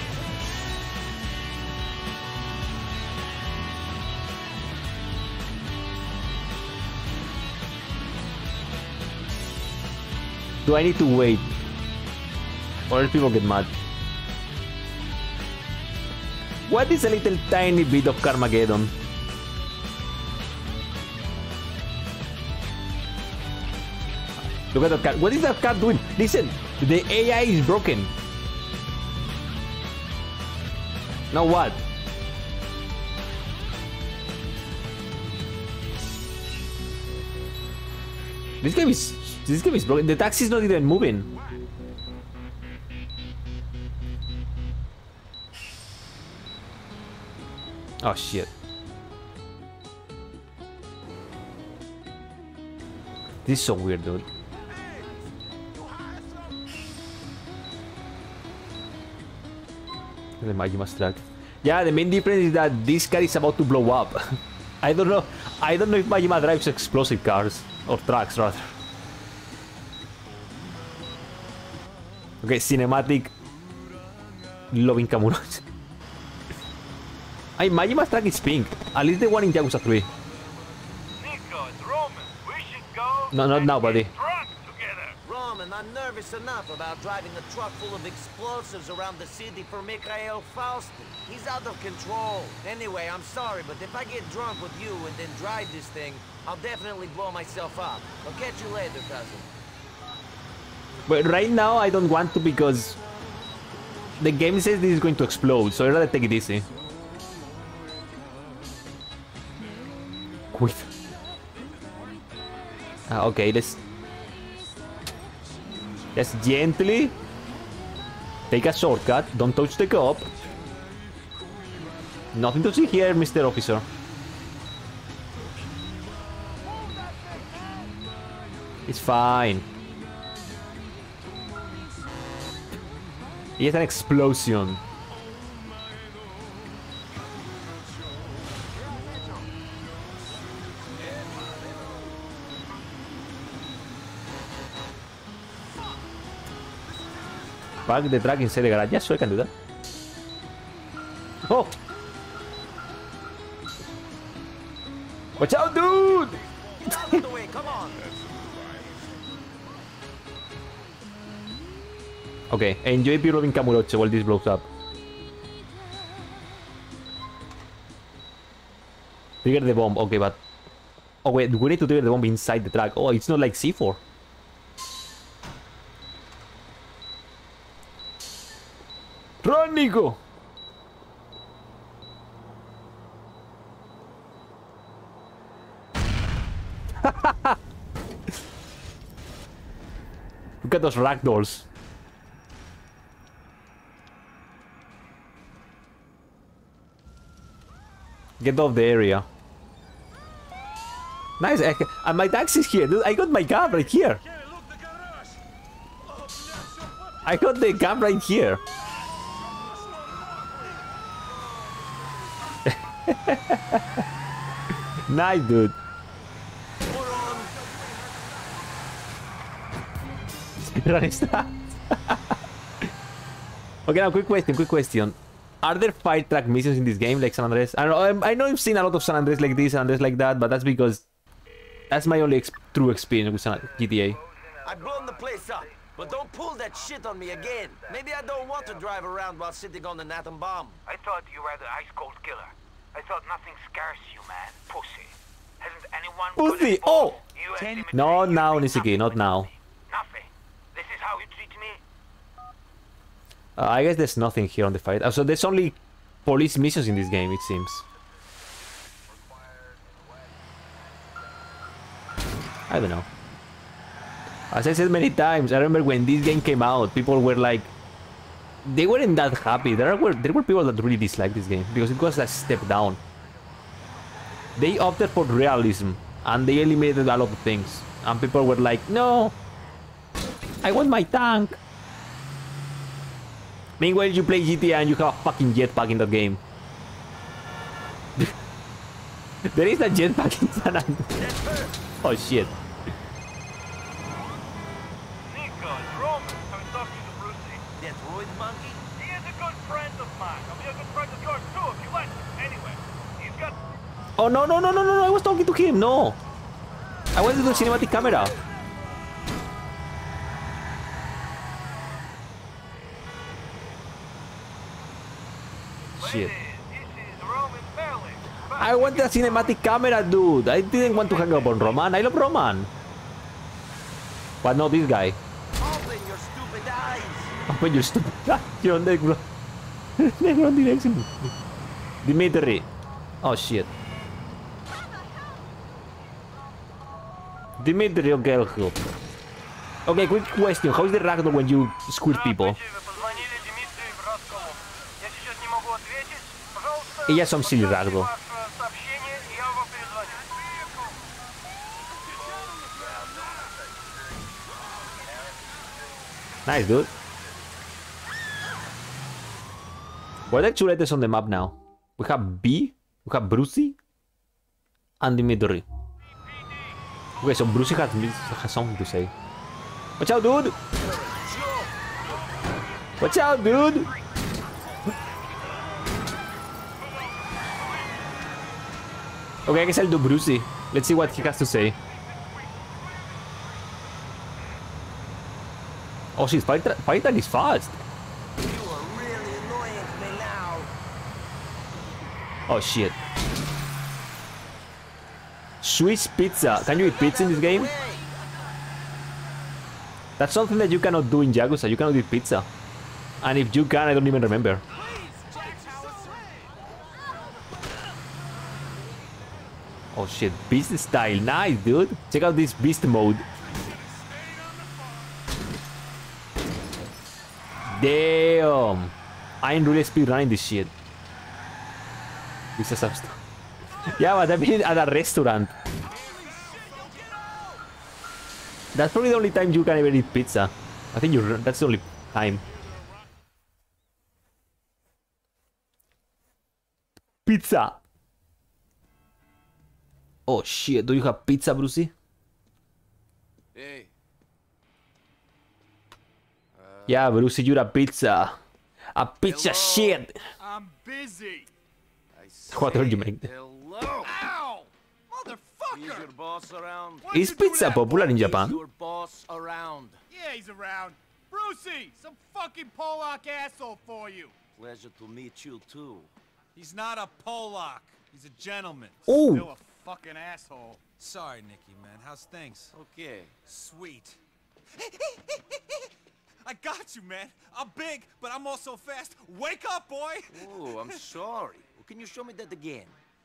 Do I need to wait? Or else people get mad? What is a little tiny bit of Carmageddon? Look at that car. What is that car doing? Listen, the A I is broken. Now what? This game is this game is broken. The taxi is not even moving. Oh shit. This is so weird, dude. The Majima's truck. Yeah, the main difference is that this car is about to blow up. I don't know. I don't know if Majima drives explosive cars or trucks rather. Okay, cinematic loving Kamurochi. Hey, Majima's truck is pink. At least the one in Yakuza three. Nico and Roman, we should go. No, not now, buddy. Roman, I'm nervous enough about driving a truck full of explosives around the city for Mikhail Faustin. He's out of control. Anyway, I'm sorry, but if I get drunk with you and then drive this thing, I'll definitely blow myself up. I'll catch you later, cousin. But right now, I don't want to because the game says this is going to explode, so I'd rather take it easy. Quit. Ah, okay, let's... Just gently take a shortcut. Don't touch the cop. Nothing to see here, Mister Officer. It's fine. It's an explosion. Park the truck inside the garage. Yeah, sure, I can do that. Oh! Watch out, dude! Okay, enjoy P-Robin Kamurochi while this blows up. Trigger the bomb. Okay, but... Oh wait, we need to trigger the bomb inside the truck. Oh, it's not like C four. Run, Nico! Look at those ragdolls. Get off the area. Nice, I, and my taxi's here. Dude, I got my cab right here. I got the cab right here. Nice, dude. Speedrun start. Okay, now quick question, quick question. Are there fire truck missions in this game like San Andreas? I know, I know I've seen a lot of San Andreas like this, San Andreas like that, but that's because that's my only ex true experience with San G T A. I've blown the place up, but don't pull that shit on me again. Maybe I don't want to drive around while sitting on an atom bomb. I thought you were the ice-cold killer. I thought nothing scares you, man. Pussy. Hasn't anyone... Pussy! Oh! No, now, Nisiki, not now. Nothing. This is how you treat me? Uh, I guess there's nothing here on the fight. Uh, so there's only police missions in this game, it seems. I don't know. As I said many times, I remember when this game came out, people were like... They weren't that happy. There were there were people that really disliked this game because it was a step down. They opted for realism and they eliminated a lot of things. And people were like, no, I want my tank. Meanwhile, you play G T A and you have a fucking jetpack in that game. There is a jetpack in San Andreas. Oh shit. Nico, it's Roman. I was talking to Brucey. That roid monkey? He is a good friend of mine. I'll be a good friend of yours too if you let me. Anyway, he's got... Oh no no no no no! I was talking to him. No, I wanted to do cinematic camera. Shit. I wanted a cinematic camera, dude. I didn't want to hang up on Roman. I love Roman. But not this guy. Open your stupid eyes. Open your stupid eyes. You're negro. Negro direction. Dimitri. Oh shit. Dimitri, okay, I'll help. Okay, quick question. How is the ragdoll when you squirt people? Yeah, some silly ragdoll. Nice, dude. What are the two letters on the map now? We have B, we have Brucey, and Dimitri. Okay, so Brucey has, has something to say. Watch out, dude! Watch out, dude! Okay, I guess I'll do Brucey. Let's see what he has to say. Oh shit, Fighter, Fighter is fast. You are really annoying me now. Oh shit. Swiss pizza. Can you eat pizza in this game? That's something that you cannot do in Yakuza. You cannot eat pizza. And if you can, I don't even remember. Oh shit, beast style. Nice, dude. Check out this beast mode. Damn. I ain't really speedrunning this shit. This is some stuff. Yeah, but I've been at a restaurant. That's probably the only time you can ever eat pizza. I think you're, that's the only time. Pizza. Oh shit, do you have pizza, Brucey? Hey. Uh, yeah, Brucey, you're a pizza. A pizza hello. Shit. I'm busy. What are you making? Hello. Ow! Motherfucker! Is your boss around? Is pizza popular in Japan? Is your boss around? Yeah, he's around. Brucey, some fucking Polak asshole for you. Pleasure to meet you too. He's not a Polak. He's a gentleman. Oh. Still a fucking asshole. Sorry, Nicky, man. How's things? Okay. Sweet. I got you, man. I'm big, but I'm also fast. Wake up, boy! Oh, I'm sorry. Well, can you show me that again?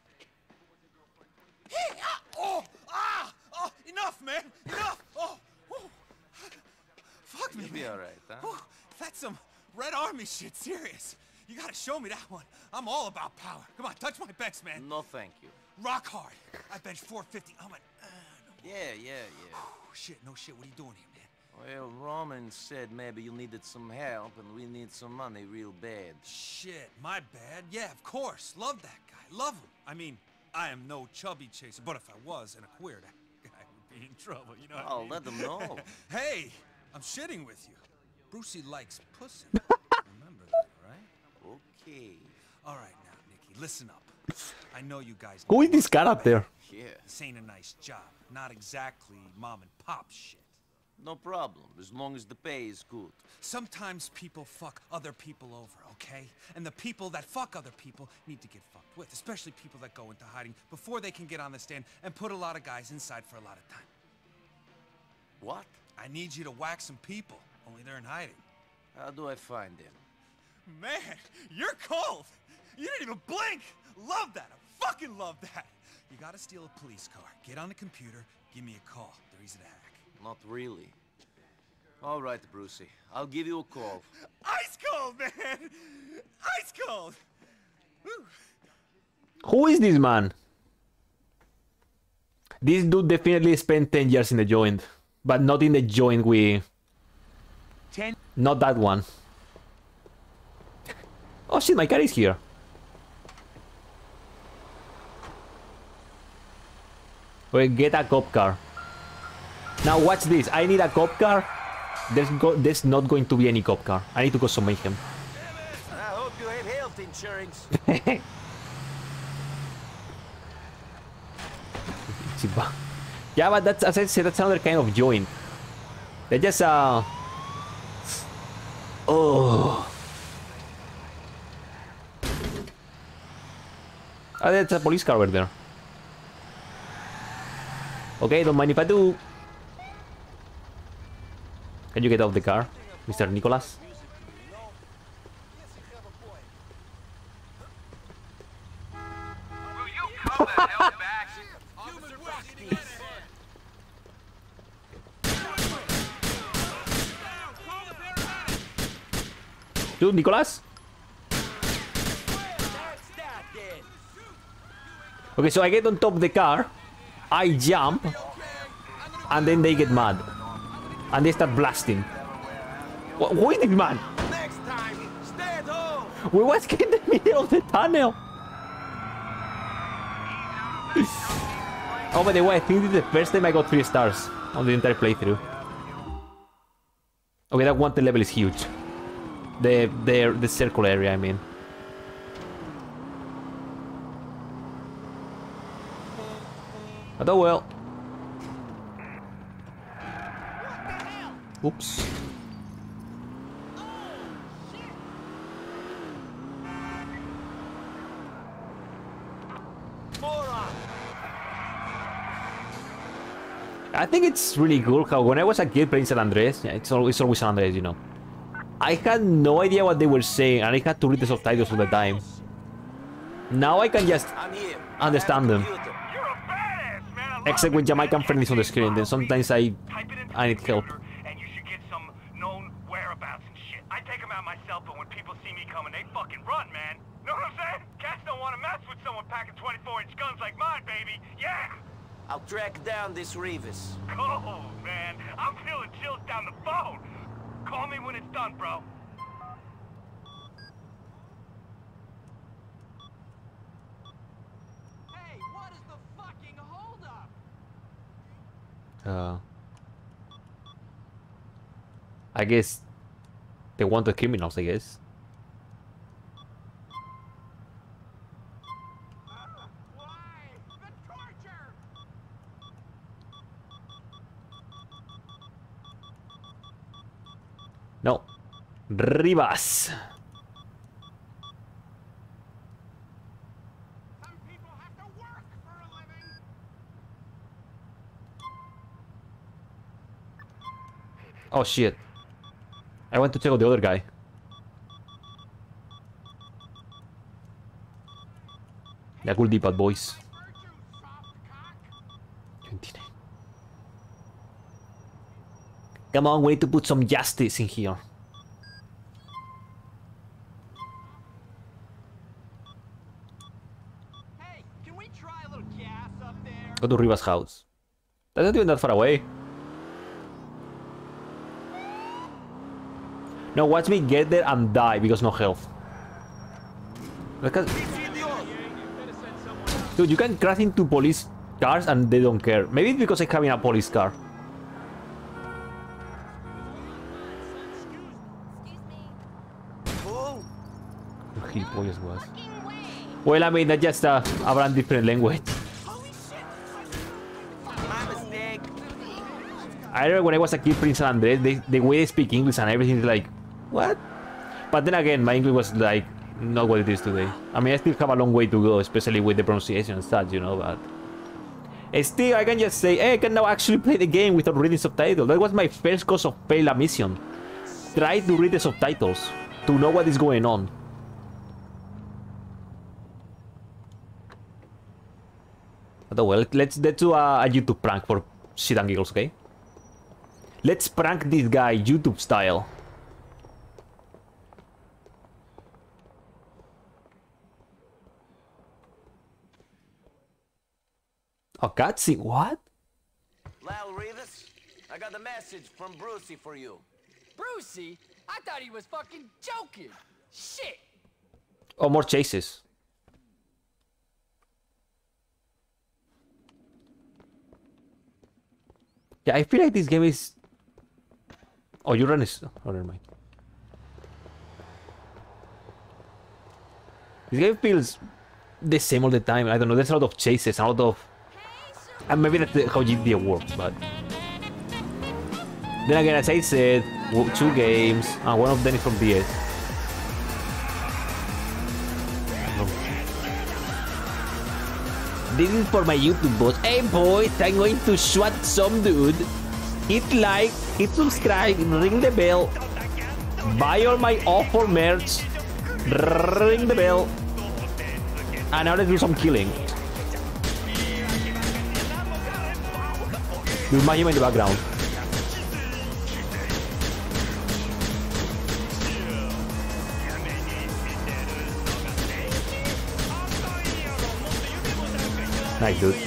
Oh! Ah! Oh! Enough, man! Enough! Oh! Oh. Fuck me, You'll be man. all right, huh? Oh, that's some Red Army shit, serious. You gotta show me that one. I'm all about power. Come on, touch my bench, man. No, thank you. Rock hard. I bench four fifty. I'm an... Uh, no. Yeah, yeah, yeah. Oh, shit, no shit. What are you doing here, man? Well, Roman said maybe you needed some help, and we need some money real bad. Shit, my bad. Yeah, of course. Love that guy. Love him. I mean, I am no chubby chaser, but if I was and a queer, that guy would be in trouble, you know what I'll I mean? let them know. Hey, I'm shitting with you. Brucey likes pussy. Remember that, right? Okay. All right, now, Nicky, listen up. I know you guys... Who is this character? Yeah. This ain't a nice job. Not exactly mom and pop shit. No problem, as long as the pay is good. Sometimes people fuck other people over, okay? And the people that fuck other people need to get fucked with, especially people that go into hiding before they can get on the stand and put a lot of guys inside for a lot of time. What? I need you to whack some people, only they're in hiding. How do I find them? Man, you're cold! You didn't even blink! Love that! I fucking love that! You gotta steal a police car, get on the computer, give me a call. They're easy to hack. Not really. All right, Brucey. I'll give you a call. Ice cold, man! Ice cold! Whew. Who is this man? This dude definitely spent ten years in the joint. But not in the joint we... Ten? Not that one. Oh shit, my car is here. Okay, get a cop car. Now watch this. I need a cop car. There's go there's not going to be any cop car. I need to cause some mayhem. I hope you have health insurance. Yeah, but that's, as I said, that's another kind of joint. They just uh oh. Oh, that's a police car over there. Okay, don't mind if I do. Can you get out of the car, Mister Nicholas? Dude, Nicholas? Okay, so I get on top of the car, I jump, and then they get mad. And they start blasting. Wh who is this man? Next time, stay at home. We was in the middle of the tunnel. Oh, by the way, I think this is the first time I got three stars on the entire playthrough. Okay, that wanted level is huge. The the the circle area, I mean. But oh well. Oops. I think it's really cool how when I was a kid playing San Andreas, yeah, it's always, it's always San Andreas, you know. I had no idea what they were saying and I had to read the subtitles all the time. Now I can just understand them. Except when Jamaican friend is on the screen, then sometimes I I need help. And you should get some known whereabouts and shit. I take them out myself, but when people see me coming, they fucking run, man. Know what I'm saying? Cats don't want to mess with someone packing twenty-four inch guns like mine, baby. Yeah! I'll track down this Rivas. Cool, man. I'm feeling chills down the phone. Call me when it's done, bro. Hey, what is the fucking holdup? Uh, I guess they want the criminals, I guess. No. Rivas. Oh shit. I want to check out the other guy. The cool D-pad boys. twenty-nine. Come on, we need to put some justice in here. Hey, can we try a little gas up there? Go to Rivas' house. That's not even that far away. No, watch me get there and die because no health. Because... Dude, you can crash into police cars and they don't care. Maybe it's because I'm having a police car. Gilipollas was. Well, I mean, that's just a, a brand different language. I remember when I was a kid playing San Andreas, they, the way they speak English and everything is like, what? But then again, my English was like, not what it is today. I mean, I still have a long way to go, especially with the pronunciation and such, you know, but... Still, I can just say, hey, I can now actually play the game without reading subtitles. That was my first cause of fail a mission. Try to read the subtitles, to know what is going on. But well, let's, let's do a, a YouTube prank for shit and giggles, okay? Let's prank this guy YouTube style. Oh, cutscene, what? Lal Rivas, I got a message from Brucey for you. Brucey? I thought he was fucking joking. Shit. Oh, more chases. Yeah, I feel like this game is... Oh, you run is... Oh, never mind. This game feels the same all the time. I don't know, there's a lot of chases, a lot of... And maybe that's the, how G T A works, but... Then again, as I said, two games, and one of them is from P S. This is for my YouTube boss. Hey boys, I'm going to swat some dude. Hit like, hit subscribe, ring the bell. Buy all my awful merch. Ring the bell. And now let's do some killing. With Majima in the background. Nice, dude.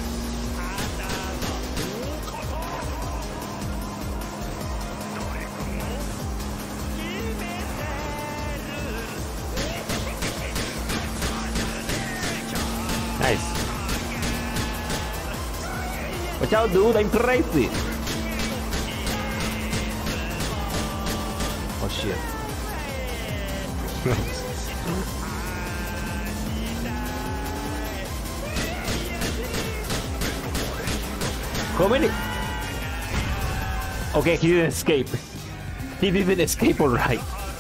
Nice. Watch out, dude, I'm crazy. Oh shit. How many? Okay, he didn't escape. He didn't escape, alright.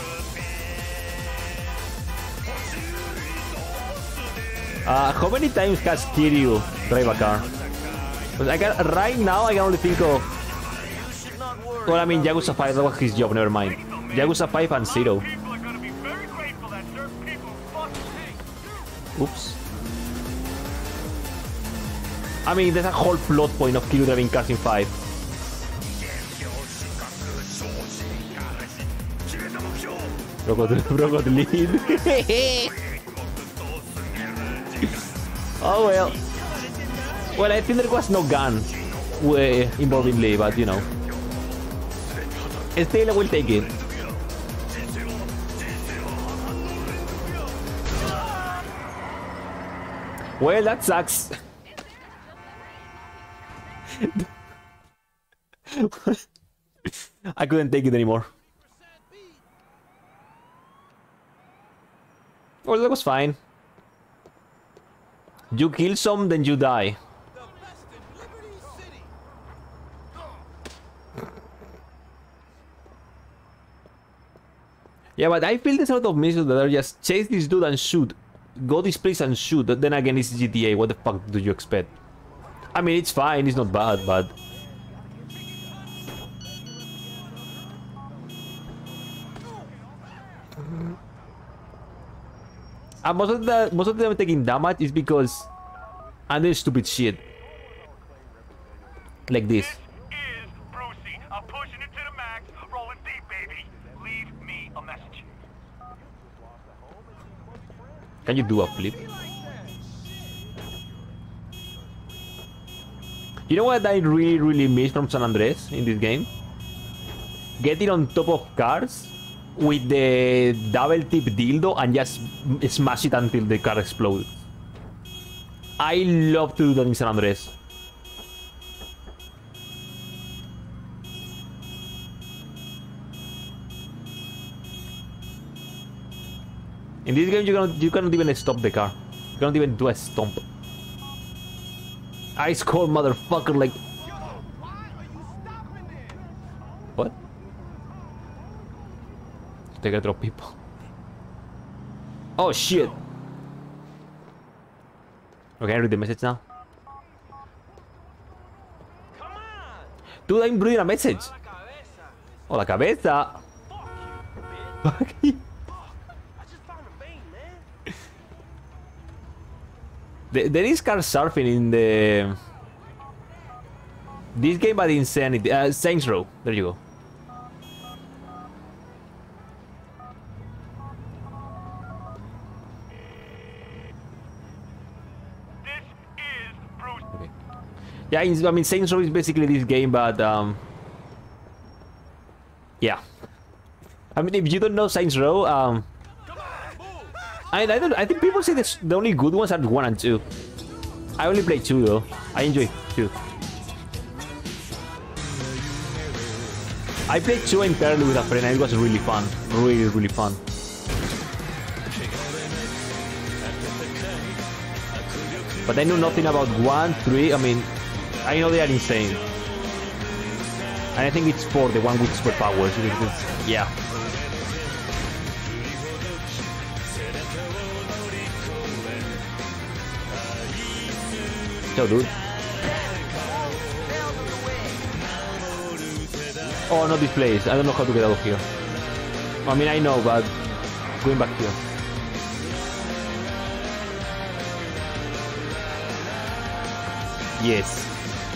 Uh, how many times has Kiryu drive a car? But I can, right now, I can only think of... Well, I mean, Yakuza five, that was his job, never mind. Yakuza five and Zero. Oops. I mean, there's a whole plot point of Kiryu driving cars in five. Broco, broco the lead. Oh well. Well, I think there was no gun involved in Lee, but you know. Still, I will take it. Well, that sucks. I couldn't take it anymore. Well, that was fine. You kill some, then you die. Yeah, but I feel there's a lot of missions that are just chase this dude and shoot. Go this place and shoot. Then again, it's G T A. What the fuck do you expect? I mean, it's fine. It's not bad, but... And most of the most of them taking damage is because I'm doing stupid shit. Like this. I'm pushing it to the max, rolling deep, baby. Leave me a message. Can you do a flip? You know what I really, really miss from San Andreas in this game? Getting on top of cars with the double tip dildo and just smash it until the car explodes. I love to do that in San Andreas. In this game, you cannot, you cannot even stop the car. You cannot even do a stomp. Ice cold motherfucker, like... What? They gotta drop people. Oh shit! Okay, I read the message now. Dude, I'm reading a message! Oh, la cabeza! Fuck you! There is car surfing in the... This game, but Insanity. Uh, Saints Row. There you go. Okay. Yeah, I mean, Saints Row is basically this game, but... Um, yeah. I mean, if you don't know Saints Row, um... I, I, don't, I think people say this, the only good ones are one and two. I only play two though. I enjoy two. I played two entirely with a friend and it was really fun. Really, really fun. But I know nothing about one, three, I mean, I know they are insane. And I think it's four, the one with superpowers. Yeah. Yo, dude. Oh, not this place. I don't know how to get out of here. I mean, I know, but going back here. Yes.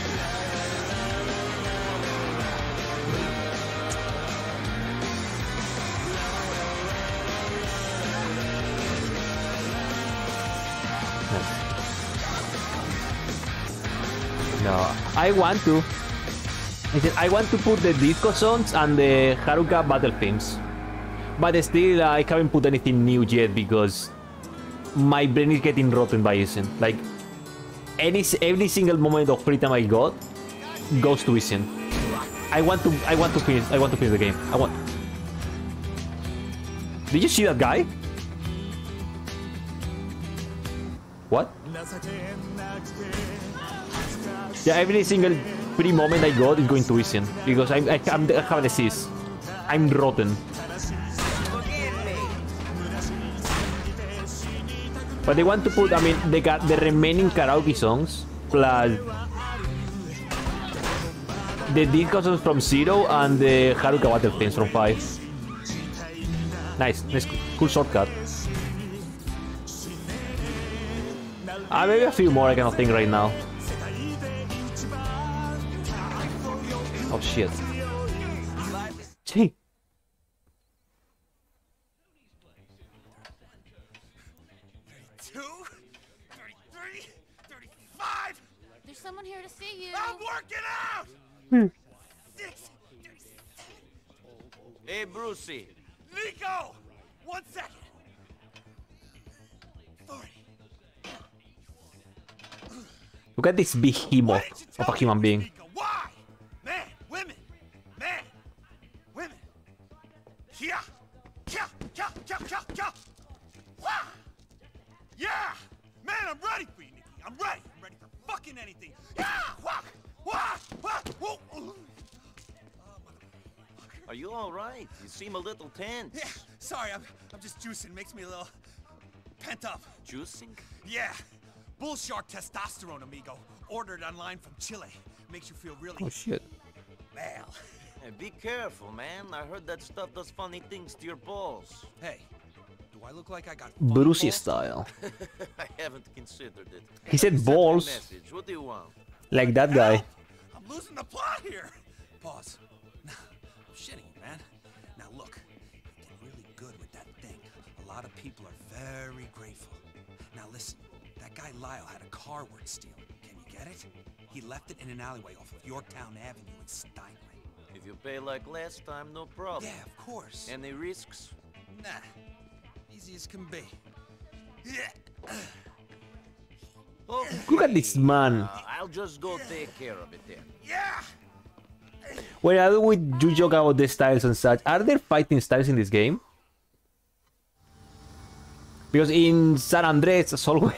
No, I want to. I said I want to put the disco songs and the Haruka battle themes, but still I haven't put anything new yet because my brain is getting rotten by Ishin. Like any every single moment of free time I got goes to Ishin. I want to I want to finish I want to finish the game. I want. Did you see that guy? What? Yeah, every single free moment I got is going to Ishin because I, I, I'm, I have a disease. I'm rotten. But they want to put, I mean, they got the remaining karaoke songs plus the disco songs from Zero and the Haruka battle themes from five. Nice, nice, cool shortcut. Ah, uh, maybe a few more I cannot think right now. Oh shit. Gee. thirty-two, thirty-three, thirty-five. There's someone here to see you. I'm working out. Hmm. Six, Hey, Brucey. Nico, one second. Look at this behemoth of a human being. Why? Man, women, man, women. Yeah, yeah, yeah, yeah, yeah, yeah. Wah! Yeah, man, I'm ready for you, Nikki. I'm ready. I'm ready for fucking anything. Yeah, wah, wah, wah, whoa. Are you all right? You seem a little tense. Yeah, sorry, I'm, I'm just juicing. Makes me a little pent up. Juicing? Yeah. Bull shark testosterone, amigo. Ordered online from Chile. Makes you feel really... Oh, shit. Well. Hey, be careful, man. I heard that stuff does funny things to your balls. Hey, do I look like I got Brucey style. I haven't considered it. He said balls. Message. What do you want? Like that guy. I'm losing the plot here. Pause. I'm shitting, man. Now look, you did really good with that thing. A lot of people are very grateful. Now listen. That guy Lyle had a car worth stealing. Can you get it? He left it in an alleyway off of Yorktown Avenue in Steinway. If you pay like last time, no problem. Yeah, of course. Any risks? Nah. Easy as can be. Yeah. Okay. Look at this man. Uh, I'll just go take care of it then. Yeah. Well, I would you joke about the styles and such. Are there fighting styles in this game? Because in San Andreas, as always,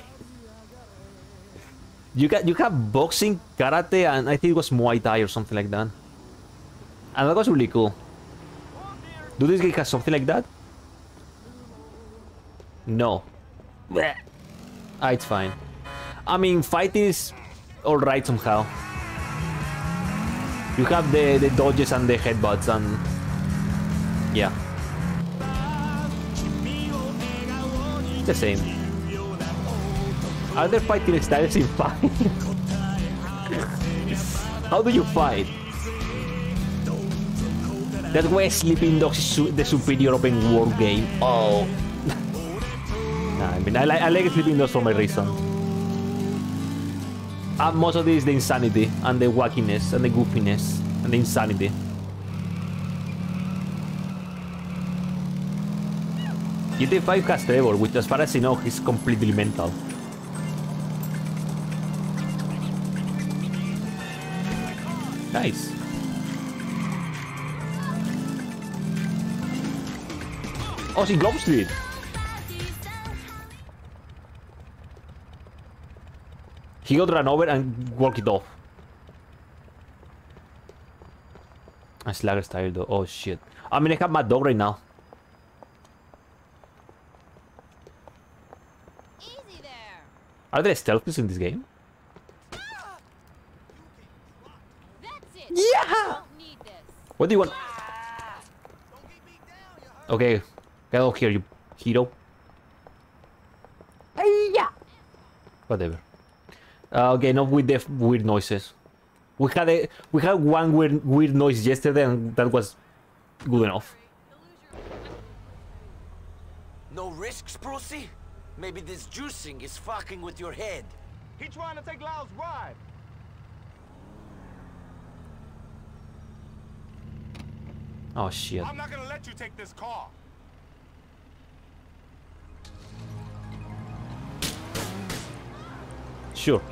you got you have boxing, karate, and I think it was Muay Thai or something like that. And that was really cool. Do this game have something like that? No. Blech. Ah, it's fine. I mean, fighting is alright somehow. You have the, the dodges and the headbutts and... yeah. The same. Are there fighting styles in fight? How do you fight? That's why Sleeping Dogs is su the superior open world game. Oh. Nah, I mean, I, li I like Sleeping Dogs for my reason. Uh, most of it is the insanity and the wackiness and the goofiness and the insanity. G T A five has Trevor, which as far as I know, he's completely mental. Nice. Oh, si Glove Street. He got run over and walked it off. A Slugger style though. Oh shit. I mean, I have my dog right now. Easy there. Are there stealth in this game? That's it. Yeah. What do you want? Okay, get out here, you hero. Yeah. Whatever. Uh, okay, enough with the weird noises. We had a we had one weird weird noise yesterday, and that was good enough. No risks, Brucey? Maybe this juicing is fucking with your head. He trying to take Lyle's ride. Oh shit. I'm not gonna let you take this car. Sure.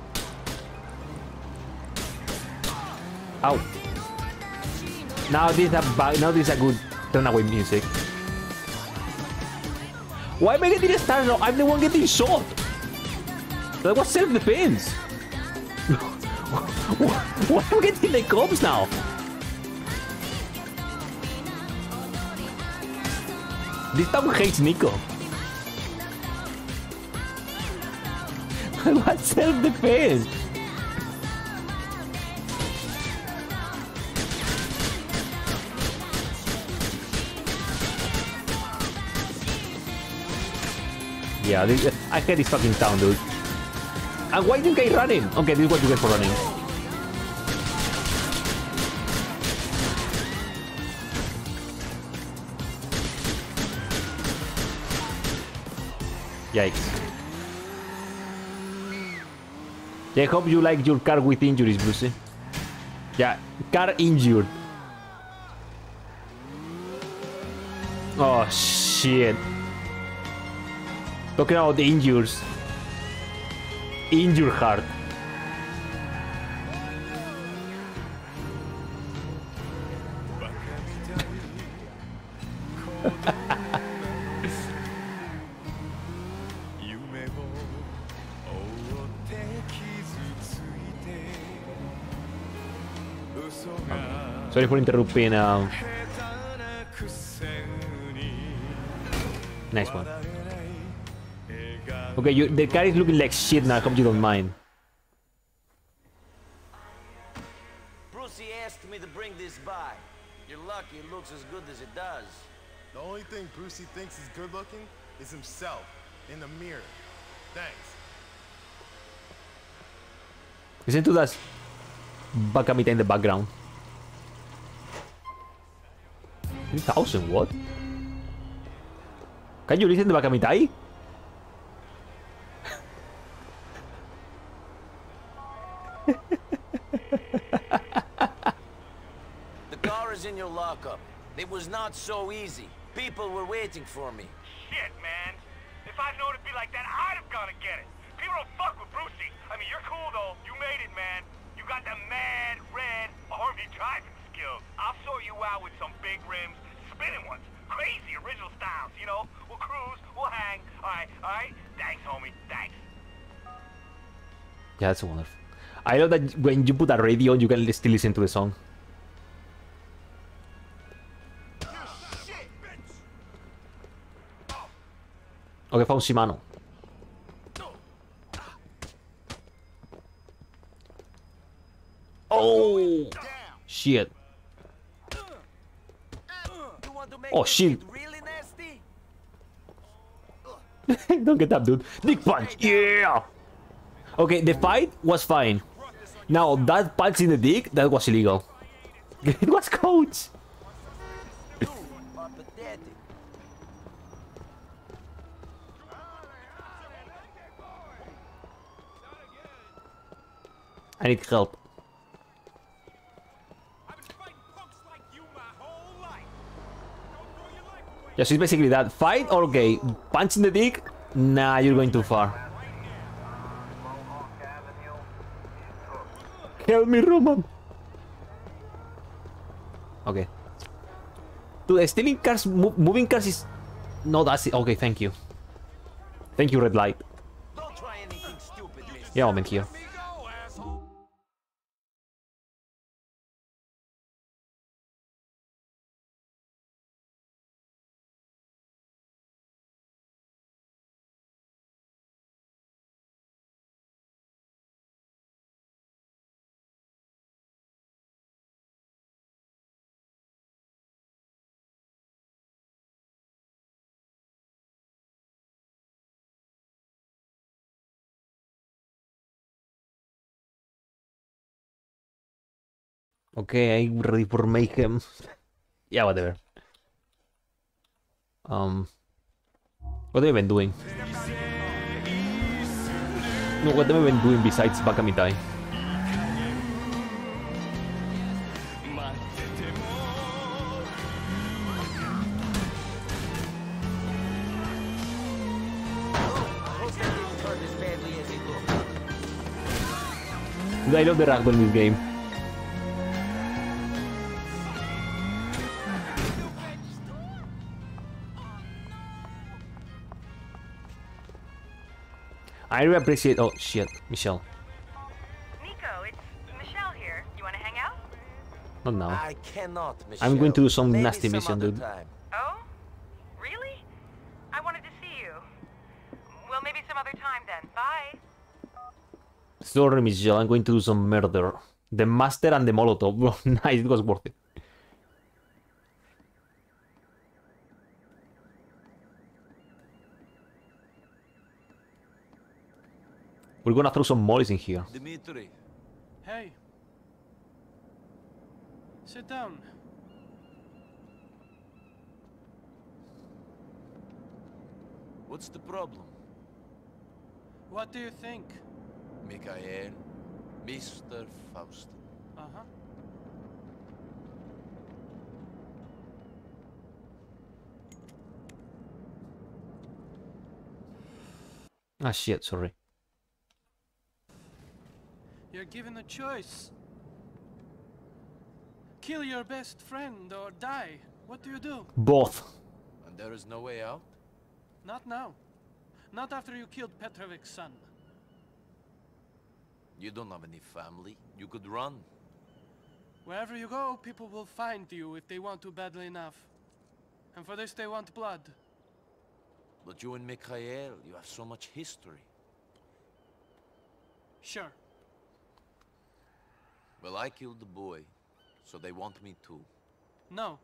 Ow. Now this is a bad, now this is a good runaway music. Why am I getting started? No, I'm the one getting shot. That was self-defense. Why am I getting the cops now? This town hates Nico. What self-defense? Yeah, this, I hate this fucking town, dude. And why you guys running? Okay, this is what you get for running. Yikes. Yeah, I hope you like your car with injuries, Brucey. Yeah, car injured. Oh, shit. Talking about the injuries. Injure heart. Sorry for interrupting. Uh... Nice one. Okay, you, the car is looking like shit now. I hope you don't mind. Brucey asked me to bring this by. You're lucky it looks as good as it does. The only thing Brucey thinks is good looking is himself in the mirror. Thanks. Listen to that Bakamita in the background. three thousand, what? Can you listen to Bakamitai? The car is in your lockup. It was not so easy. People were waiting for me. Shit, man. If I'd known it'd be like that, I'd have gone to get it. People don't fuck with Brucey. I mean, you're cool, though. You made it, man. You got the mad, red, army driving skills. I'll sort you out with some big rims, spinning ones. Crazy original styles, you know? We'll cruise, we'll hang. All right, all right? Thanks, homie. Thanks. Yeah, that's wonderful. I love that when you put a radio on, you can still listen to the song. Okay, found Shimano. Oh! Shit. Oh, shit. Don't get up, dude. Dick punch. Yeah! Okay, the fight was fine. Now, that punch in the dick, that was illegal. It was coach. I need help. Yeah, so it's basically that. Fight or okay. Punch in the dick? Nah, you're going too far. Help me, Roman. Okay. Dude, stealing cars, mo moving cars is No, that's it. Okay, thank you. Thank you, red light. Don't try anything stupid, mister. Yeah, I'm in here. Okay, I'm ready for mayhem. Yeah, whatever. Um, what have I been doing? No, what have I been doing besides Bakamitai? I love the ragdoll in this game. I really appreciate. Oh shit, Michelle. Nico, it's Michelle here. You want to hang out? Not now. I cannot, Michelle. I'm going to do some Maybe nasty some mission, other dude. time. Oh? Really? I wanted to see you. Well, maybe some other time then. Bye. Sorry, Michelle. I'm going to do some murder. The Master and the Molotov. Nice, it was worth it. We're gonna throw some mollies in here. Dimitri. Hey. Sit down. What's the problem? What do you think? Mikhail, Mister Faust. Uh-huh. Ah shit, sorry. You're given a choice. Kill your best friend or die. What do you do? Both. And there is no way out? Not now. Not after you killed Petrovic's son. You don't have any family. You could run. Wherever you go, people will find you if they want to badly enough. And for this they want blood. But you and Mikhail, you have so much history. Sure. Well, I killed the boy, so they want me too. No.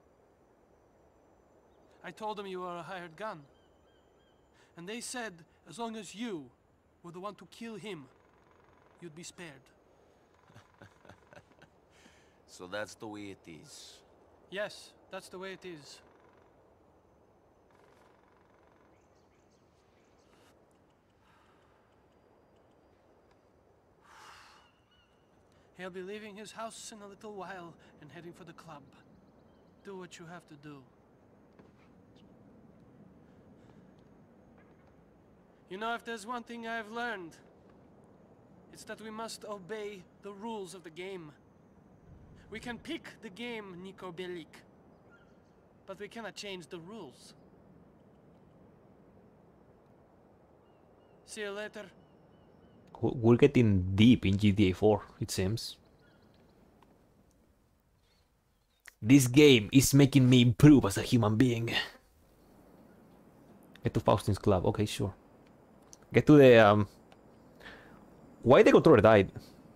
I told them you were a hired gun. And they said, as long as you were the one to kill him, you'd be spared. So that's the way it is. Yes, that's the way it is. He'll be leaving his house in a little while and heading for the club. Do what you have to do. You know, if there's one thing I've learned, it's that we must obey the rules of the game. We can pick the game, Niko Bellic, but we cannot change the rules. See you later. We're getting deep in G T A four, it seems. This game is making me improve as a human being. Get to Faustin's club. Okay, sure. Get to the um. Why the controller died?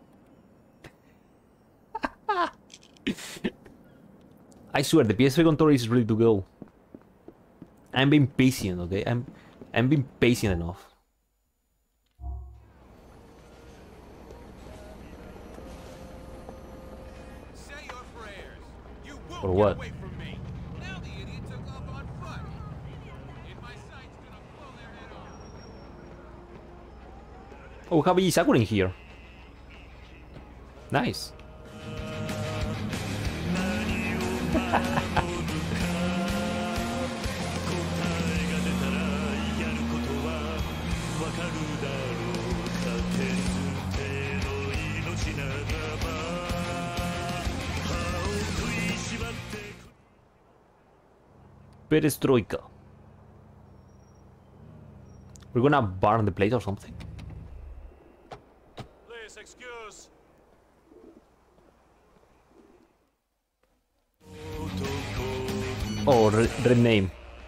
I swear the P S three controller is ready to go. I'm being patient, okay? I'm I'm being patient enough. Or what? Oh, we have a Sakura in here. Nice. Perestroika. We're gonna burn the place or something. Please excuse. Oh, red, red name.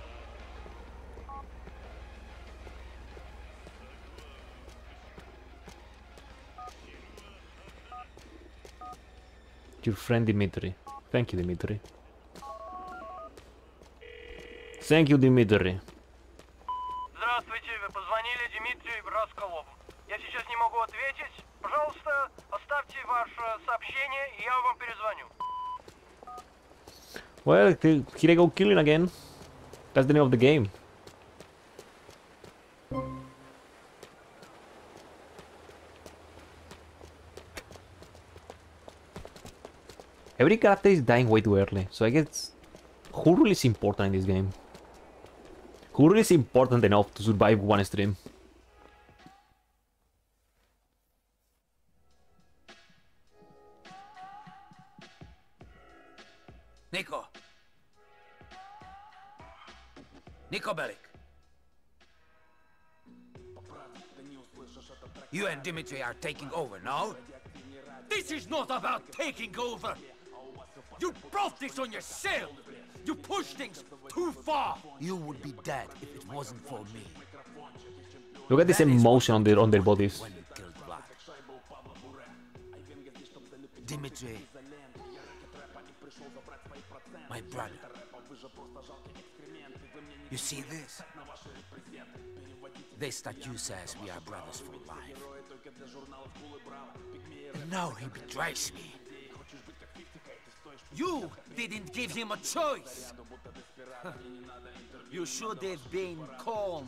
Your friend Dimitri. Thank you, Dimitri. Thank you, Dimitri. Здравствуйте, вы позвонили Дмитрию Расколову. Я сейчас не могу ответить. Пожалуйста, оставьте ваше сообщение, и я вам перезвоню. Well, here I go killing again. That's the name of the game. Every character is dying way too early, so I guess who really is important in this game? Who really is important enough to survive one stream? Niko. Niko Bellic. You and Dimitri are taking over, no? This is not about taking over! You brought this on yourself! You pushed things too far! You would be dead if it wasn't for me. Look at this emotion on their on their bodies. When you killed Vlad. Dimitri. My brother. You see this? This statue says we are brothers for life. And now he betrays me. You didn't give him a choice! You should have been calm.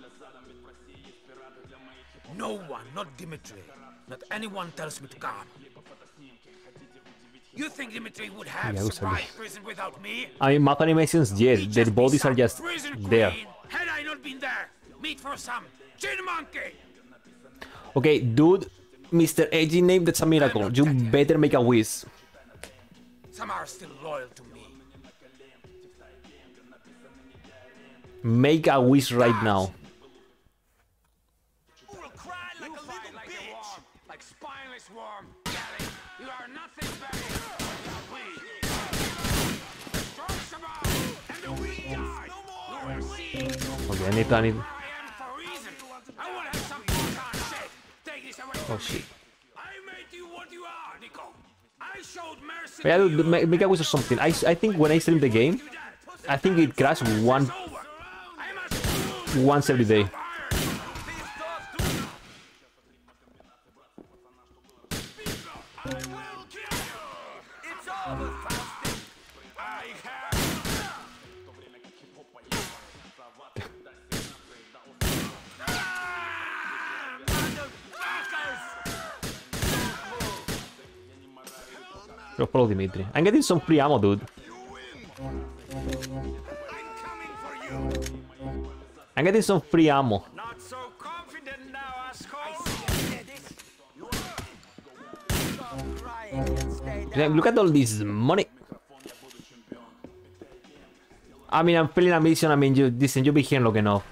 No one, not Dimitri, not anyone tells me to calm. You think Dimitri would have Yeah, survived prison without me? I mean, map animations, yes, their bodies are just Prison there. queen, had I not been there, meat for some chin monkey. Okay, dude, Mister Edgy name, that's a miracle. You better make a wish. Some are still loyal to me. Make a wish right now. You will cry like a little bitch! Like spineless worm! Gary, you are nothing better than we! Strong survive, and the weak die! You will see! Okay, I need to, I need... I am for reason! I will have some full-time shit! Take this away Oh from shit. me! I made you what you are, Niko! I showed mercy Yeah, to dude, you! make, make a wish or something. I, I think when I stream the game, I think it crashed one... once every day. Go follow Dimitri. I'm getting some free ammo, dude. I'm getting some free ammo. Not so confident now, asshole! Yeah, look at all this money. I mean, I'm feeling a mission. I mean, you listen, you've been here long enough.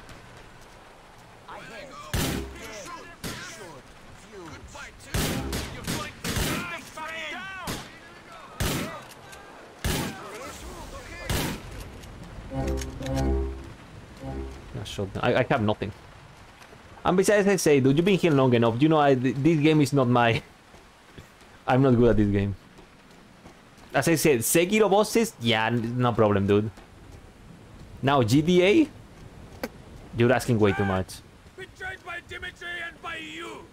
Yeah, shotgun. I, I have nothing. And besides, I say, dude, you've been here long enough. You know, I, this game is not my... I'm not good at this game. As I said, Sekiro bosses? Yeah, no problem, dude. Now, G T A? You're asking way too much. Betrayed by Dimitri and by you!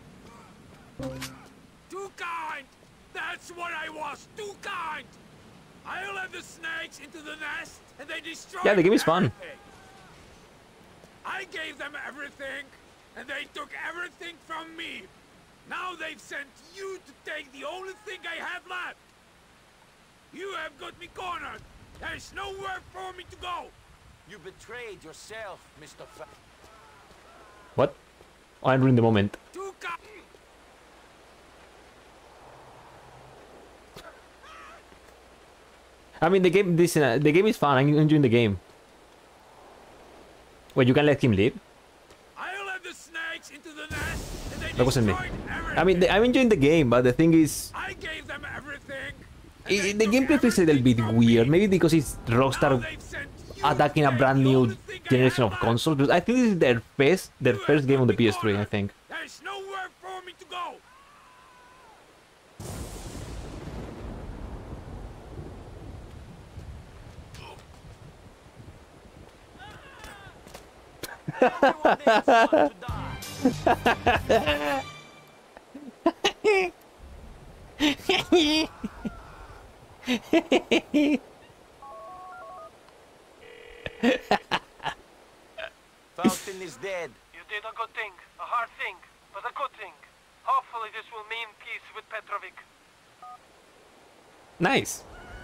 Too kind! That's what I was! Too kind! I'll let the snakes into the nest and they destroy Yeah, the game is fun. everything. I gave them everything and they took everything from me. Now they've sent you to take the only thing I have left. You have got me cornered. There's nowhere for me to go. You betrayed yourself, Mister Fa What? Oh, I'm ruining the moment. Too kind. I mean, the game, this, uh, the game is fun. I'm enjoying the game. Wait, you can let him live? I'll have That wasn't me. I mean, the, I'm enjoying the game, but the thing is, I gave them everything. it, the gameplay feels a little bit weird. Maybe because it's Rockstar attacking a brand new generation of consoles. Because I think this is their first, their first game on the P S three. I think. There's nowhere for me to go. Faustin is dead. You did a good thing, a hard thing, but a good thing. Hopefully this will mean peace with Petrovic. Nice.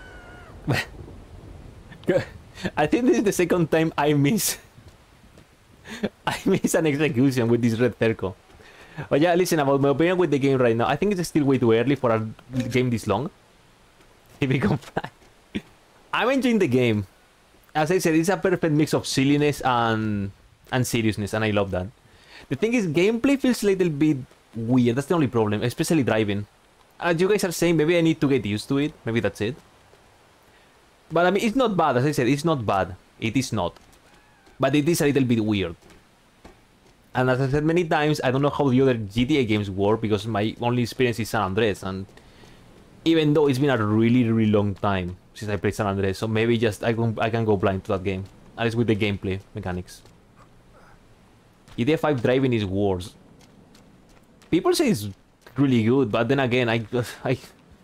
I think this is the second time I miss I miss an execution with this red circle. But yeah, listen, about my opinion with the game right now, I think it's still way too early for a game this long. If we can fly. I'm enjoying the game. As I said, it's a perfect mix of silliness and and seriousness, and I love that. The thing is, gameplay feels a little bit weird. That's the only problem, especially driving. As you guys are saying, maybe I need to get used to it. Maybe that's it. But I mean, it's not bad. As I said, it's not bad. It is not. But it is a little bit weird. And as I said many times, I don't know how the other G T A games work because my only experience is San Andreas. And even though it's been a really, really long time since I played San Andreas, so maybe just I can, I can go blind to that game. At least with the gameplay mechanics. G T A five driving is worse. People say it's really good, but then again, I, I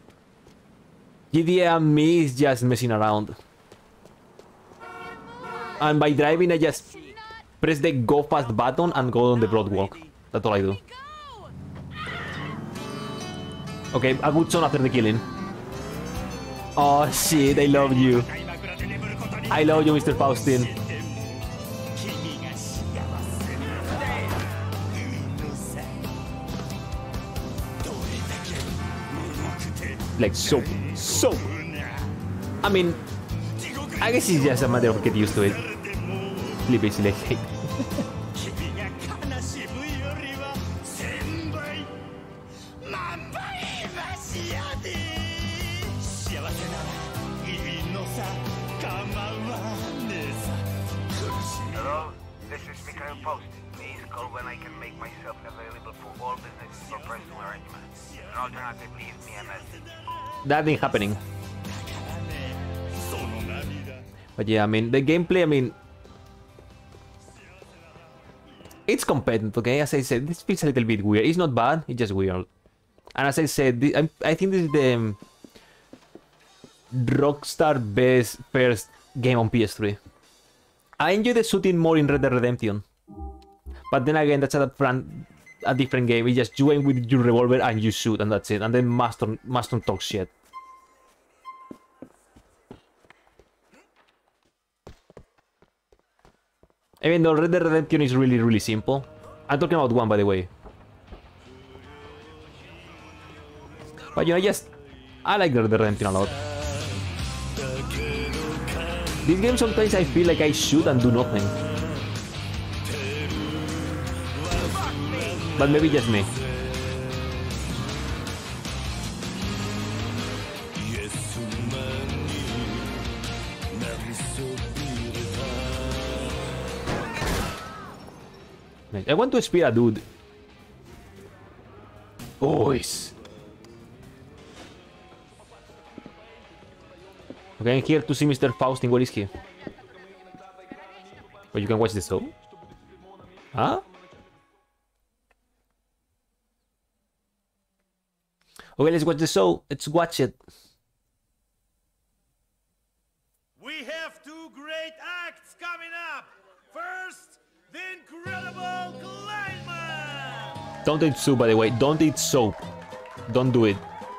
G T A and me is just messing around. And by driving, I just press the go fast button and go on the broadwalk. That's all I do. Okay, a good son after the killing. Oh shit, I love you. I love you, Mister Faustin. Like soap, soap. I mean, I guess it's just a matter of getting used to it. Basically, I hate. Hello, this is Mikhail Faustin. Please call when I can make myself available for all business or personal arrangements. An alternative, leave me a message. That ain't happening. But yeah, I mean, the gameplay, I mean, it's competent, okay? As I said, this feels a little bit weird. It's not bad, it's just weird. And as I said, this, I think this is the um, Rockstar best first game on P S three. I enjoy the shooting more in Red Dead Redemption. But then again, that's a, different, a different game. It's just you aim with your revolver and you shoot, and that's it. And then Marston, Marston talks shit. Even though Red Dead Redemption is really, really simple. I'm talking about one, by the way. But you know, just... I like Red Dead Redemption a lot. This game sometimes I feel like I shoot and do nothing. But maybe just me. I want to spear a dude. Boys. Okay, I'm here to see Mister Faustin. Where is he? Oh, you can watch the show? Huh? Okay, let's watch the show. Let's watch it. We have two great acts coming up. First, the incredible Clayman! Don't eat soup, by the way. Don't eat soap. Don't do it.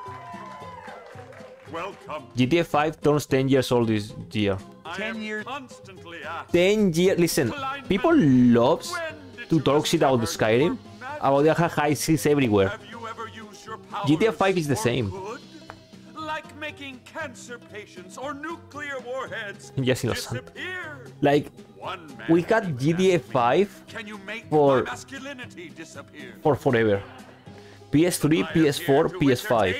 Welcome. G T A five turns ten years old this year. ten years. Constantly asked. ten years. Listen, people love to talk shit about the Skyrim. About the high seas everywhere. G T A five is the same. Like making cancer patients or nuclear warheads Yes, innocent. disappear. Like, we had G T A five for for forever. P S three, P S four, P S five.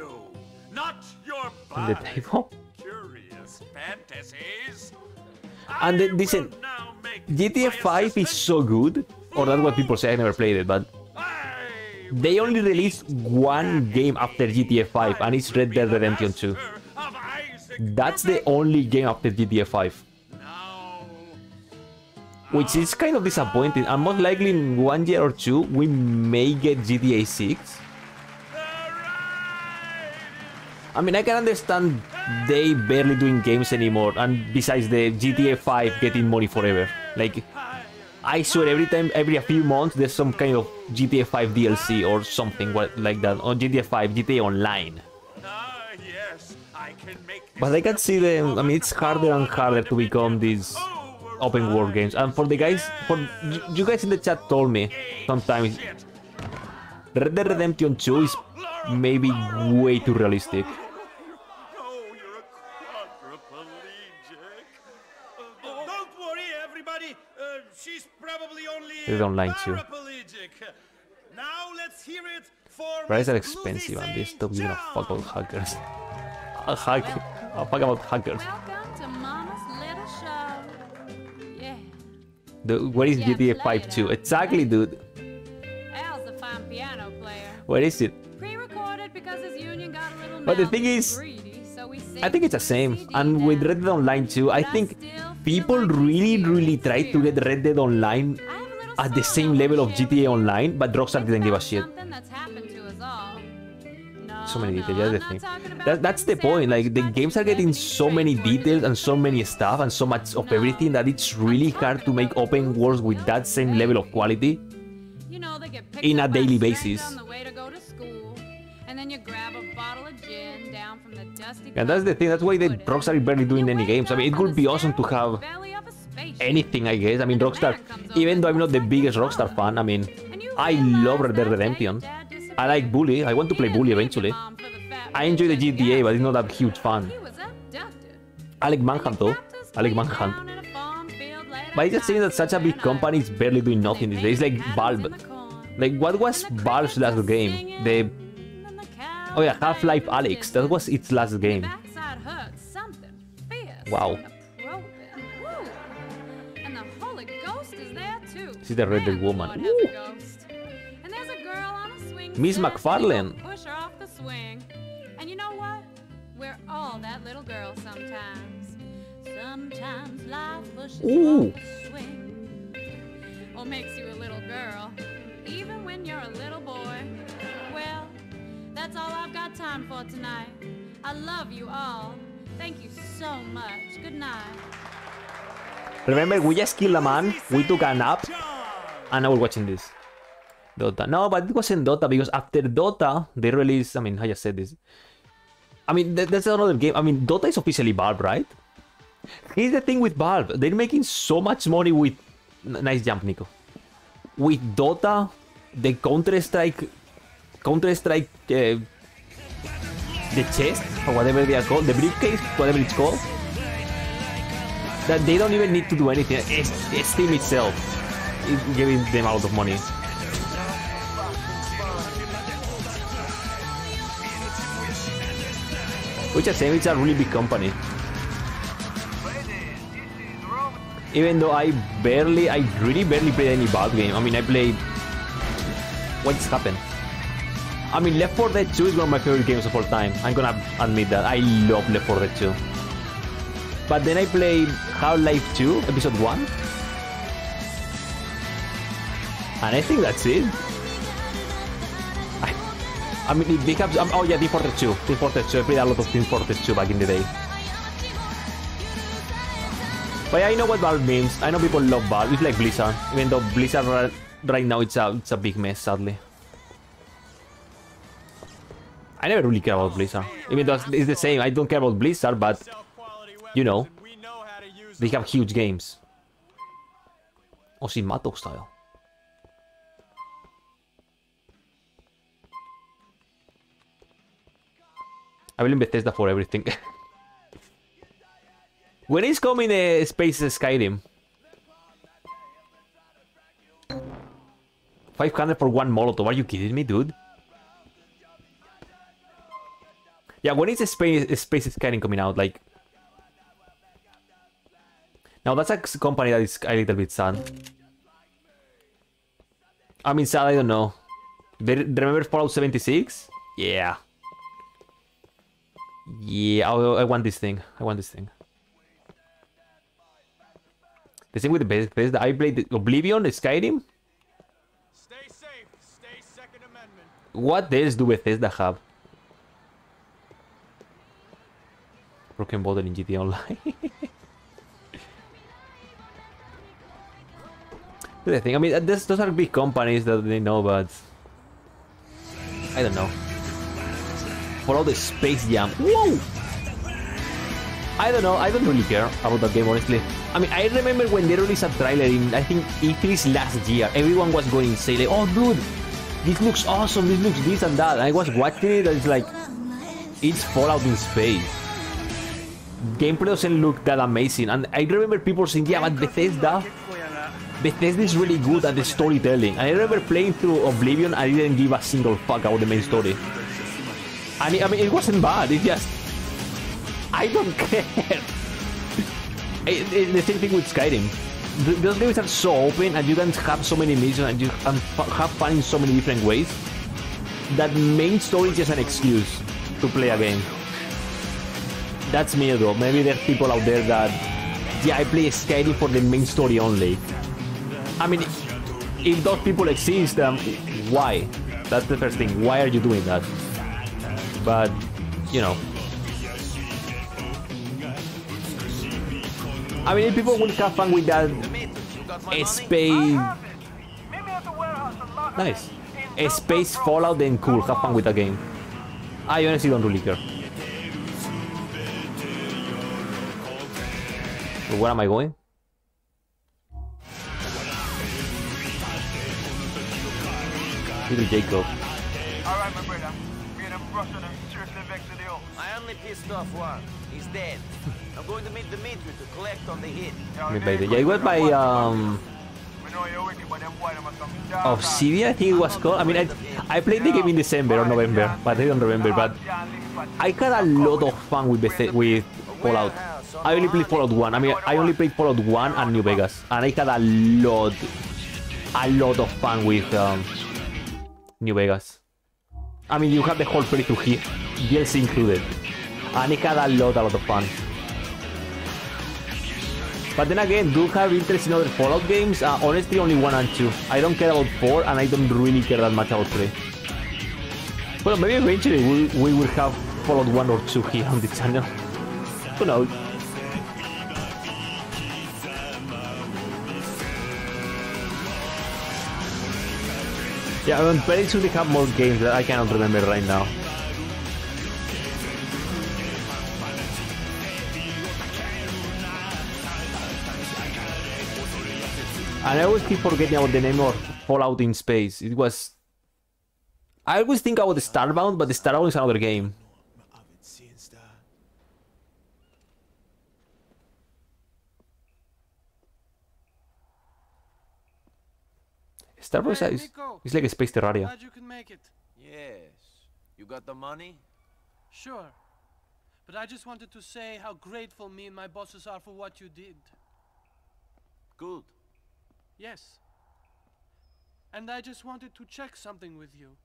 In the table. And then, listen, G T A five is so good, or that's what people say. I never played it, but they only released one game after G T A five, and it's Red Dead Redemption two. That's the only game after G T A five. Which is kind of disappointing, and most likely in one year or two, we may get G T A six. I mean, I can understand they barely doing games anymore, and besides the G T A five getting money forever. Like, I swear every time, every a few months, there's some kind of G T A five D L C or something like that, or G T A five, G T A Online. But I can see them, I mean, it's harder and harder to become these open world games. And for the guys, for you guys in the chat told me sometimes Red Dead Redemption two is maybe way too realistic. Don't worry, everybody. Uh, she's probably only Red Dead Online too. Now let's hear it for Prices are expensive, and they stop giving a fuck about hackers. A hack, a fuck about hackers. Welcome to Mama's little show. Yeah. Dude, where is G T A five two? Exactly, dude. Al's a fine piano player. Where is it? Pre-recorded because his union got a little But the thing is, greedy, so we I think it's the same. And with Red Dead Online too, I think people really, really tried to get Red Dead Online at the same level of G T A Online, but Rockstar didn't give a shit. that's happened to us all. So many details, that's the thing. That, that's the point, like, the games are getting so many details and so many stuff and so much of everything that it's really hard to make open worlds with that same level of quality in a daily basis. And then you grab a bottle of gin down from the dusty. And that's the thing, that's why they Rockstar is barely doing any games. I mean, it would be awesome to have anything, I guess. I mean, Rockstar, even though I'm not the biggest Rockstar fan, I mean, I love Red Dead Redemption. I like Bully, I want to play Bully eventually. I enjoy the G T A, but I'm not a huge fan. I like Manhunt though, I like Manhunt. But it's just saying that such a big company is barely doing nothing these days. It's like Valve. Like, what was Valve's last game? The... Oh yeah, Half-Life Alyx, that was its last game. Wow. And the Holy Ghost is there too. She's the Red Dead woman. Woo. And there's a girl on a swing. Miss McFarlane. Push her off the swing. And you know what? We're all that little girl sometimes. Sometimes life pushes you off the swing. Or makes you a little girl. Even when you're a little boy. Well, that's all I've got time for tonight. I love you all. Thank you so much. Good night. Remember, we just killed a man, we took a nap, and now we're watching this. Dota. No, but it wasn't Dota, because after Dota, they released... I mean, I just said this. I mean, th that's another game. I mean, Dota is officially Valve, right? Here's the thing with Valve. They're making so much money with... N nice jump, Nico. With Dota, the Counter-Strike... Counter-Strike... Uh, the chest, or whatever they are called. The briefcase, whatever it's called. That they don't even need to do anything. It's, it's Steam itself is giving them a lot of money. Which is saying it's a really big company. Even though I barely, I really barely played any Valve game. I mean, I played... What's happened? I mean, Left four Dead two is one of my favorite games of all time. I'm gonna admit that. I love Left four Dead two. But then I played Half-Life two, Episode one. And I think that's it. I, I mean, they have... Um, oh yeah, Team Fortress two. Team Fortress two. I played a lot of Team Fortress two back in the day. But yeah, I know what Valve means. I know people love Valve. It's like Blizzard. Even though Blizzard right, right now, it's a, it's a big mess, sadly. I never really care about Blizzard. Even though it's the same. I don't care about Blizzard, but... You know, they have huge games. Osimato style. I will in Bethesda for everything. When is coming the Space Skyrim? five hundred for one Molotov. Are you kidding me, dude? Yeah, when is the space space Skyrim coming out? Like, now that's a company that is a little bit sad. I mean, sad. I don't know. They remember Fallout seventy-six? Yeah. Yeah. I, I want this thing. I want this thing. The same with the Bethesda. I played Oblivion, Skyrim. Stay safe. Stay Second Amendment. What else do Bethesda have? Broken Border in G T A Online. The thing. I mean, this, those are big companies that they know, but I don't know. Follow the Space Jam. Whoa! I don't know. I don't really care about that game, honestly. I mean, I remember when they released a trailer in, I think, E three's last year. Everyone was going insane. Like, oh, dude, this looks awesome. This looks this and that. And I was watching it, and it's like, it's Fallout in space. Gameplay doesn't look that amazing. And I remember people saying, yeah, but Bethesda, Bethesda is really good at the storytelling. I remember playing through Oblivion, I didn't give a single fuck about the main story. I mean, I mean, it wasn't bad. It just, I don't care. It, it, the same thing with Skyrim. Th those games are so open, and you can have so many missions, and you can have fun in so many different ways. That main story is just an excuse to play a game. That's me though. Maybe there's people out there that, yeah, I play Skyrim for the main story only. I mean, if those people exist, um, why? That's the first thing. Why are you doing that? But, you know. I mean, if people will have fun with that space... Nice. A space Fallout, then cool. Have fun with the game. I honestly don't really care. So where am I going? Little Jacob. Alright, my brother. Me and them Russian and seriously vexed the old. I only pissed off one. He's dead. I'm going to meet Dimitri to collect on the hit. Yeah, it was by um Obsidian, I think it was called. I mean, I, I played the game in December or November, but I don't remember. But I had a lot of fun with Beth with Fallout. I only played Fallout one. I mean, I only played Fallout one and New Vegas, and I had a lot, a lot of fun with um, New Vegas. I mean, you have the whole playthrough here, D L C included, and I had a lot, a lot of fun. But then again, do have interest in other Fallout games? Uh, honestly, only one and two. I don't care about four, and I don't really care that much about three. Well, maybe eventually we, we will have Fallout one or two here on the channel. Who knows? Yeah, I'm pretty sure they have more games that I cannot remember right now. And I always keep forgetting about the name of Fallout in Space. It was... I always think about the Starbound, but the Starbound is another game. Starbound is, is like a space Terraria. Glad you can make it. Yes. You got the money? Sure. But I just wanted to say how grateful me and my bosses are for what you did. Good. Yes. And I just wanted to check something with you.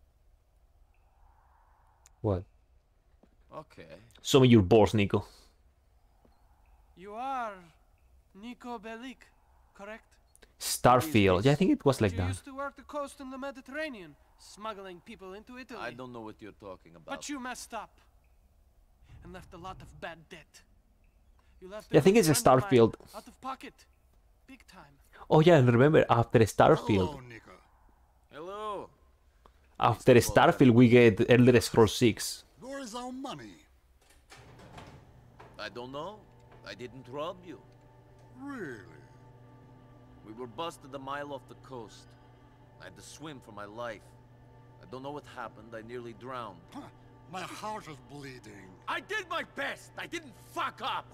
What? Okay. Show me your balls, Nico. You are Niko Bellic, correct? Starfield. Yeah, I think it was like you that. You used to work the coast in the Mediterranean, smuggling people into Italy. I don't know what you're talking about. But you messed up and left a lot of bad debt. You left yeah, I think it's a Starfield. Out of pocket. Big time. Oh yeah, and remember, after Starfield... Hello, Nico. Hello. After Starfield, we get Elder Scrolls six. Where is our money? I don't know. I didn't rob you. Really? We were busted a mile off the coast. I had to swim for my life. I don't know what happened. I nearly drowned. Huh. My heart is bleeding. I did my best. I didn't fuck up.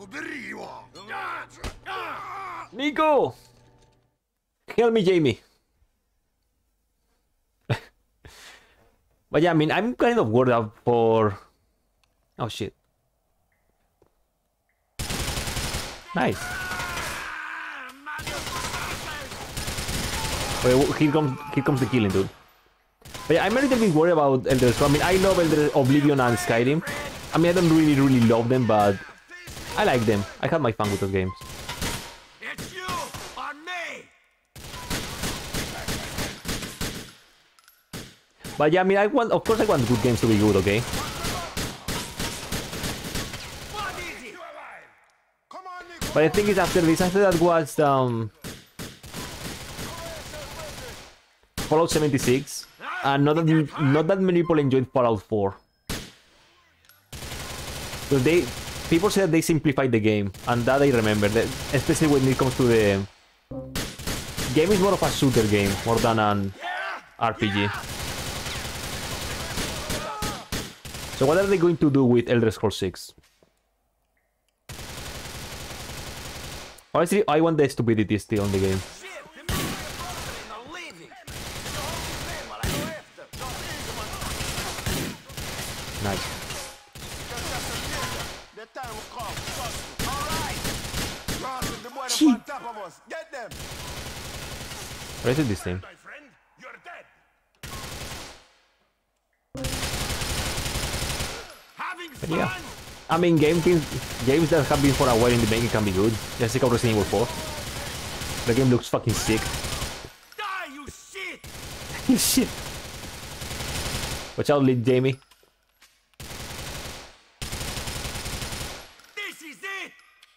Nico! Help me, Jamie. But yeah, I mean, I'm kind of worried out for... Oh, shit. Nice. Wait, here comes, here comes the killing, dude. But yeah, I'm a little bit worried about Elder Scrolls. I mean, I love Elder Oblivion and Skyrim. I mean, I don't really, really love them, but I like them. I had my fun with those games. It's you or me. But yeah, I mean, I want, of course, I want good games to be good, okay? But the thing is, after this, after that was um, Fallout seventy-six, and not that not that many people enjoyed Fallout four. So they people said they simplified the game, and that I remember, that, especially when it comes to the game is more of a shooter game more than an R P G. So what are they going to do with Elder Scrolls six? Honestly, I want the stupidity still in the game. Nice. Gee. Where is it this time? But yeah. I mean, game games, games that have been for a while in the making can be good. Just like Resident Evil four. The game looks fucking sick. Die, you shit! You shit. Watch out, lead Jamie. This is it.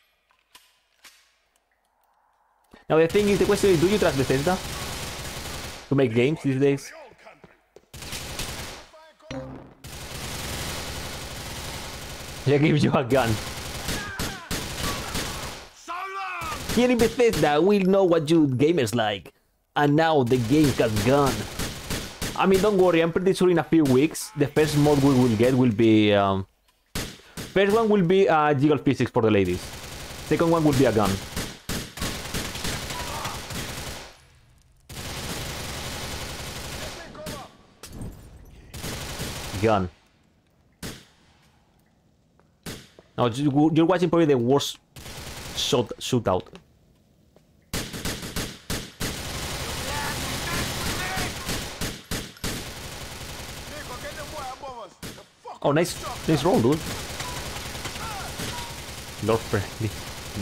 Now the thing is, the question is, do you trust Bethesda to make games these days? They give you a gun. Here in Bethesda, we know what you gamers like. And now the game has gone. I mean, don't worry, I'm pretty sure in a few weeks, the first mod we will get will be... Um, first one will be uh, jiggle physics for the ladies. Second one will be a gun. Gun. Now, you're watching probably the worst shot shootout. Oh, nice, nice roll, dude. Lord friendly.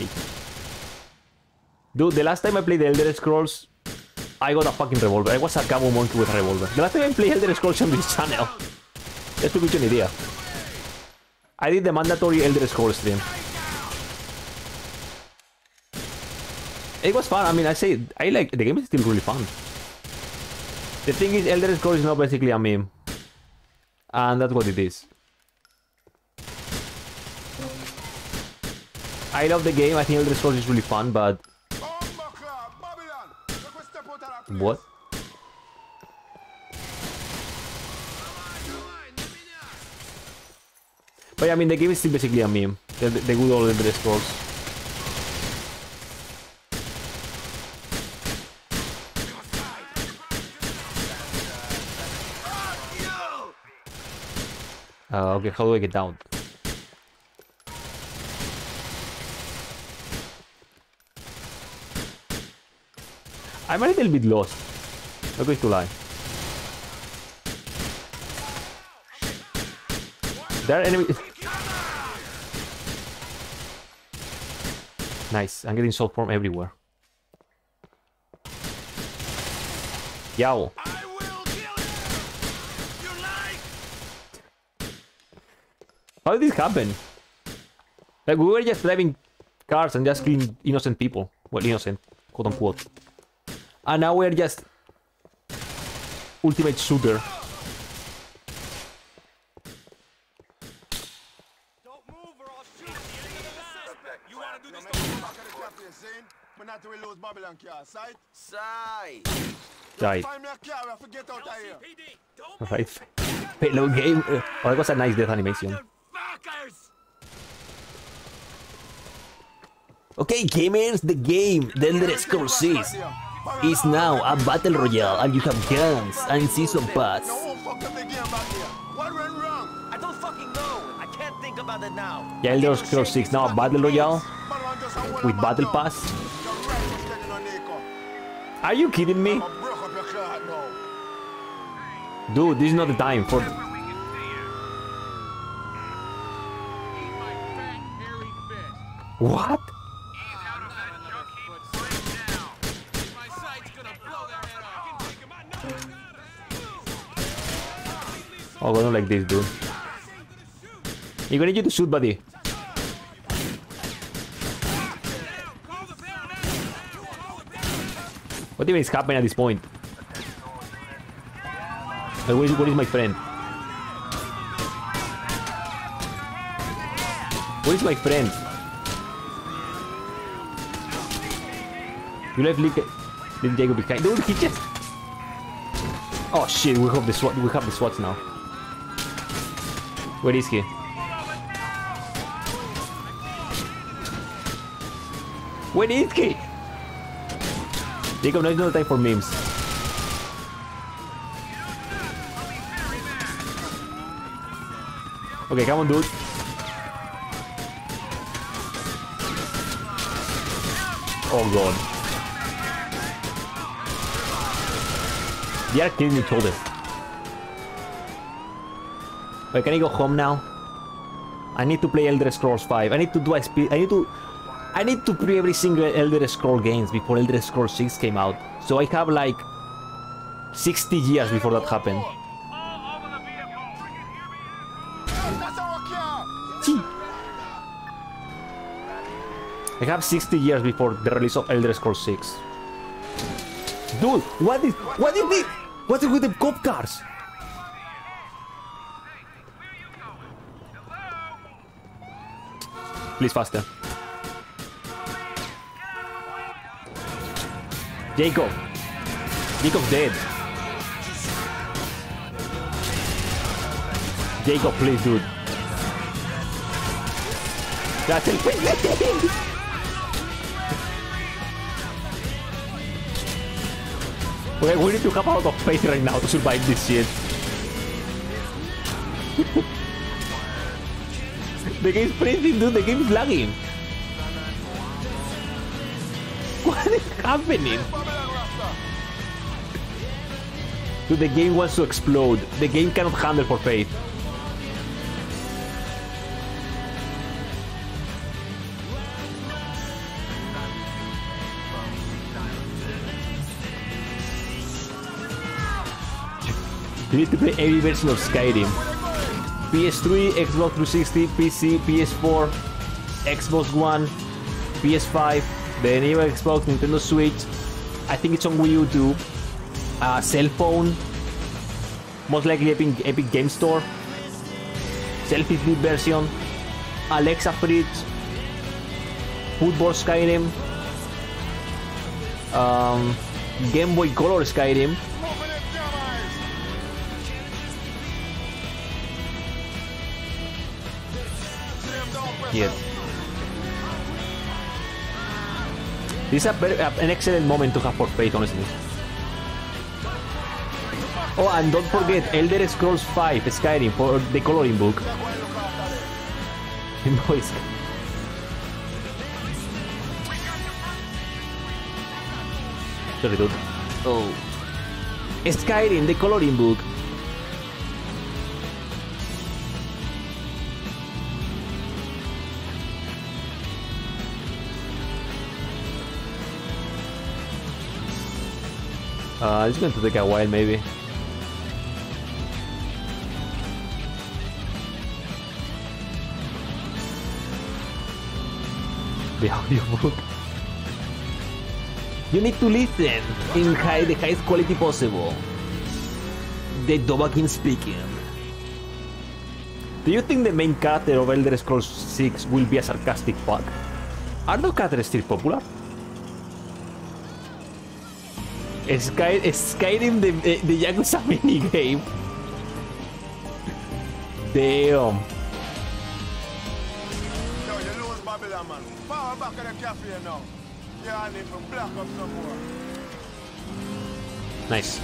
Dude, the last time I played the Elder Scrolls, I got a fucking revolver. I was a cabo monkey with a revolver. The last time I played Elder Scrolls on this channel. Just to give you an idea. I did the mandatory Elder Scrolls stream. It was fun. I mean, I say I like the game is still really fun. The thing is, Elder Scrolls is not basically a meme, and that's what it is. I love the game. I think Elder Scrolls is really fun, but what? But yeah, I mean, the game is still basically a meme. The, the good old Elder Scrolls. Uh, okay, how do I get down? I'm a little bit lost. Not going to lie. There are enemies. Nice. I'm getting sword form everywhere. Yow. How did this happen? Like, we were just driving cars and just killing innocent people. Well, innocent, quote unquote. And now we're just ultimate shooter. Right. Right. Payload game. Oh, that was a nice death animation. Okay, gamers, the game. The Elder Scrolls six. is now a battle royale, and you have guns and season pass. What went wrong? I don't fucking know. I can't think about it now. Yeah, Elder Scrolls six now a battle royale with battle pass. Are you kidding me? Dude, this is not the time for. What? Oh, I don't like this, dude. You're gonna need you to shoot, buddy. What even is happening at this point? Like, where is, where is my friend? Where is my friend? You left Little Jacob behind. Dude, he just. Oh shit! We have the SWAT. We have the SWATs now. Where is he? Where is he? Jacob, now is not the time for memes. Okay, come on, dude. Oh god. They are killing each other. Wait, can I go home now? I need to play Elder Scrolls five. I need to do a speed. I need to. I need to play every single Elder Scrolls games before Elder Scrolls six came out. So I have like sixty years before that happened. I have sixty years before the release of Elder Scrolls six. Dude, what is what is this? What is with the cop cars? Please faster. Jacob. Jacob's dead. Jacob, please, dude. That's it. Okay, we need to have a lot of faith right now to survive this shit. The game's freezing, dude. The game is lagging. What is happening? Dude, the game wants to explode. The game cannot handle for faith. You need to play every version of Skyrim. P S three, Xbox three sixty, P C, P S four, Xbox One, P S five, the new Xbox, Nintendo Switch. I think it's on Wii U too. Uh, cell phone. Most likely Epic, Epic Game Store. Selfie flip version. Alexa Fridge. Football Skyrim. Um, Game Boy Color Skyrim. Yes. This is a very, uh, an excellent moment to have for faith, honestly. Oh, and don't forget Elder Scrolls five Skyrim for the coloring book. Boys. Sorry, dude. Oh. Skyrim, the coloring book. Uh, it's going to take a while, maybe. The audiobook. You need to listen in high, the highest quality possible. The Dovahkiin speaking. Do you think the main character of Elder Scrolls six will be a sarcastic fuck? Are those characters still popular? Sky, Skyrim, the, the Yakuza minigame. Damn. Yo, you lose Babylon, man. Power back in the cafe now. Yeah, I need to black up some more. Nice.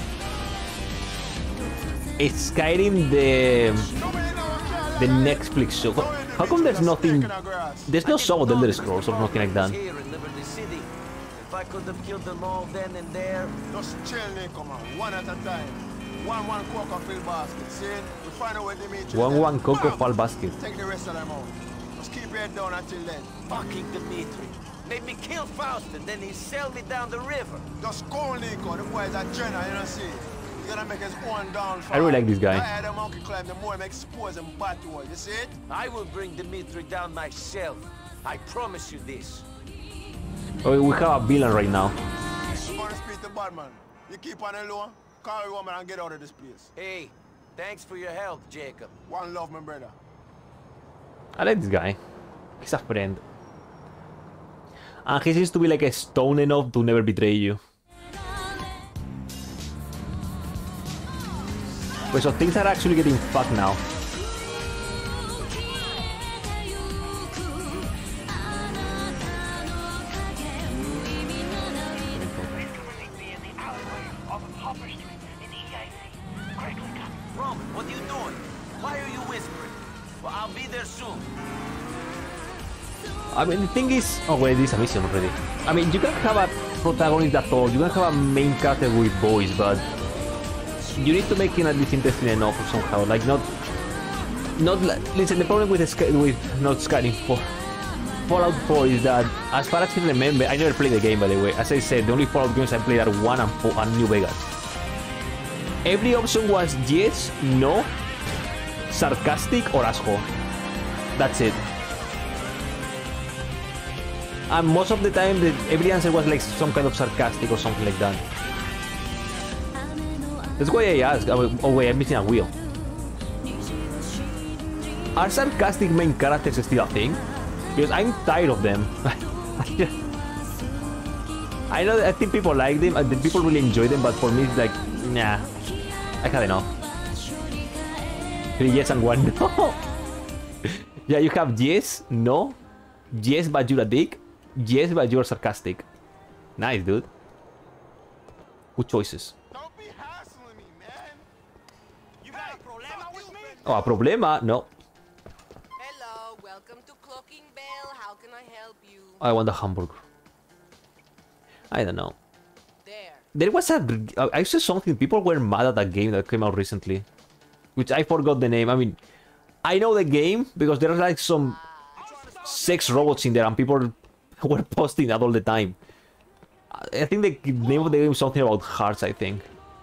It's Skyrim the the Netflix show. How come there's nothing? There's no show of the Elder Scrolls or nothing like that. If I could have killed them all then and there. Just chill, Nico, man. One at a time. One, one cocoa fill basket. See? We find out where Dimitri. One, one cocoa fall basket. Take the rest of them out. Just keep your head down until then. Fucking Dimitri. Made me kill Faust and then he sailed me down the river. Just go, Nico. The boy's a general, you know, see? He's gonna make his own downfall. I really like this guy. The higher the monkey climb, the more he makes spores and battle. You see it? I will bring Dimitri down myself. I promise you this. Oh, we have a villain right now. I'm gonna speak to Batman. You keep on the low, call your woman and get out of this place. Hey, thanks for your help, Jacob. One love, my brother. I like this guy. He's a friend. And he seems to be like a stone enough to never betray you. Wait, so things are actually getting fucked now. Roman, what are you doing? Why are you whispering? Well, I'll be there soon. I mean, the thing is... Oh, wait, this is a mission already. I mean, you can have a protagonist at all. You can have a main character with voice, but... You need to make him at least interesting enough or somehow. Like, not... Not... Listen, the problem with Sky, with not Skyrim for Fallout four is that, as far as I remember, I never played the game, by the way. As I said, the only Fallout games I played are one and four and New Vegas. Every option was yes, no, sarcastic, or asshole. That's it. And most of the time, the, every answer was like some kind of sarcastic or something like that. That's why I asked. Oh wait, I'm missing a wheel. Are sarcastic main characters still a thing? Because I'm tired of them. I know that I think people like them and the people really enjoy them, but for me it's like, nah, I had enough. Three yes and one no. Yeah, you have yes, no, yes but you're a dick, yes but you're sarcastic. Nice, dude. Good choices. Oh, a problema? No. Hello, welcome to Clocking Bell. How can I help you? I want a hamburger. I don't know. There. There was a... I saw something. People were mad at that game that came out recently. Which I forgot the name. I mean, I know the game because there are like some sex robots in there and people were posting that all the time. I think the name of the game is something about hearts, I think.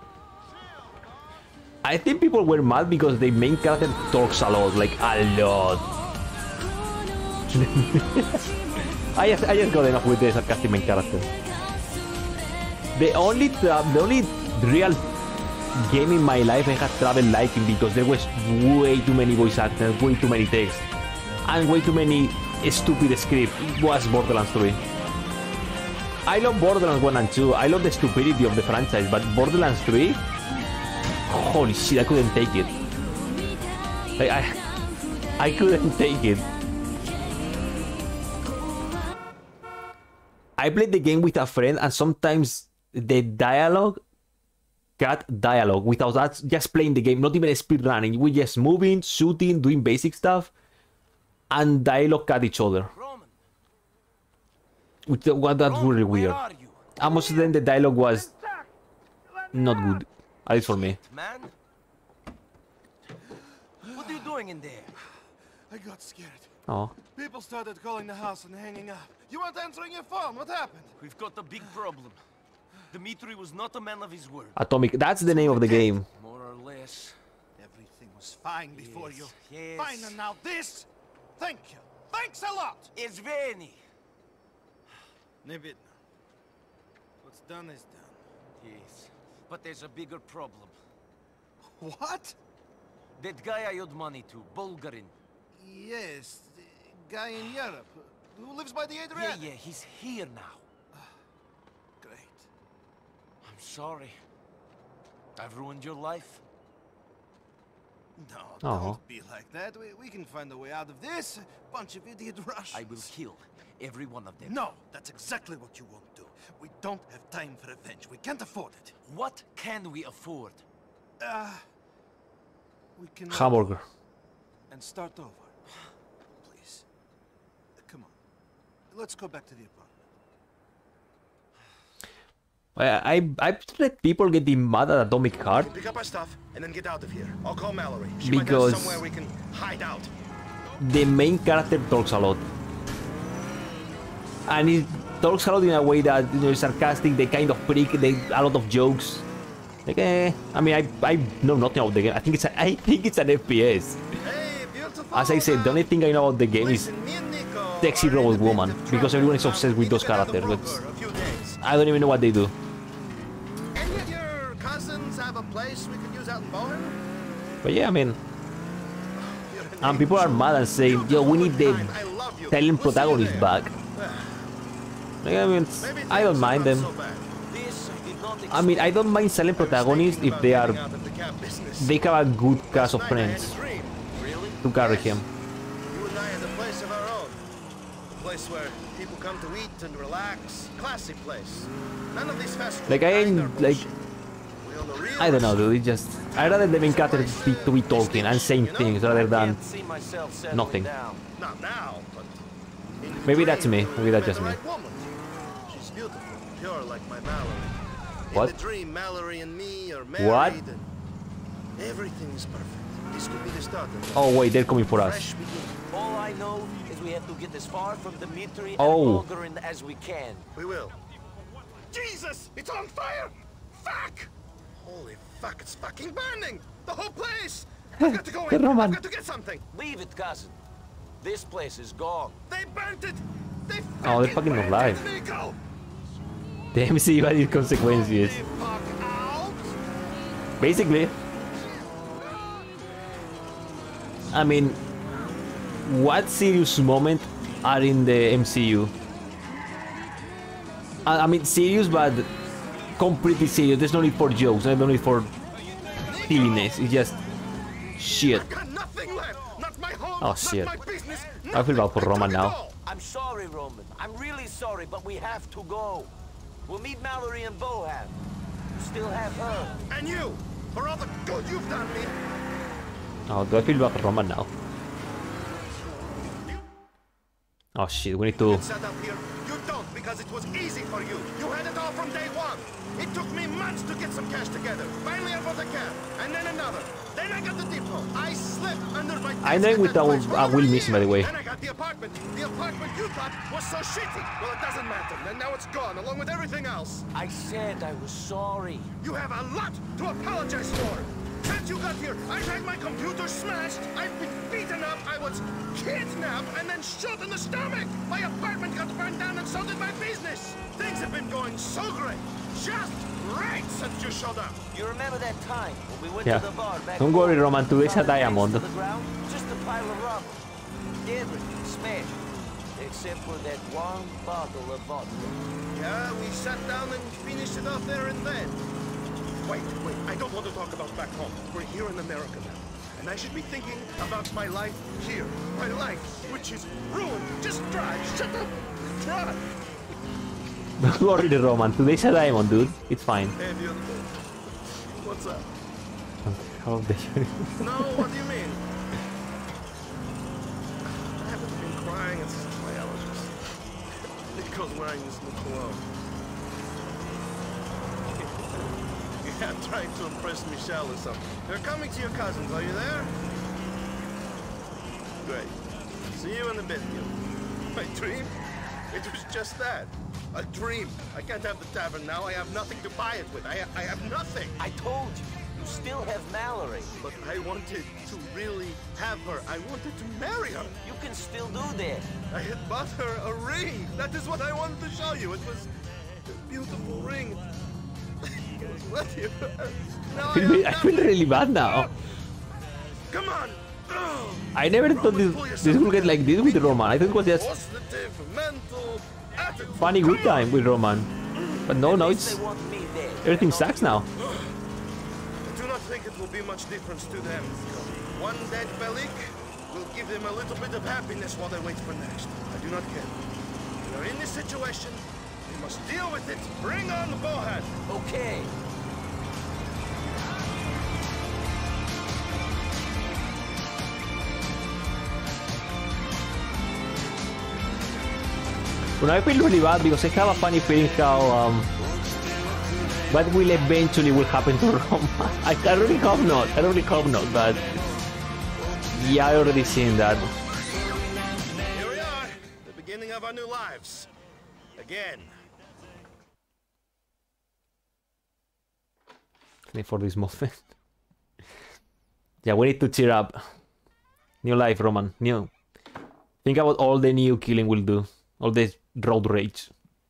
I think people were mad because the main character talks a lot, like a lot. I just, I just got enough with the sarcastic main character. The only, uh, the only real game in my life I had trouble liking because there was way too many voice actors, way too many text, and way too many stupid scripts was Borderlands three. I love Borderlands one and two. I love the stupidity of the franchise, but Borderlands three. Holy shit, I couldn't take it. Like, I, I couldn't take it. I played the game with a friend and sometimes the dialogue got dialogue without us just playing the game, not even speed running. We just moving, shooting, doing basic stuff, and dialogue cut each other. Which was that's really weird. And most of them the dialogue was not good. At least for me. Man, what are you doing in there? I got scared. Oh. People started calling the house and hanging up. You weren't answering your phone. What happened? We've got a big problem. Dimitri was not a man of his word. Atomic. That's the name of the game. More or less. Everything was fine before yes, you. Yes. Fine, and now this? Thank you. Thanks a lot. It's Veni. Nebit. What's done is done. Yes. But there's a bigger problem. What? That guy I owed money to, Bulgarin. Yes, the guy in Europe who lives by the Adriatic. Yeah, yeah, he's here now. Great. I'm sorry. I've ruined your life. No, Oh. don't be like that. We, we can find a way out of this. Bunch of idiot Russians. I will kill every one of them. No, that's exactly what you won't do. We don't have time for revenge. We can't afford it. What can we afford? Uh, we can Hamburger. and start over. Please. Come on. Let's go back to the apartment. I I I let people getting mad at Atomic Heart Pick up our stuff and then get out of here. I'll call Mallory. She Because- might have somewhere we can hide out. the main character talks a lot. And he talks a lot in a way that, you know, is sarcastic, they kind of prick, they a lot of jokes. Like, eh, I mean, I I know nothing about the game. I think it's a, I think it's an F P S. As I said, the only thing I know about the game is Sexy Robot Woman, because everyone is obsessed with those characters. But I don't even know what they do. Any of your cousins have a place we could use out in Bohan? But yeah, I mean, and people are mad and saying, yo, we need the silent protagonist back. Like, I mean, I don't mind them. I mean, I don't mind silent protagonists if they are, they have a good cast of friends to carry him. You and I have a place of our own. A place where people come to eat and relax. Classy place. None of these fast food Like, I guys are ain't, like, bullshit. We own the real I don't know, dude, it just, I'd rather the main character be, to be talking and saying things rather than nothing. Not now, but in the Maybe that's me, dream, maybe that's we just met me. the right woman. She's beautiful, pure like my Mallory. What? In the dream, Mallory and me are married. What? And everything is perfect. This could be the start of it. Oh wait, they're coming for us. All I know is we have to get as far from Dimitri Oh. and Bulgarin as we can. We will. Jesus! It's on fire! Fuck! Holy fuck, it's fucking burning! The whole place! I've got to go in! Roman. I've got to get something! Leave it, cousin. This place is gone. They burnt it! They Oh, they're fucking alive. Nico! The M C U added consequences. Basically. I mean, what serious moment are in the M C U? I, I mean, serious, but completely serious. There's no need for jokes. There's no need for silliness. It's just shit. Oh shit. I feel bad for Roman now. I'm sorry, Roman. I'm really sorry, but we have to go. We'll meet Mallory and Bohan. You still have her. And you! For all the good you've done me! Oh, do I feel bad for Roman now? Oh shit, we need to... Set up here. You don't, because it was easy for you. You had it all from day one. It took me months to get some cash together. Finally I bought a cab, and then another. Then I got the depot. I slept under my desk. I know with our, I will miss him by the way. Then I got the apartment. The apartment you thought was so shitty. Well, it doesn't matter. And now it's gone, along with everything else. I said I was sorry. You have a lot to apologize for. Since you got here, I've had my computer smashed, I've been beaten up, I was kidnapped, and then shot in the stomach! My apartment got burned down and so did my business! Things have been going so great! Just right since you showed up! You remember that time when we went Yeah. to the bar back Don't worry, Roman, today's a found the base diamond. of the ground, just a pile of rubble. Everything smashed, except for that one bottle of vodka. Yeah, we sat down and finished it off there and then. Wait, wait, I don't want to talk about back home. We're here in America now. And I should be thinking about my life here. My life, which is ruined. Just try, shut up, try. Don't worry, the Roman. Today's a diamond, dude. It's fine. Hey, beautiful. What's up? How the No, what do you mean? I haven't been crying, it's my allergies. Nico's wearing this new cologne. Yeah, I'm trying to impress Michelle or something. They're coming to your cousins, are you there? Great. See you in a bit, you. My dream? It was just that. A dream. I can't have the tavern now. I have nothing to buy it with. I, I have nothing. I told you, you still have Mallory. But I wanted to really have her. I wanted to marry her. You can still do that. I had bought her a ring. That is what I wanted to show you. It was a beautiful ring. It was what you... Now I feel, I feel really bad now. Come on. I never thought this, this would get like this with Roman. I thought it was just Positive, mental, attitude. funny good time with Roman. But no, no, it's... Everything sucks now. I do not think it will be much difference to them. One dead Belik will give them a little bit of happiness while they wait for next. I do not care. We are in this situation. We Must deal with it. Bring on the bowhead. Okay. Well, I feel really bad because I have a funny feeling how um, what will eventually will happen to Roma. I, I really hope not. I really hope not, but yeah, I already seen that. Here we are, the beginning of our new lives. Again. Wait for this moment. Yeah, we need to cheer up. New life, Roman. New. Think about all the new killing will do. All this road rage.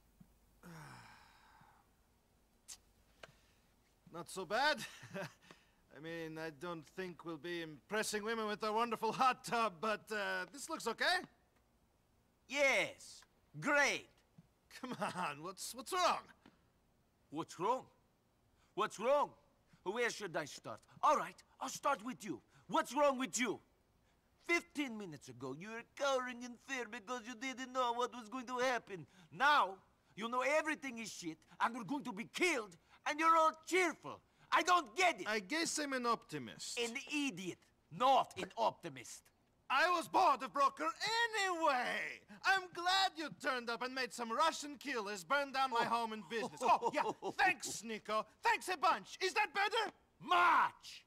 Not so bad. I mean, I don't think we'll be impressing women with our wonderful hot tub, but uh, this looks okay. Yes. Great. Come on, what's what's wrong? What's wrong? What's wrong? Where should I start? All right, I'll start with you. What's wrong with you? Fifteen minutes ago, you were cowering in fear because you didn't know what was going to happen. Now, you know everything is shit, and we're going to be killed, and you're all cheerful. I don't get it. I guess I'm an optimist. An idiot, not an optimist. I was bored of Broker anyway! I'm glad you turned up and made some Russian killers burn down my home and business. Oh, yeah, thanks, Nico. Thanks a bunch. Is that better? Much!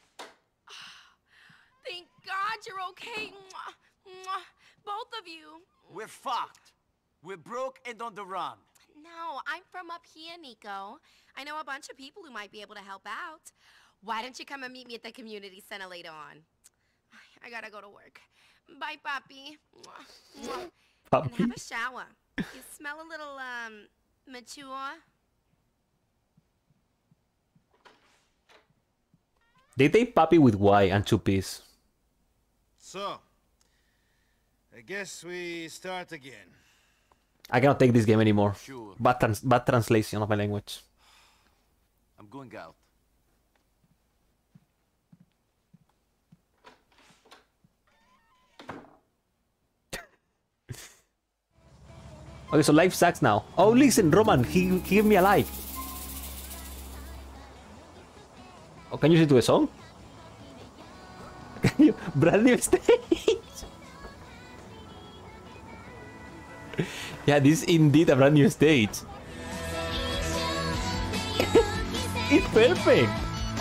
Thank God you're okay. Mwah, mwah. Both of you. We're fucked. We're broke and on the run. No, I'm from up here, Nico. I know a bunch of people who might be able to help out. Why don't you come and meet me at the community center later on? I gotta go to work. Bye, Papi. Mwah, mwah. And have a shower. You smell a little, um, mature. They take Papi with Y and two P's. So, I guess we start again. I cannot take this game anymore. Sure. Bad, trans bad translation of my language. I'm going out. Okay, so life sucks now. Oh, listen, Roman, he, he gave me a life. Oh, can you listen to a song? Can you? Brand new stage. Yeah, this is indeed a brand new stage. It's perfect.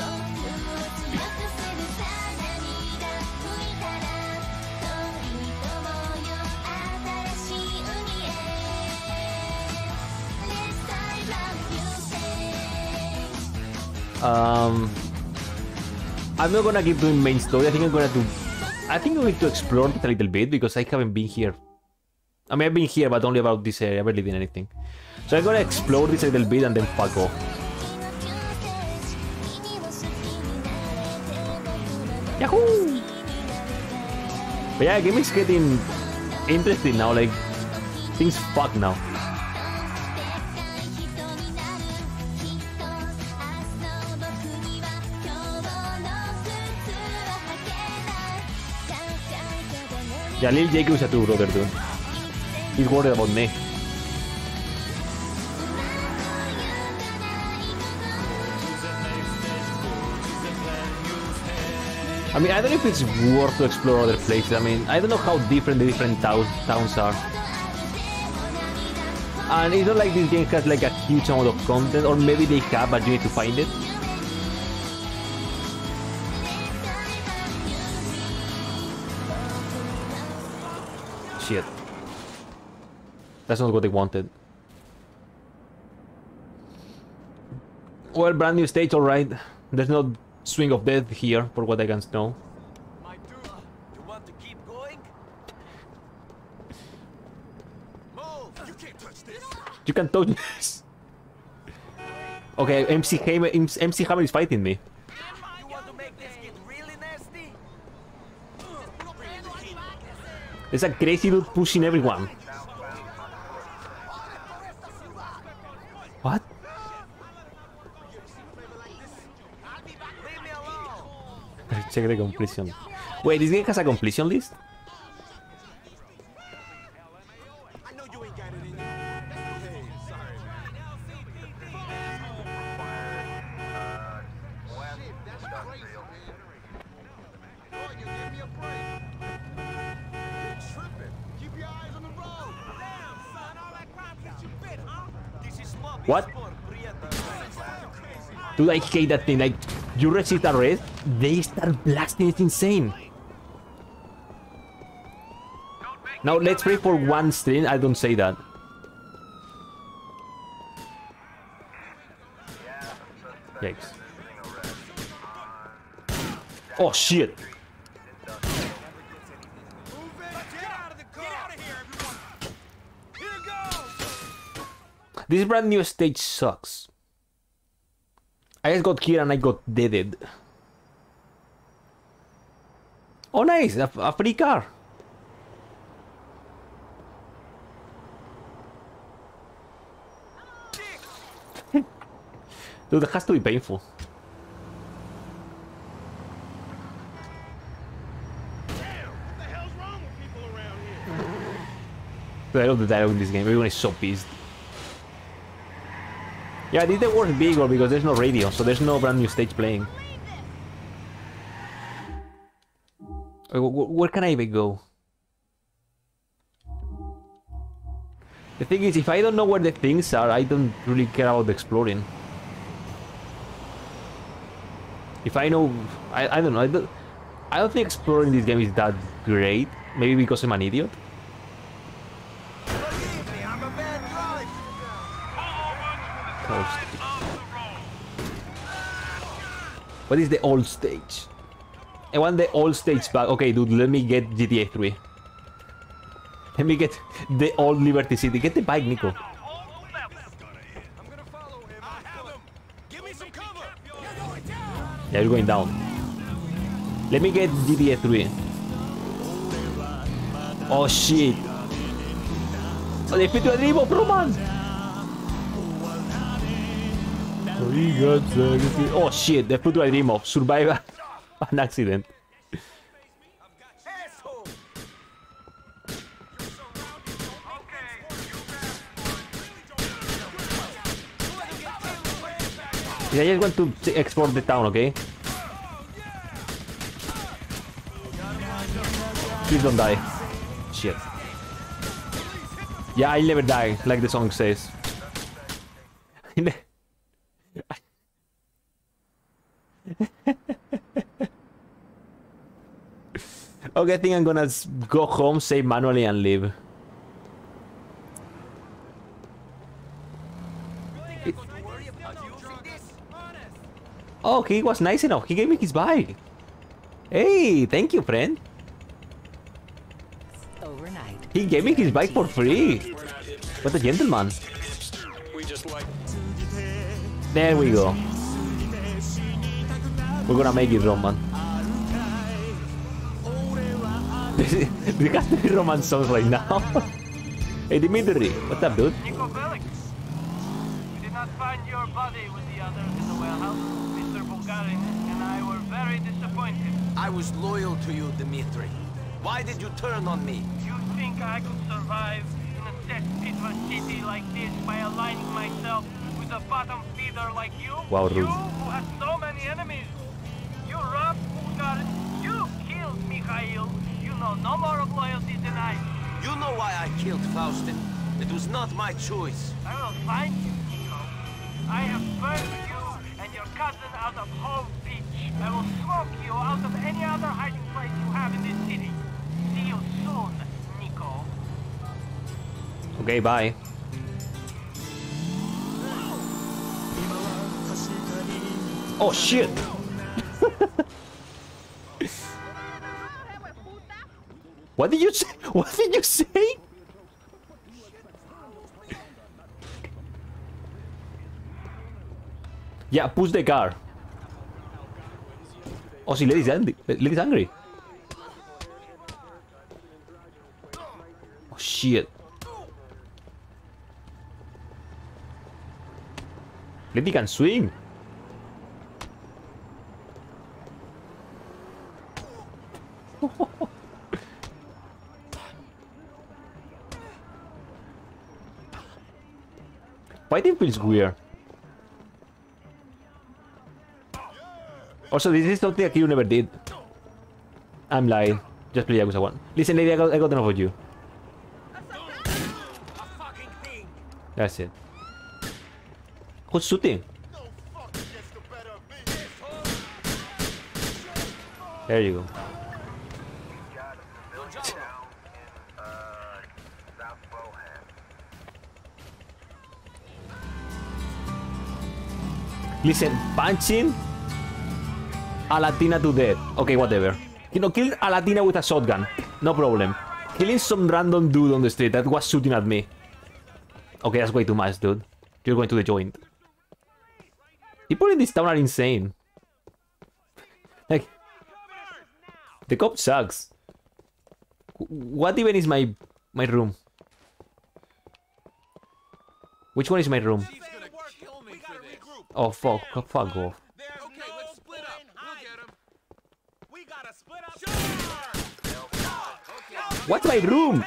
Um, I'm not gonna keep doing main story. I think I'm gonna do. I think I'm going to explore it a little bit because I haven't been here. I mean, I've been here, but only about this area. I barely did anything. So I'm gonna explore this a little bit and then fuck off. Yahoo! But yeah, game is getting interesting now. Like things fuck now. Yeah, Lil Jake is a true brother, dude. He's worried about me. I mean, I don't know if it's worth to explore other places. I mean, I don't know how different the different towns towns are. And it's not like this game has like a huge amount of content, or maybe they have, but you need to find it. Shit. That's not what they wanted. Well, brand new stage, alright. There's no swing of death here, for what I can know. My dude, you want to keep going? Move! You can't touch this! You can touch this! Okay, M C Hammer, M C Hammer is fighting me. You want to make this get really nasty? There's a crazy dude pushing everyone. What? Check the completion. Wait, this game has a completion list? What? Dude, I hate that thing. Like, you resist arrest, they start blasting. It's insane. Now, let's pray for one stream. I don't say that. Yikes. Oh, shit. This brand new stage sucks. I just got here and I got deaded. Oh, nice! A, a free car. Dude, that has to be painful. Dude, I love the dialogue in this game. Everyone is so pissed. Yeah, this is the worst bigger because there's no radio, so there's no brand new stage playing. Where can I even go? The thing is, if I don't know where the things are, I don't really care about exploring. If I know... I, I don't know, I don't, I don't think exploring this game is that great. Maybe because I'm an idiot. What is the old stage? I want the old stage back. Okay, dude, let me get G T A three. Let me get the old Liberty City. Get the bike, Nico. Yeah, you're going down. Let me get G T A three. Oh, shit. Oh, they fit to a dream of Roman. Oh shit, the future I dream of. Survive an accident. Yeah, I just want to explore the town, okay? Please don't die. Shit. Yeah, I'll never die, like the song says. Okay, I think I'm gonna go home, save manually, and leave. It... Oh, he was nice enough. He gave me his bike. Hey, thank you, friend. Overnight. He gave me his bike for free. What a gentleman. There we go. We're gonna make it, Roman. We got the Roman songs right now. Hey, Dimitri, what's up, dude? Niko Bellic, we did not find your body with the others in the warehouse. Mister Bulgarin and I were very disappointed. I was loyal to you, Dimitri. Why did you turn on me? You think I could survive in a cesspit of a city like this by aligning myself with a bottom feeder like you? Wow, rude. You who has so many enemies. You robbed Bulgarin. You killed Mikhail. You know no more of loyalty than I. You know why I killed Faustin. It was not my choice. I will find you, Niko. I have burned you and your cousin out of Hove Beach. I will smoke you out of any other hiding place you have in this city. See you soon, Niko. Okay, bye. Oh shit! What did you say? What did you say? Yeah, push the car. Oh, see, lady's angry. Lady's angry. Oh shit. Lady can swing. Fighting feels weird. Also, this is something that you never did. I'm lying. Just play Yakuza one. Listen, lady, I got, I got enough of you. That's it. Who's shooting? There you go. Listen, punching a Latina to death. Okay, whatever. You know, killing a Latina with a shotgun. No problem. Killing some random dude on the street that was shooting at me. Okay, that's way too much, dude. You're going to the joint. People in this town are insane. Like, the cop sucks. What even is my my room? Which one is my room? Oh fuck! Fuck off! What's my room?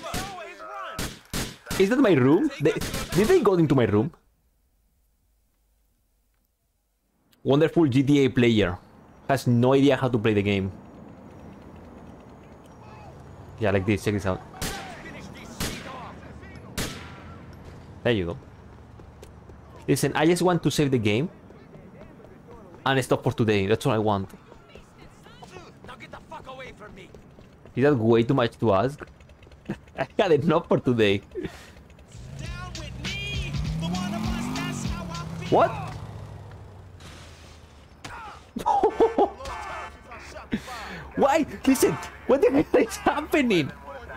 Is that my room? They, did they go into my room? Wonderful G T A player. Has no idea how to play the game. Yeah, like this. Check this out. There you go. Listen, I just want to save the game and stop for today. That's all I want. Is that way too much to ask? I had enough for today. What? Why? Listen, what the hell is happening?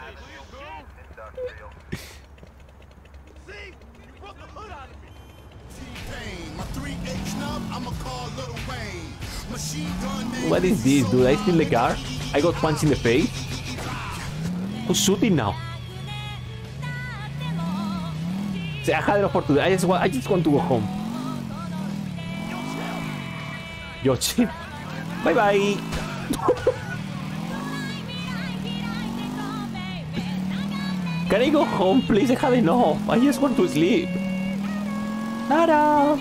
What is this, dude? I steal the car? I got punched in the face? Who's shooting now? See, I had enough for today. I just want, I just want to go home. Yo, chip. Bye bye. Can I go home, please? I had enough. I just want to sleep. Ta-da!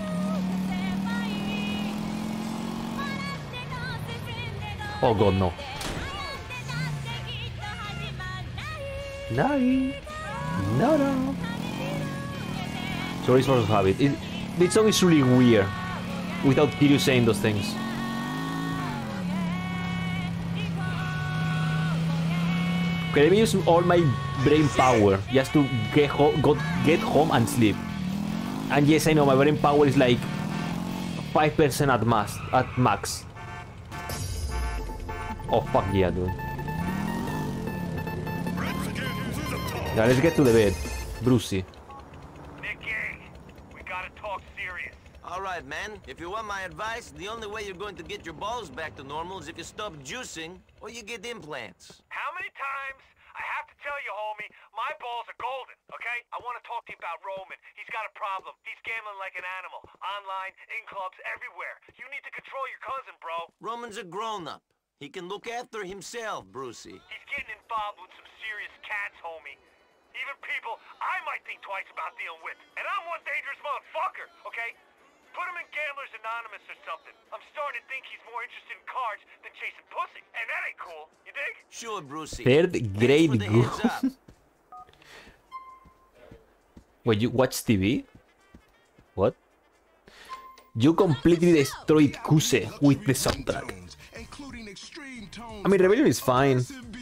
Oh god, no. No. No, no. Sorry for the habit. It, this song is really weird without Kiryu saying those things. Okay, let me use all my brain power just to get, ho go get home and sleep. And yes, I know my brain power is like five percent at max. At max. Oh fuck yeah, dude. Now let's get to the bed, Brucey. Nicky, we gotta talk serious. All right, man. If you want my advice, the only way you're going to get your balls back to normal is if you stop juicing or you get implants. How many times I have to tell you, homie, my balls are golden, okay? I want to talk to you about Roman. He's got a problem. He's gambling like an animal. Online, in clubs, everywhere. You need to control your cousin, bro. Roman's a grown-up. He can look after himself, Brucey. He's getting involved with some serious cats, homie. Even people I might think twice about dealing with. And I'm one dangerous motherfucker, okay? Put him in Gamblers Anonymous or something. I'm starting to think he's more interested in cards than chasing pussy. And that ain't cool. You dig? Sure, Brucey. Third grade group. Wait, you watch T V? What? You completely destroyed Kuse with the soundtrack. I mean, Rebellion is fine.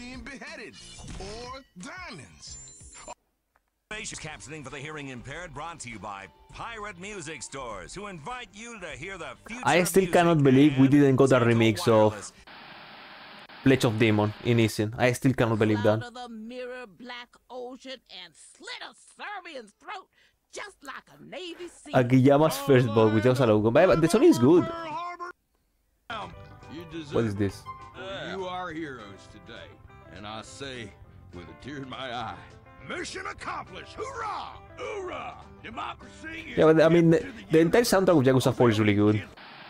Captioning for the hearing impaired brought to you by Pirate Music Stores, who invite you to hear the future. I still cannot believe we didn't got a remix of Pledge of Demon in Isin. I still cannot believe that. The mirror black ocean and slit a Serbian's throat just like a Navy SEAL. Akiyama's first boss, which was a logo. But the song is good. What is this? You are heroes today, and I say with a tear in my eye, mission accomplished! Hoorah! Hoorah! Democracy! Yeah, but I mean, the, the entire soundtrack of Yakuza four is really good.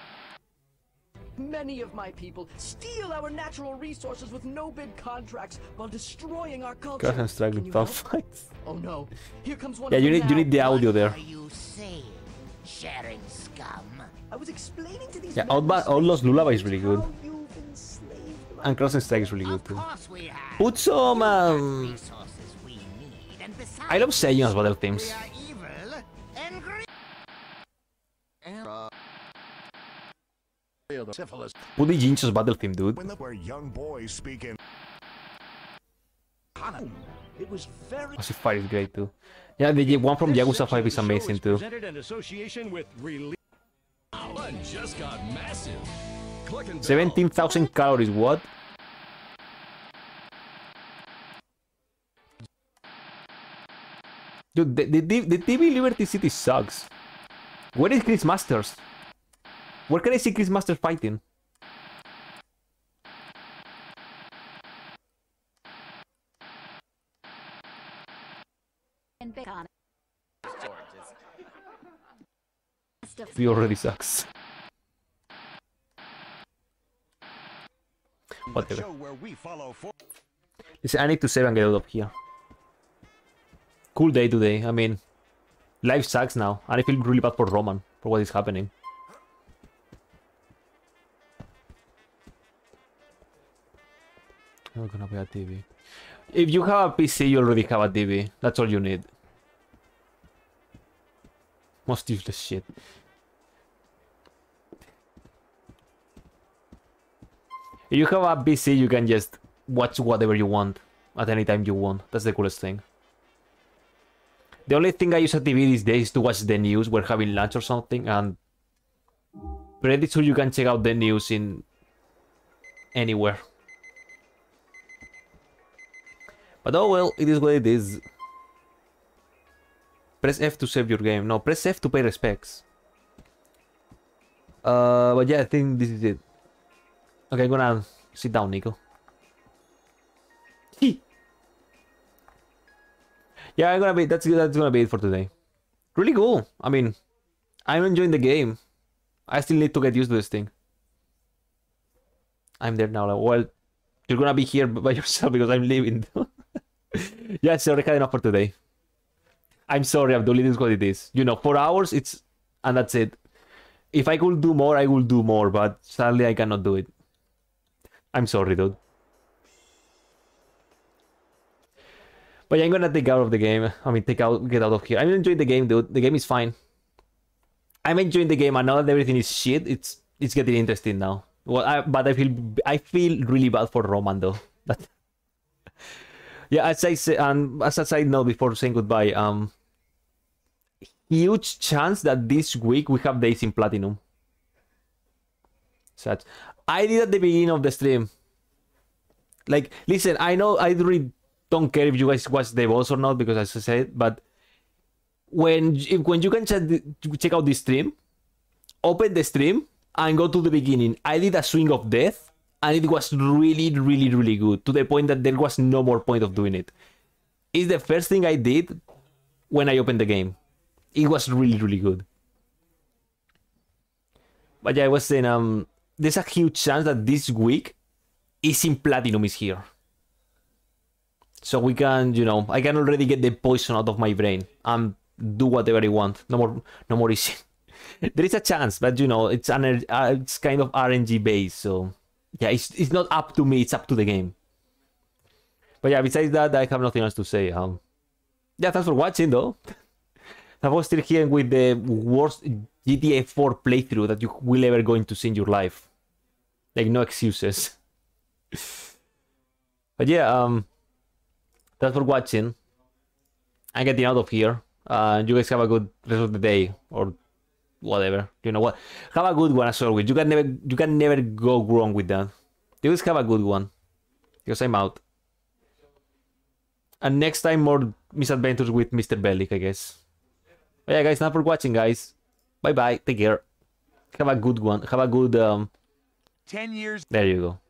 Many of my people steal our natural resources with no-bid contracts while destroying our culture. Cars and struggling tough fights. Oh no! Here comes one. Yeah, you need now. you need the audio there. What are you saying, sharing scum? I was explaining to these Yeah, Outba Outlaws Lullaby is really good. And Cross and Strike is really good too. Put some um, I love Seiyun's battle themes. Put the Jincho's battle theme, dude. Where young boys speak in. It was very. Massive Fire is great too. Yeah, the one from Yakuza five is amazing too. Presented in association with Release. Just got massive. seventeen thousand calories, what? Dude, the, the, the T V Liberty City sucks. Where is Chris Masters? Where can I see Chris Masters fighting? He already sucks. Whatever. Listen, I need to save and get out of here. Cool day today. I mean, life sucks now, and I feel really bad for Roman for what is happening. Not gonna be a T V. If you have a P C, you already have a T V. That's all you need. Most useless shit. If you have a P C, you can just watch whatever you want at any time you want. That's the coolest thing. The only thing I use a T V these days is to watch the news. We're having lunch or something, and pretty sure you can check out the news in anywhere. But oh well, it is what it is. Press F to save your game. No, press F to pay respects. Uh, but yeah, I think this is it. Okay, I'm gonna sit down, Nico. Yeah, I'm gonna be. That's that's gonna be it for today. Really cool. I mean, I'm enjoying the game. I still need to get used to this thing. I'm there now. Like, well, you're gonna be here by yourself because I'm leaving. Yeah, sorry, I had enough for today. I'm sorry, Abdul. It is what it is. You know, four hours. It's and that's it. If I could do more, I will do more. But sadly, I cannot do it. I'm sorry, dude. But yeah, I'm gonna take out of the game. I mean, take out, get out of here. I'm enjoying the game, dude. The game is fine. I'm enjoying the game, and now that everything is shit, it's it's getting interesting now. Well, I, but I feel I feel really bad for Roman though. That, yeah, as I say, and as a side note before saying goodbye, um, huge chance that this week we have days in Platinum. Such. I did at the beginning of the stream. Like, listen, I know I really don't care if you guys watch the boss or not, because as I said, but when if, when you can check, the, check out the stream, open the stream and go to the beginning. I did a swing of death, and it was really, really, really good, to the point that there was no more point of doing it. It's the first thing I did when I opened the game. It was really, really good. But yeah, I was saying, um, there's a huge chance that this week is in Platinum is here. So we can, you know, I can already get the poison out of my brain and do whatever I want. No more, no more easy. There is a chance, but you know, it's an, uh, it's kind of R N G based. So yeah, it's it's not up to me. It's up to the game. But yeah, besides that, I have nothing else to say. Um, yeah, thanks for watching though. I was still here with the worst G T A four playthrough that you will ever going to see in your life. Like, no excuses. But yeah, um, thanks for watching. I'm getting out of here. Uh, you guys have a good rest of the day or whatever. You know what? Have a good one as always. You can never, you can never go wrong with that. You guys have a good one, because I'm out. And next time, more misadventures with Mister Bellic, I guess. But yeah, guys, thanks for watching, guys. Bye bye. Take care. Have a good one. Have a good um. Ten years. There you go.